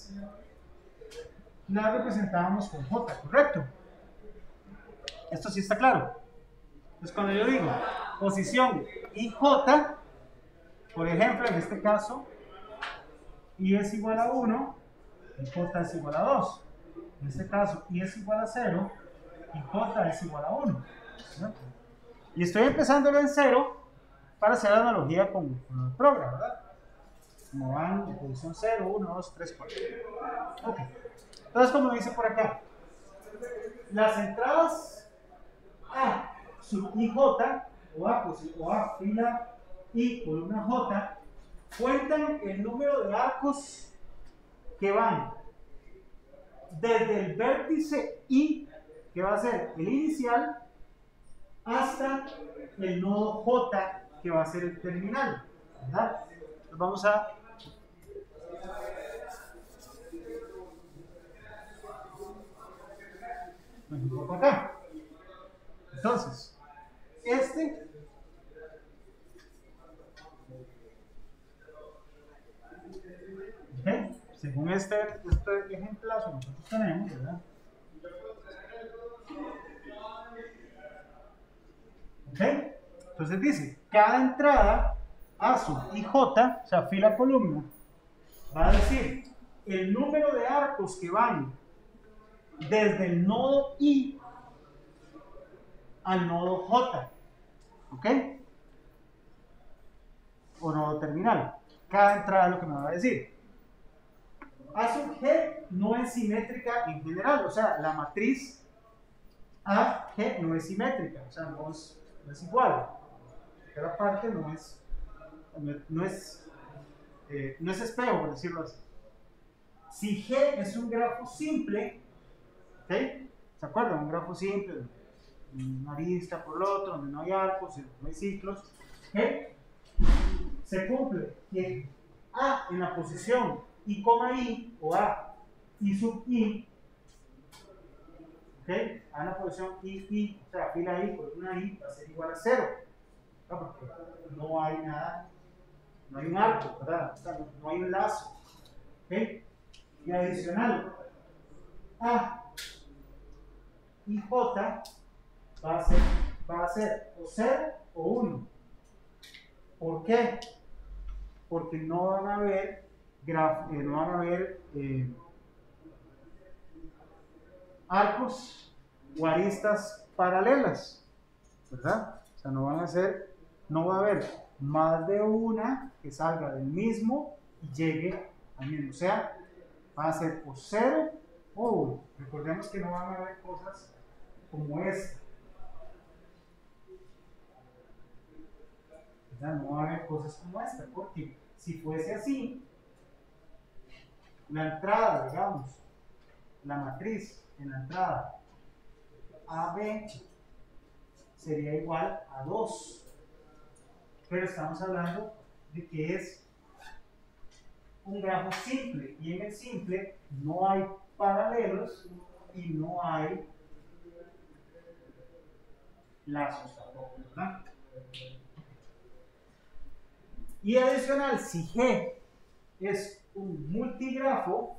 las representábamos con j, ¿correcto? Esto sí está claro. Entonces cuando yo digo posición ij, por ejemplo, en este caso, i es igual a 1, y j es igual a 2. En este caso, i es igual a 0, y j es igual a 1. ¿No? Y estoy empezándolo en 0 para hacer la analogía con el programa, ¿verdad? Como van en posición 0, 1, 2, 3, 4. Ok. Entonces, como dice por acá, las entradas A sub ij, o A fila y columna j, cuentan el número de arcos que van desde el vértice I, que va a ser el inicial, hasta el nodo J, que va a ser el terminal, ¿verdad? Entonces vamos a un poco acá. Entonces, ¿okay? Según este ejemplazo que nosotros tenemos, ¿verdad? ¿Ok? Entonces dice, cada entrada A sub ij, o sea, fila columna, va a decir el número de arcos que van desde el nodo I al nodo J. ¿Ok? o nodo terminal. Cada entrada es lo que me va a decir. A sub G no es simétrica en general, o sea, la matriz A G no es simétrica, o sea, no es igual. Cada parte no es espejo, por decirlo así. Si G es un grafo simple, ¿okay? ¿Se acuerdan? Un grafo simple, una arista por el otro, donde no hay arcos, no hay ciclos, ¿okay? Se cumple que A en la posición I, I, o A, I sub I, ¿okay? A en la posición I, o sea, fila I por una I va a ser igual a 0, ¿no? Porque no hay nada, no hay un arco, ¿verdad? O sea, no hay un lazo, ¿okay? Y adicional, A y J va a ser o 0 o 1. ¿Por qué? Porque no van a haber arcos o aristas paralelas, ¿verdad? O sea, no va a haber más de una que salga del mismo y llegue al mismo. O sea, va a ser o 0 o 1. Recordemos que no van a haber cosas como esta. No va a haber cosas como esta, porque si fuese así, la entrada, digamos, la matriz en la entrada AB sería igual a 2. Pero estamos hablando de que es un grafo simple, y en el simple no hay paralelos y no hay lazos tampoco, ¿verdad? Y adicional, si G es un multigrafo,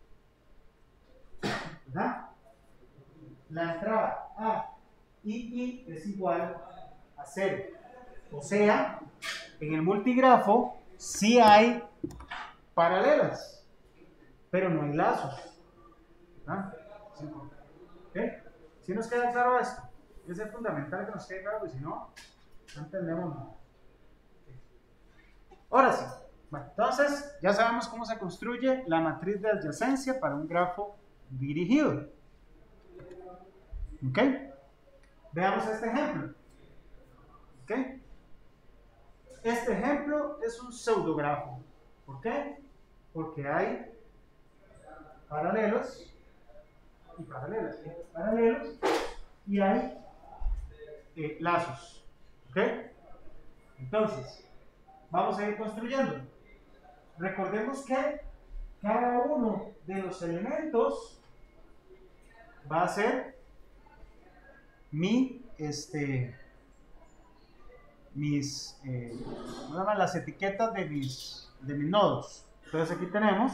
¿verdad? La entrada A y I es igual a 0. O sea, en el multigrafo sí hay paralelas, pero no hay lazos. ¿Verdad? ¿Okay? ¿Sí nos queda claro esto? Es fundamental que nos quede claro, porque si no, no entendemos nada. Ahora sí. Bueno, entonces ya sabemos cómo se construye la matriz de adyacencia para un grafo dirigido. ¿Ok? Veamos este ejemplo. ¿Ok? Este ejemplo es un pseudografo. ¿Por qué? Porque hay paralelos y paralelas. Paralelos y hay lazos. ¿Ok? Entonces, vamos a ir construyendo. Recordemos que cada uno de los elementos va a ser las etiquetas de mis nodos. Entonces aquí tenemos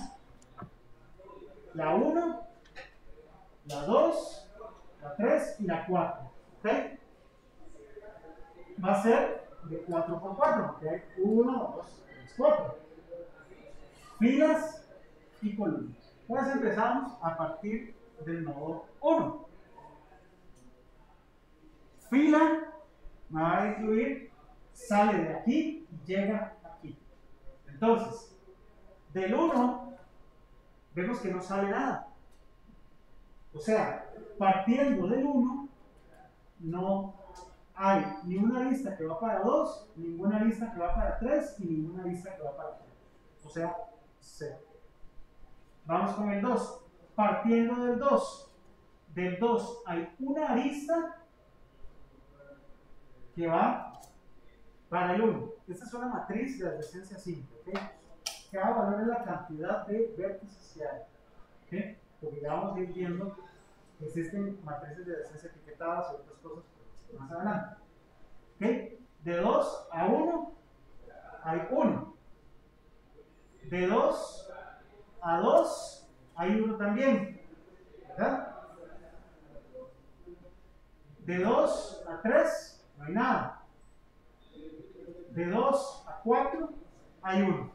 la 1, la 2, la 3 y la 4. ¿Ok? Va a ser de 4 por 4, porque hay 1, 2, 3, 4. Filas y columnas. Entonces empezamos a partir del nodo 1. Fila me va a incluir, sale de aquí y llega aquí. Entonces, del 1 vemos que no sale nada. O sea, partiendo del 1 no hay ni una lista que va para 2, ninguna lista que va para 3 y ninguna lista que va para 4. O sea, 0. Vamos con el 2. Partiendo del 2. Del 2 hay una arista que va para el 1. Esta es una matriz de adyacencia simple. ¿Okay? Cada valor es la cantidad de vértices que hay. ¿Okay? Porque ya vamos a ir viendo que existen matrices de adyacencia etiquetadas y otras cosas más adelante. ¿Okay? De 2 a 1 hay 1. De 2 a 2 hay 1 también. ¿Verdad? De 2 a 3 no hay nada. De 2 a 4 hay 1.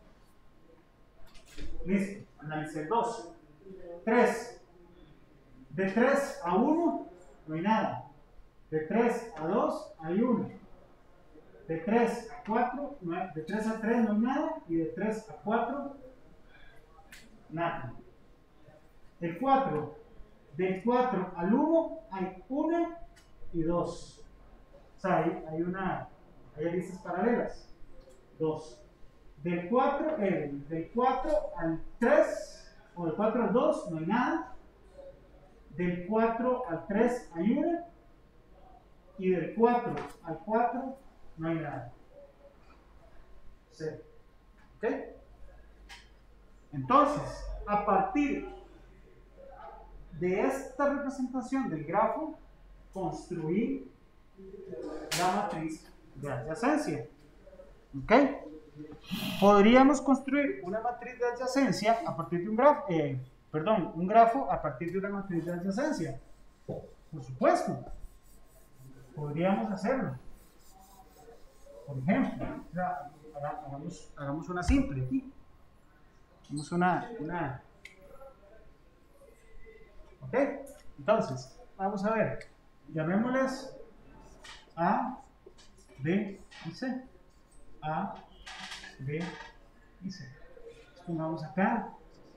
Listo, analicé el 2. 3. De 3 a 1 no hay nada. De 3 a 2 hay 1. De 3 a 4, de 3 a 3 no hay nada, y de 3 a 4, nada. El 4, del 4 al 1 hay 1 y 2. O sea, hay aristas paralelas. 2. Del 4 al 3, o del 4 al 2 no hay nada. Del 4 al 3 hay 1. Y del 4 al 4 no hay nada. 0. ¿Ok? Entonces, a partir de esta representación del grafo, construí la matriz de adyacencia. ¿Ok? Podríamos construir una matriz de adyacencia a partir de un grafo, un grafo a partir de una matriz de adyacencia. Por supuesto, podríamos hacerlo. Por ejemplo, hagamos una simple aquí. Hagamos una. ¿Ok? Entonces, vamos a ver. Llamémosles A, B y C. A, B y C. Pongamos acá.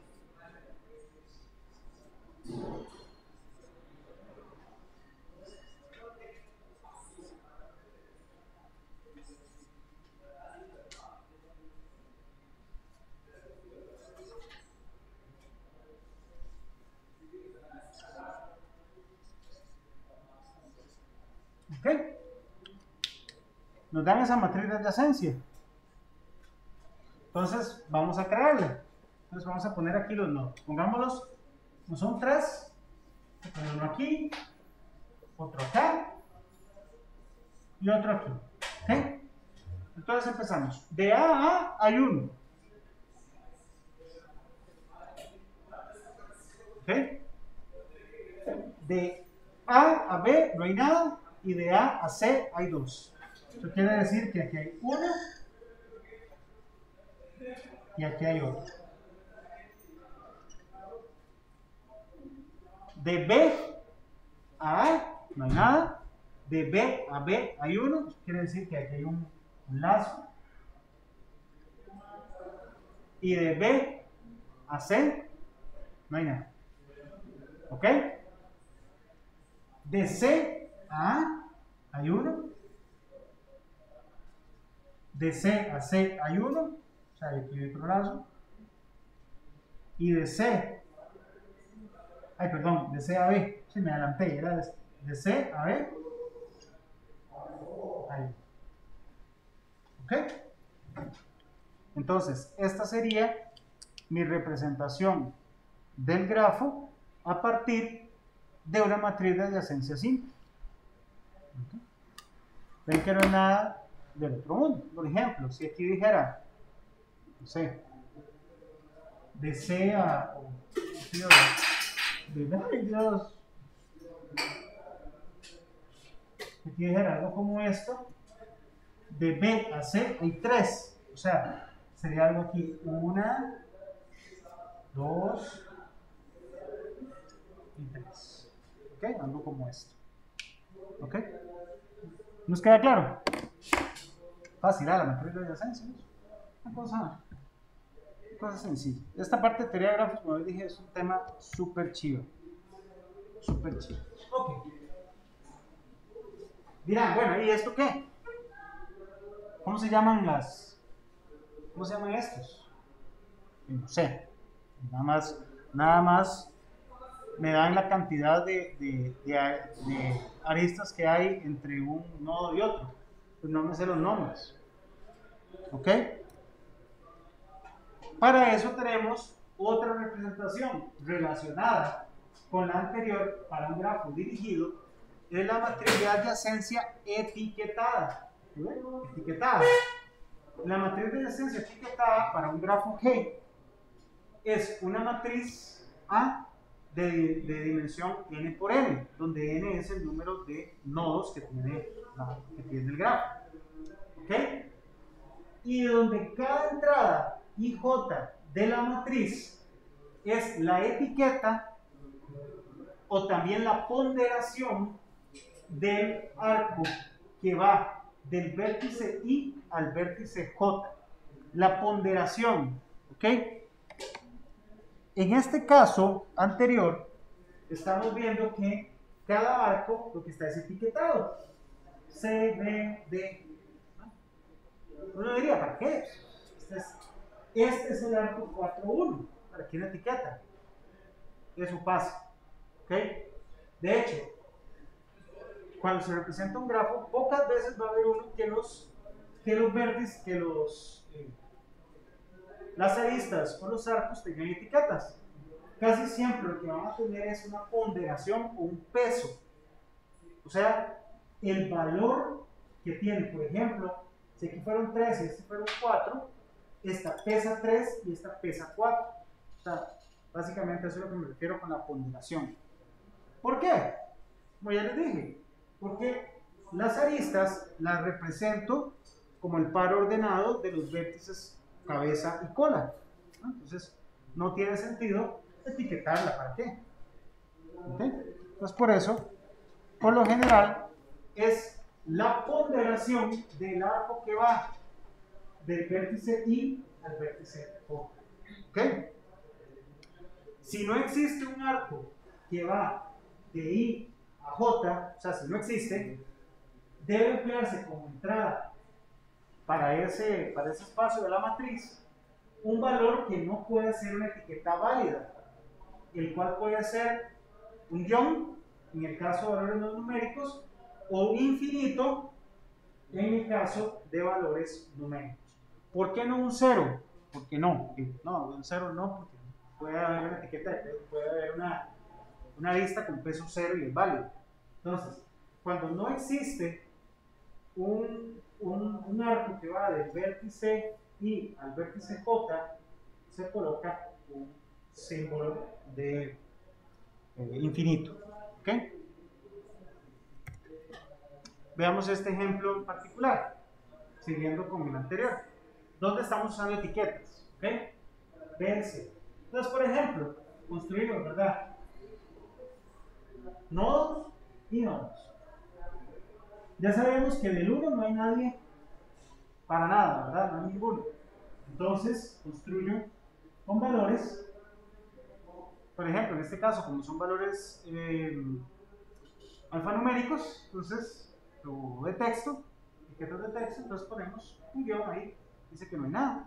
¿Ok? Nos dan esa matriz de adyacencia. Entonces, vamos a crearla. Entonces, vamos a poner aquí los nodos. Pongámoslos, no son 3. Uno aquí, otro acá y otro aquí. ¿Ok? Entonces empezamos. De A a A hay 1. ¿Ok? De A a B no hay nada. Y de A a C hay 2. Eso quiere decir que aquí hay 1 y aquí hay otro. De B a A no hay nada. De B a B hay 1. Eso quiere decir que aquí hay un lazo. Y de B a C no hay nada. ¿Ok? De C a A hay 1. De C a C hay 1. O sea, aquí hay otro lazo. Y de C, de C a B. Sí, me adelanté. Era de C a B. Ahí. ¿Ok? Entonces, esta sería mi representación del grafo a partir de una matriz de adyacencia simple. ¿Okay? Ven que no es nada del otro mundo. Por ejemplo, si aquí dijera, no sé, de C a... ay Dios. Aquí dijera algo como esto, de B a C hay 3. O sea, sería algo aquí, 1, 2 y 3. ¿Ok? Algo como esto. ¿Ok? ¿Nos queda claro? Fácil, la matriz de adyacencia. Una cosa sencilla. Esta parte de teoría de grafos, como les dije, es un tema súper chido. Súper chido. Ok. Dirán, bueno, ¿y esto qué? ¿Cómo se llaman estos? No sé. Nada más me dan la cantidad de aristas que hay entre un nodo y otro. Pues no me sé los nombres. ¿Ok? Para eso tenemos otra representación relacionada con la anterior para un grafo dirigido, es la matriz de adyacencia etiquetada. Etiquetada. La matriz de adyacencia etiquetada para un grafo G es una matriz A de dimensión n por n, donde n es el número de nodos que tiene el grafo. ¿Ok? Y donde cada entrada IJ de la matriz es la etiqueta o también la ponderación del arco que va del vértice I al vértice J. La ponderación, ¿ok? En este caso anterior, estamos viendo que cada arco lo que está es etiquetado. C, B, D. Uno diría, ¿para qué? Este es el arco 4-1. ¿Para qué una etiqueta? Eso pasa. ¿Ok? De hecho, cuando se representa un grafo, pocas veces va a haber uno que los vértices, las aristas o los arcos tengan etiquetas. Casi siempre lo que van a tener es una ponderación o un peso. O sea, el valor que tiene, por ejemplo, si aquí fueron 3 y este fueron 4, esta pesa 3 y esta pesa 4. O sea, básicamente eso es lo que me refiero con la ponderación. ¿Por qué? Como ya les dije, porque las aristas las represento como el par ordenado de los vértices cabeza y cola, ¿no? Entonces, no tiene sentido etiquetarla, ¿para qué? ¿Okay? Entonces, por eso, por lo general, es la ponderación del arco que va del vértice I al vértice J. ¿Ok? Si no existe un arco que va de I a J, o sea, si no existe, debe emplearse como entrada para ese espacio de la matriz un valor que no puede ser una etiqueta válida, el cual puede ser un guión, en el caso de valores no numéricos, o un infinito, en el caso de valores numéricos. ¿Por qué no un 0? ¿Por qué no? No, un 0 no, porque puede haber una etiqueta de peso, puede haber una lista con peso 0 y es válido. Entonces, cuando no existe un arco que va del vértice I al vértice J, se coloca un símbolo de infinito. ¿Ok? Veamos este ejemplo en particular, siguiendo con el anterior. ¿Dónde estamos usando etiquetas? ¿Ok? Véanse. Entonces, por ejemplo, construimos, ¿verdad? Nodos y nodos. Ya sabemos que del 1 no hay nadie para nada, ¿verdad? No hay ninguno. Entonces, construyo con valores. Por ejemplo, en este caso, como son valores alfanuméricos, entonces, o de texto, etiquetas de texto, entonces ponemos un guión ahí, dice que no hay nada.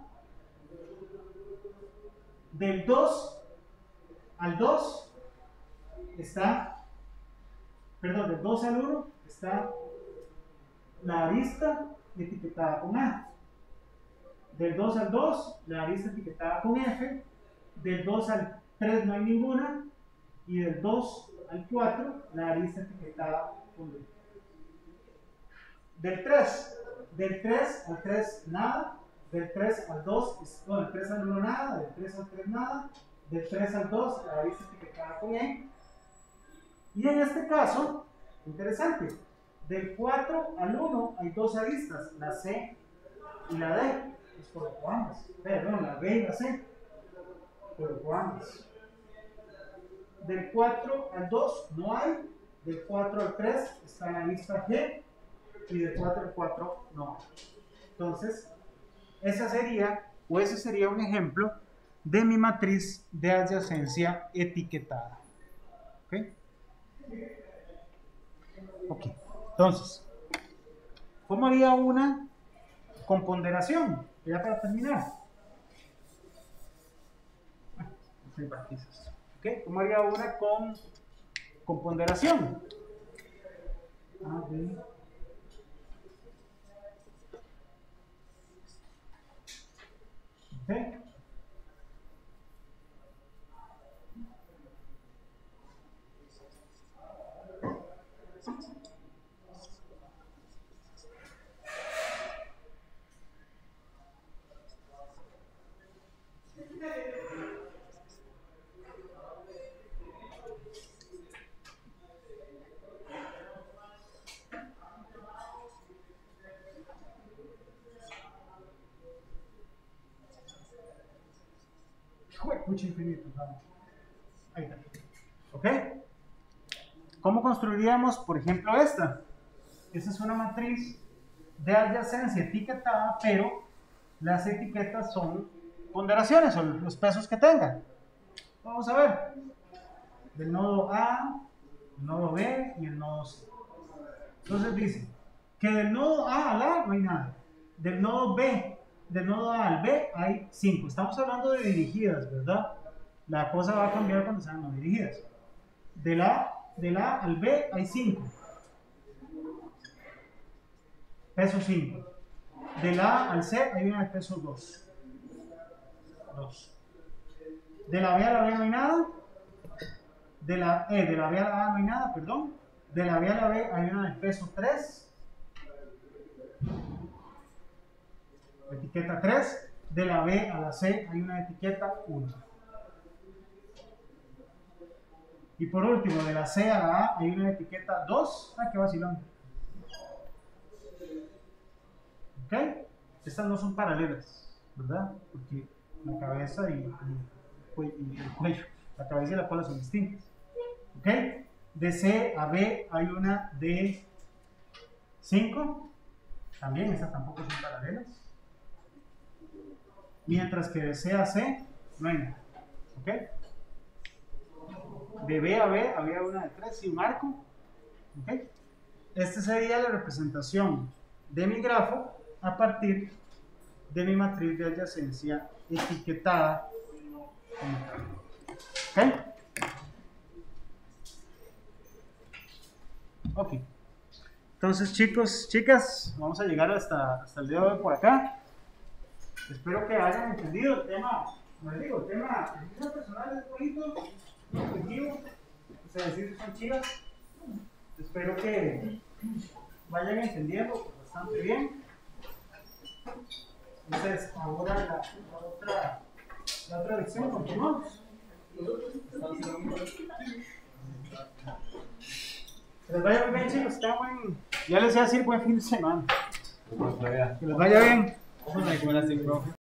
Del 2 al 2 está, perdón, del 2 al 1 está la arista etiquetada con A. Del 2 al 2, la arista etiquetada con F. Del 2 al 3 no hay ninguna. Y del 2 al 4, la arista etiquetada con D. Del 3 al 3 nada. Del 3 al 2, no, del 3 al 1 nada. Del 3 al 3 nada. Del 3 al 2, la arista etiquetada con E. Y en este caso, interesante, del 4 al 1 hay dos aristas, la C y la D. Pues coloco ambas. Perdón, la B y la C. Coloco ambas. Del 4 al 2 no hay. Del 4 al 3 está la lista G. Y del 4 al 4 no hay. Entonces, ese sería un ejemplo de mi matriz de adyacencia etiquetada. ¿Ok? Ok. Entonces, ¿cómo haría una con ponderación? Ya para terminar. ¿Okay? ¿Cómo haría una con ponderación? A, B. ¿Okay? Mucho infinito. Ahí está. ¿Ok? ¿Cómo construiríamos, por ejemplo, esta? Esta es una matriz de adyacencia etiquetada, pero las etiquetas son ponderaciones, son los pesos que tengan. Vamos a ver. Del nodo A, el nodo B y el nodo C. Entonces dice que del nodo A al A no hay nada. Del nodo A al B hay 5. Estamos hablando de dirigidas, ¿verdad? La cosa va a cambiar cuando sean no dirigidas. Del A al B hay 5. Peso 5. Del A al C hay una de peso 2. 2. De la B a la B no hay nada. De la B a la A no hay nada, perdón. De la B a la B hay una de peso 3. Etiqueta 3. De la B a la C hay una etiqueta 1. Y por último, de la C a la A hay una etiqueta 2. Ah, qué vacilón. ¿Ok? Estas no son paralelas, ¿verdad? Porque la cabeza y el cuello, la cabeza y la cola son distintas. ¿Ok? De C a B hay una de 5. También estas tampoco son paralelas. Mientras que de C a C no hay nada. ¿Ok? De B a B había una de 3 y un arco. ¿Ok? Esta sería la representación de mi grafo a partir de mi matriz de adyacencia etiquetada. ¿Ok? Ok. Entonces, chicos, chicas, vamos a llegar hasta el día de hoy por acá. Espero que hayan entendido el tema. Como les digo, el tema personal es bonito, es objetivo, o sea, decir que son chicas. Espero que vayan entendiendo bastante bien. Entonces, ahora la otra lección, continuamos. Que les vaya muy bien, chicos. Ya les voy a decir buen fin de semana. Que les vaya bien.